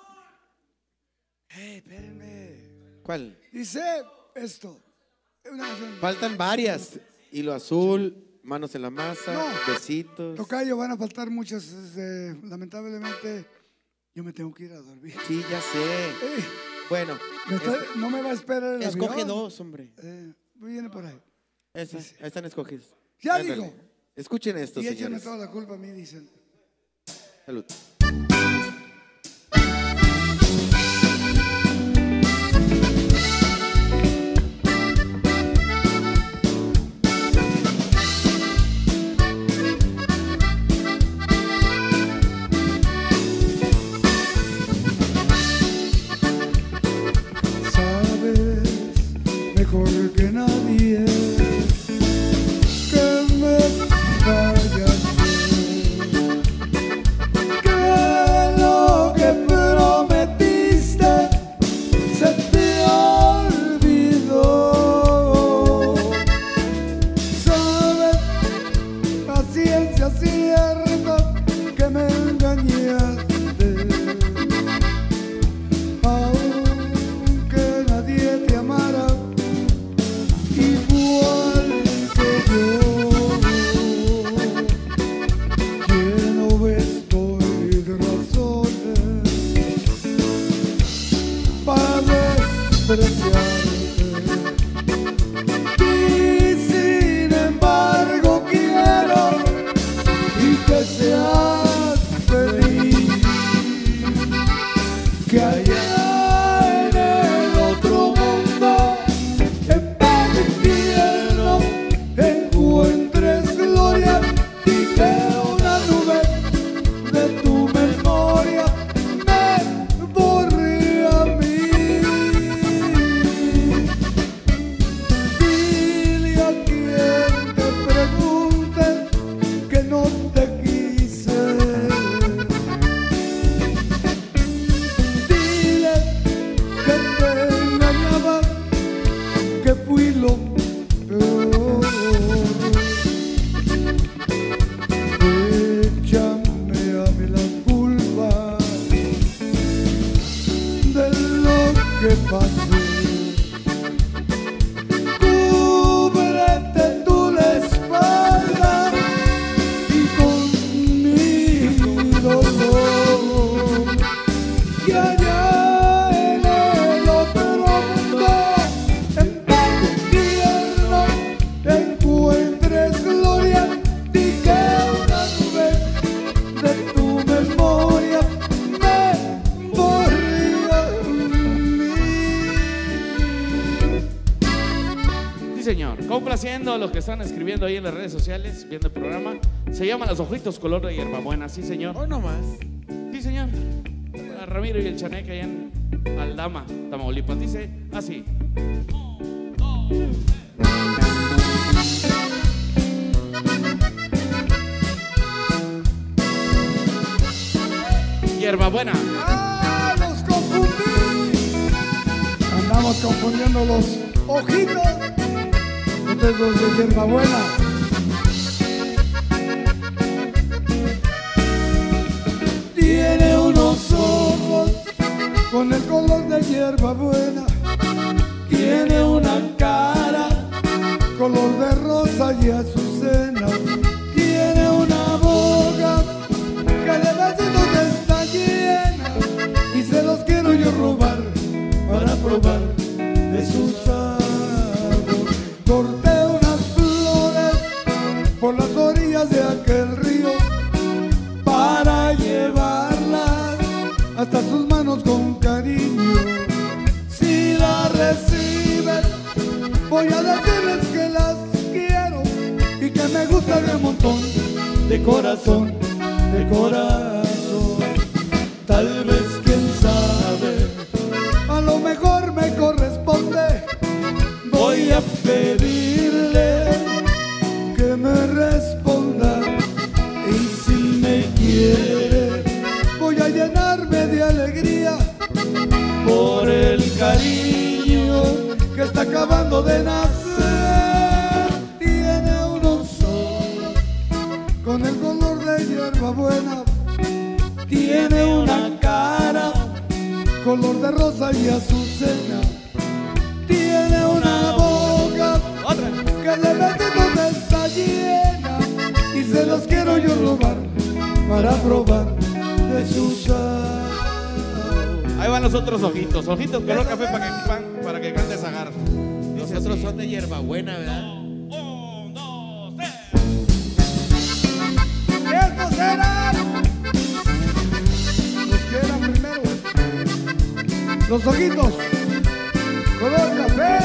Hey, espérenme. ¿Cuál? Dice esto. Una canción. Faltan varias. Hilo Azul, Manos en la Masa, No. Besitos. Tocayo, van a faltar muchas. este, lamentablemente, yo me tengo que ir a dormir. Sí, ya sé. Eh, Bueno, me está- es- no me va a esperar el escoge avión. dos, hombre. Eh, viene por ahí. Esas, ahí están escogidos. Ya Ándale. digo. Escuchen esto, Y échenme señores. toda la culpa a mí, dicen. Salud. Sabes mejor que nadie que me fallas, que lo que prometiste se te olvidó. Sabes a ciencia cierta que me engañaste, aunque nadie te amara igual que yo, lleno estoy de razones para despreciarte, y sin embargo quiero y que seas feliz, que allá en el otro mundo, en paz y infierno, encuentres gloria y que una nube de tu memoria me borre a mí. Dile a quien te pregunte que no te quise. Dile que te engañaba, que fui lo peor. Échame a mí la culpa de lo que pasé. Cúbrete tú la espalda y con mi dolor, que allá en el otro mundo, en paz y infierno, encuentres gloria y que una nube de tu memoria me borre a mí. Sí, señor. Complaciendo a los que están escribiendo ahí en las redes sociales, viendo el programa. Se llama Los Ojitos Color de Hierbabuena. Sí, señor. Hoy nomás. Sí, señor. A Ramiro y el Chaneque allá en Aldama, Tamaulipas. Dice así. Hierbabuena. ¡Ah, los confundí! Andamos confundiendo los ojitos. Estos los de hierbabuena. Tiene unos ojos con el color de hierbabuena. Tiene una cara color de rosa y azucena. Tiene una boca que de besitos está llena y se los quiero yo robar para probar de su sabor. Corté unas flores por las orillas de aquel río para llevarlas hasta sus manos con cariño. Si las reciben, voy a decirles que las quiero y que me gusta de un montón, de corazón, de corazón. Tal vez, quién sabe, a lo mejor me corresponde. Voy a pedirle que me acabando de nacer. Tiene unos ojos con el color de hierbabuena. Tiene una cara color de rosa y azucena. Tiene una boca que de besitos está llena y se los quiero yo robar para probar de su sal. Ahí van los otros ojitos. Ojitos color café para que, pan, para que cante Zagar. Los otros son de hierbabuena, ¿verdad? Estos eran los que eran primero. Los ojitos color café.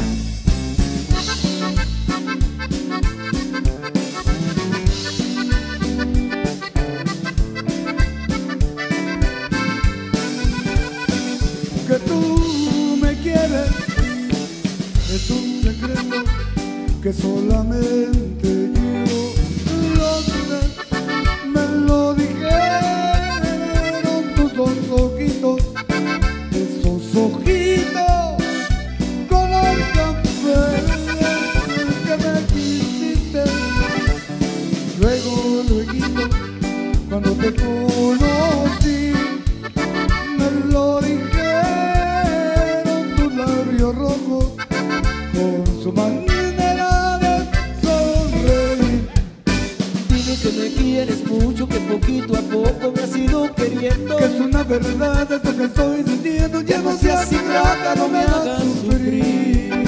Que tú me quieres es un secreto que solamente yo lo sé. Me lo dijeron tus dos ojitos, esos ojitos color café que me quisiste. Luego, luego, cuando te conocí, me lo dijeron tus labios rojos con su manera de sonreír. Dime que me quieres mucho, que poquito a poco me has ido queriendo. Que es una verdad esto que estoy sintiendo. Ya no seas ingrata, no me hagas sufrir.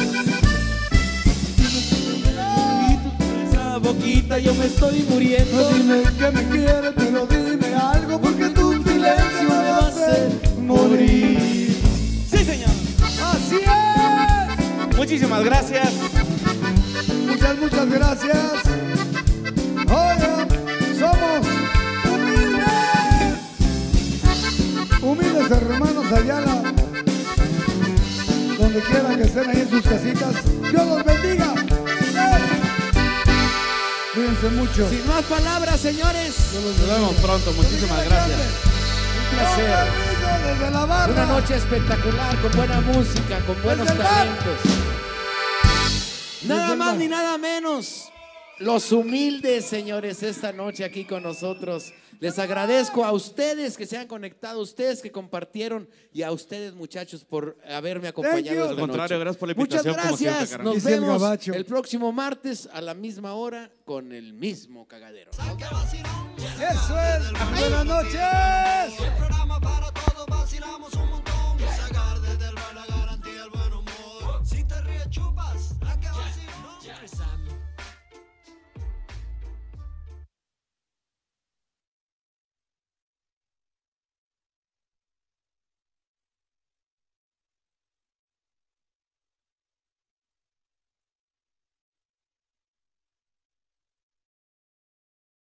Esa boquita yo me estoy muriendo. No dime que me quieres, pero dime algo, porque tu silencio me va a hacer morir. Sí, señor. Así es. Muchísimas gracias. Muchas, muchas gracias. Oigan, somos humildes. Humildes hermanos Ayala. Donde quiera que estén ahí en sus casitas, Dios los bendiga. ¡Eh! Cuídense mucho. Sin más palabras, señores. Nos vemos pronto. Muchísimas gracias. Un placer. Desde la barra. Una noche espectacular, con buena música, con buenos Desde el bar. talentos. Nada más ni nada menos. Los humildes, señores, esta noche aquí con nosotros. Les agradezco a ustedes que se han conectado, a ustedes que compartieron y a ustedes, muchachos, por haberme acompañado esta Al contrario, noche. gracias por la Muchas invitación. como siempre, gracias. carnal. Nos Dice el vemos gabacho. el próximo martes a la misma hora con el mismo cagadero. Eso es. Buenas noches.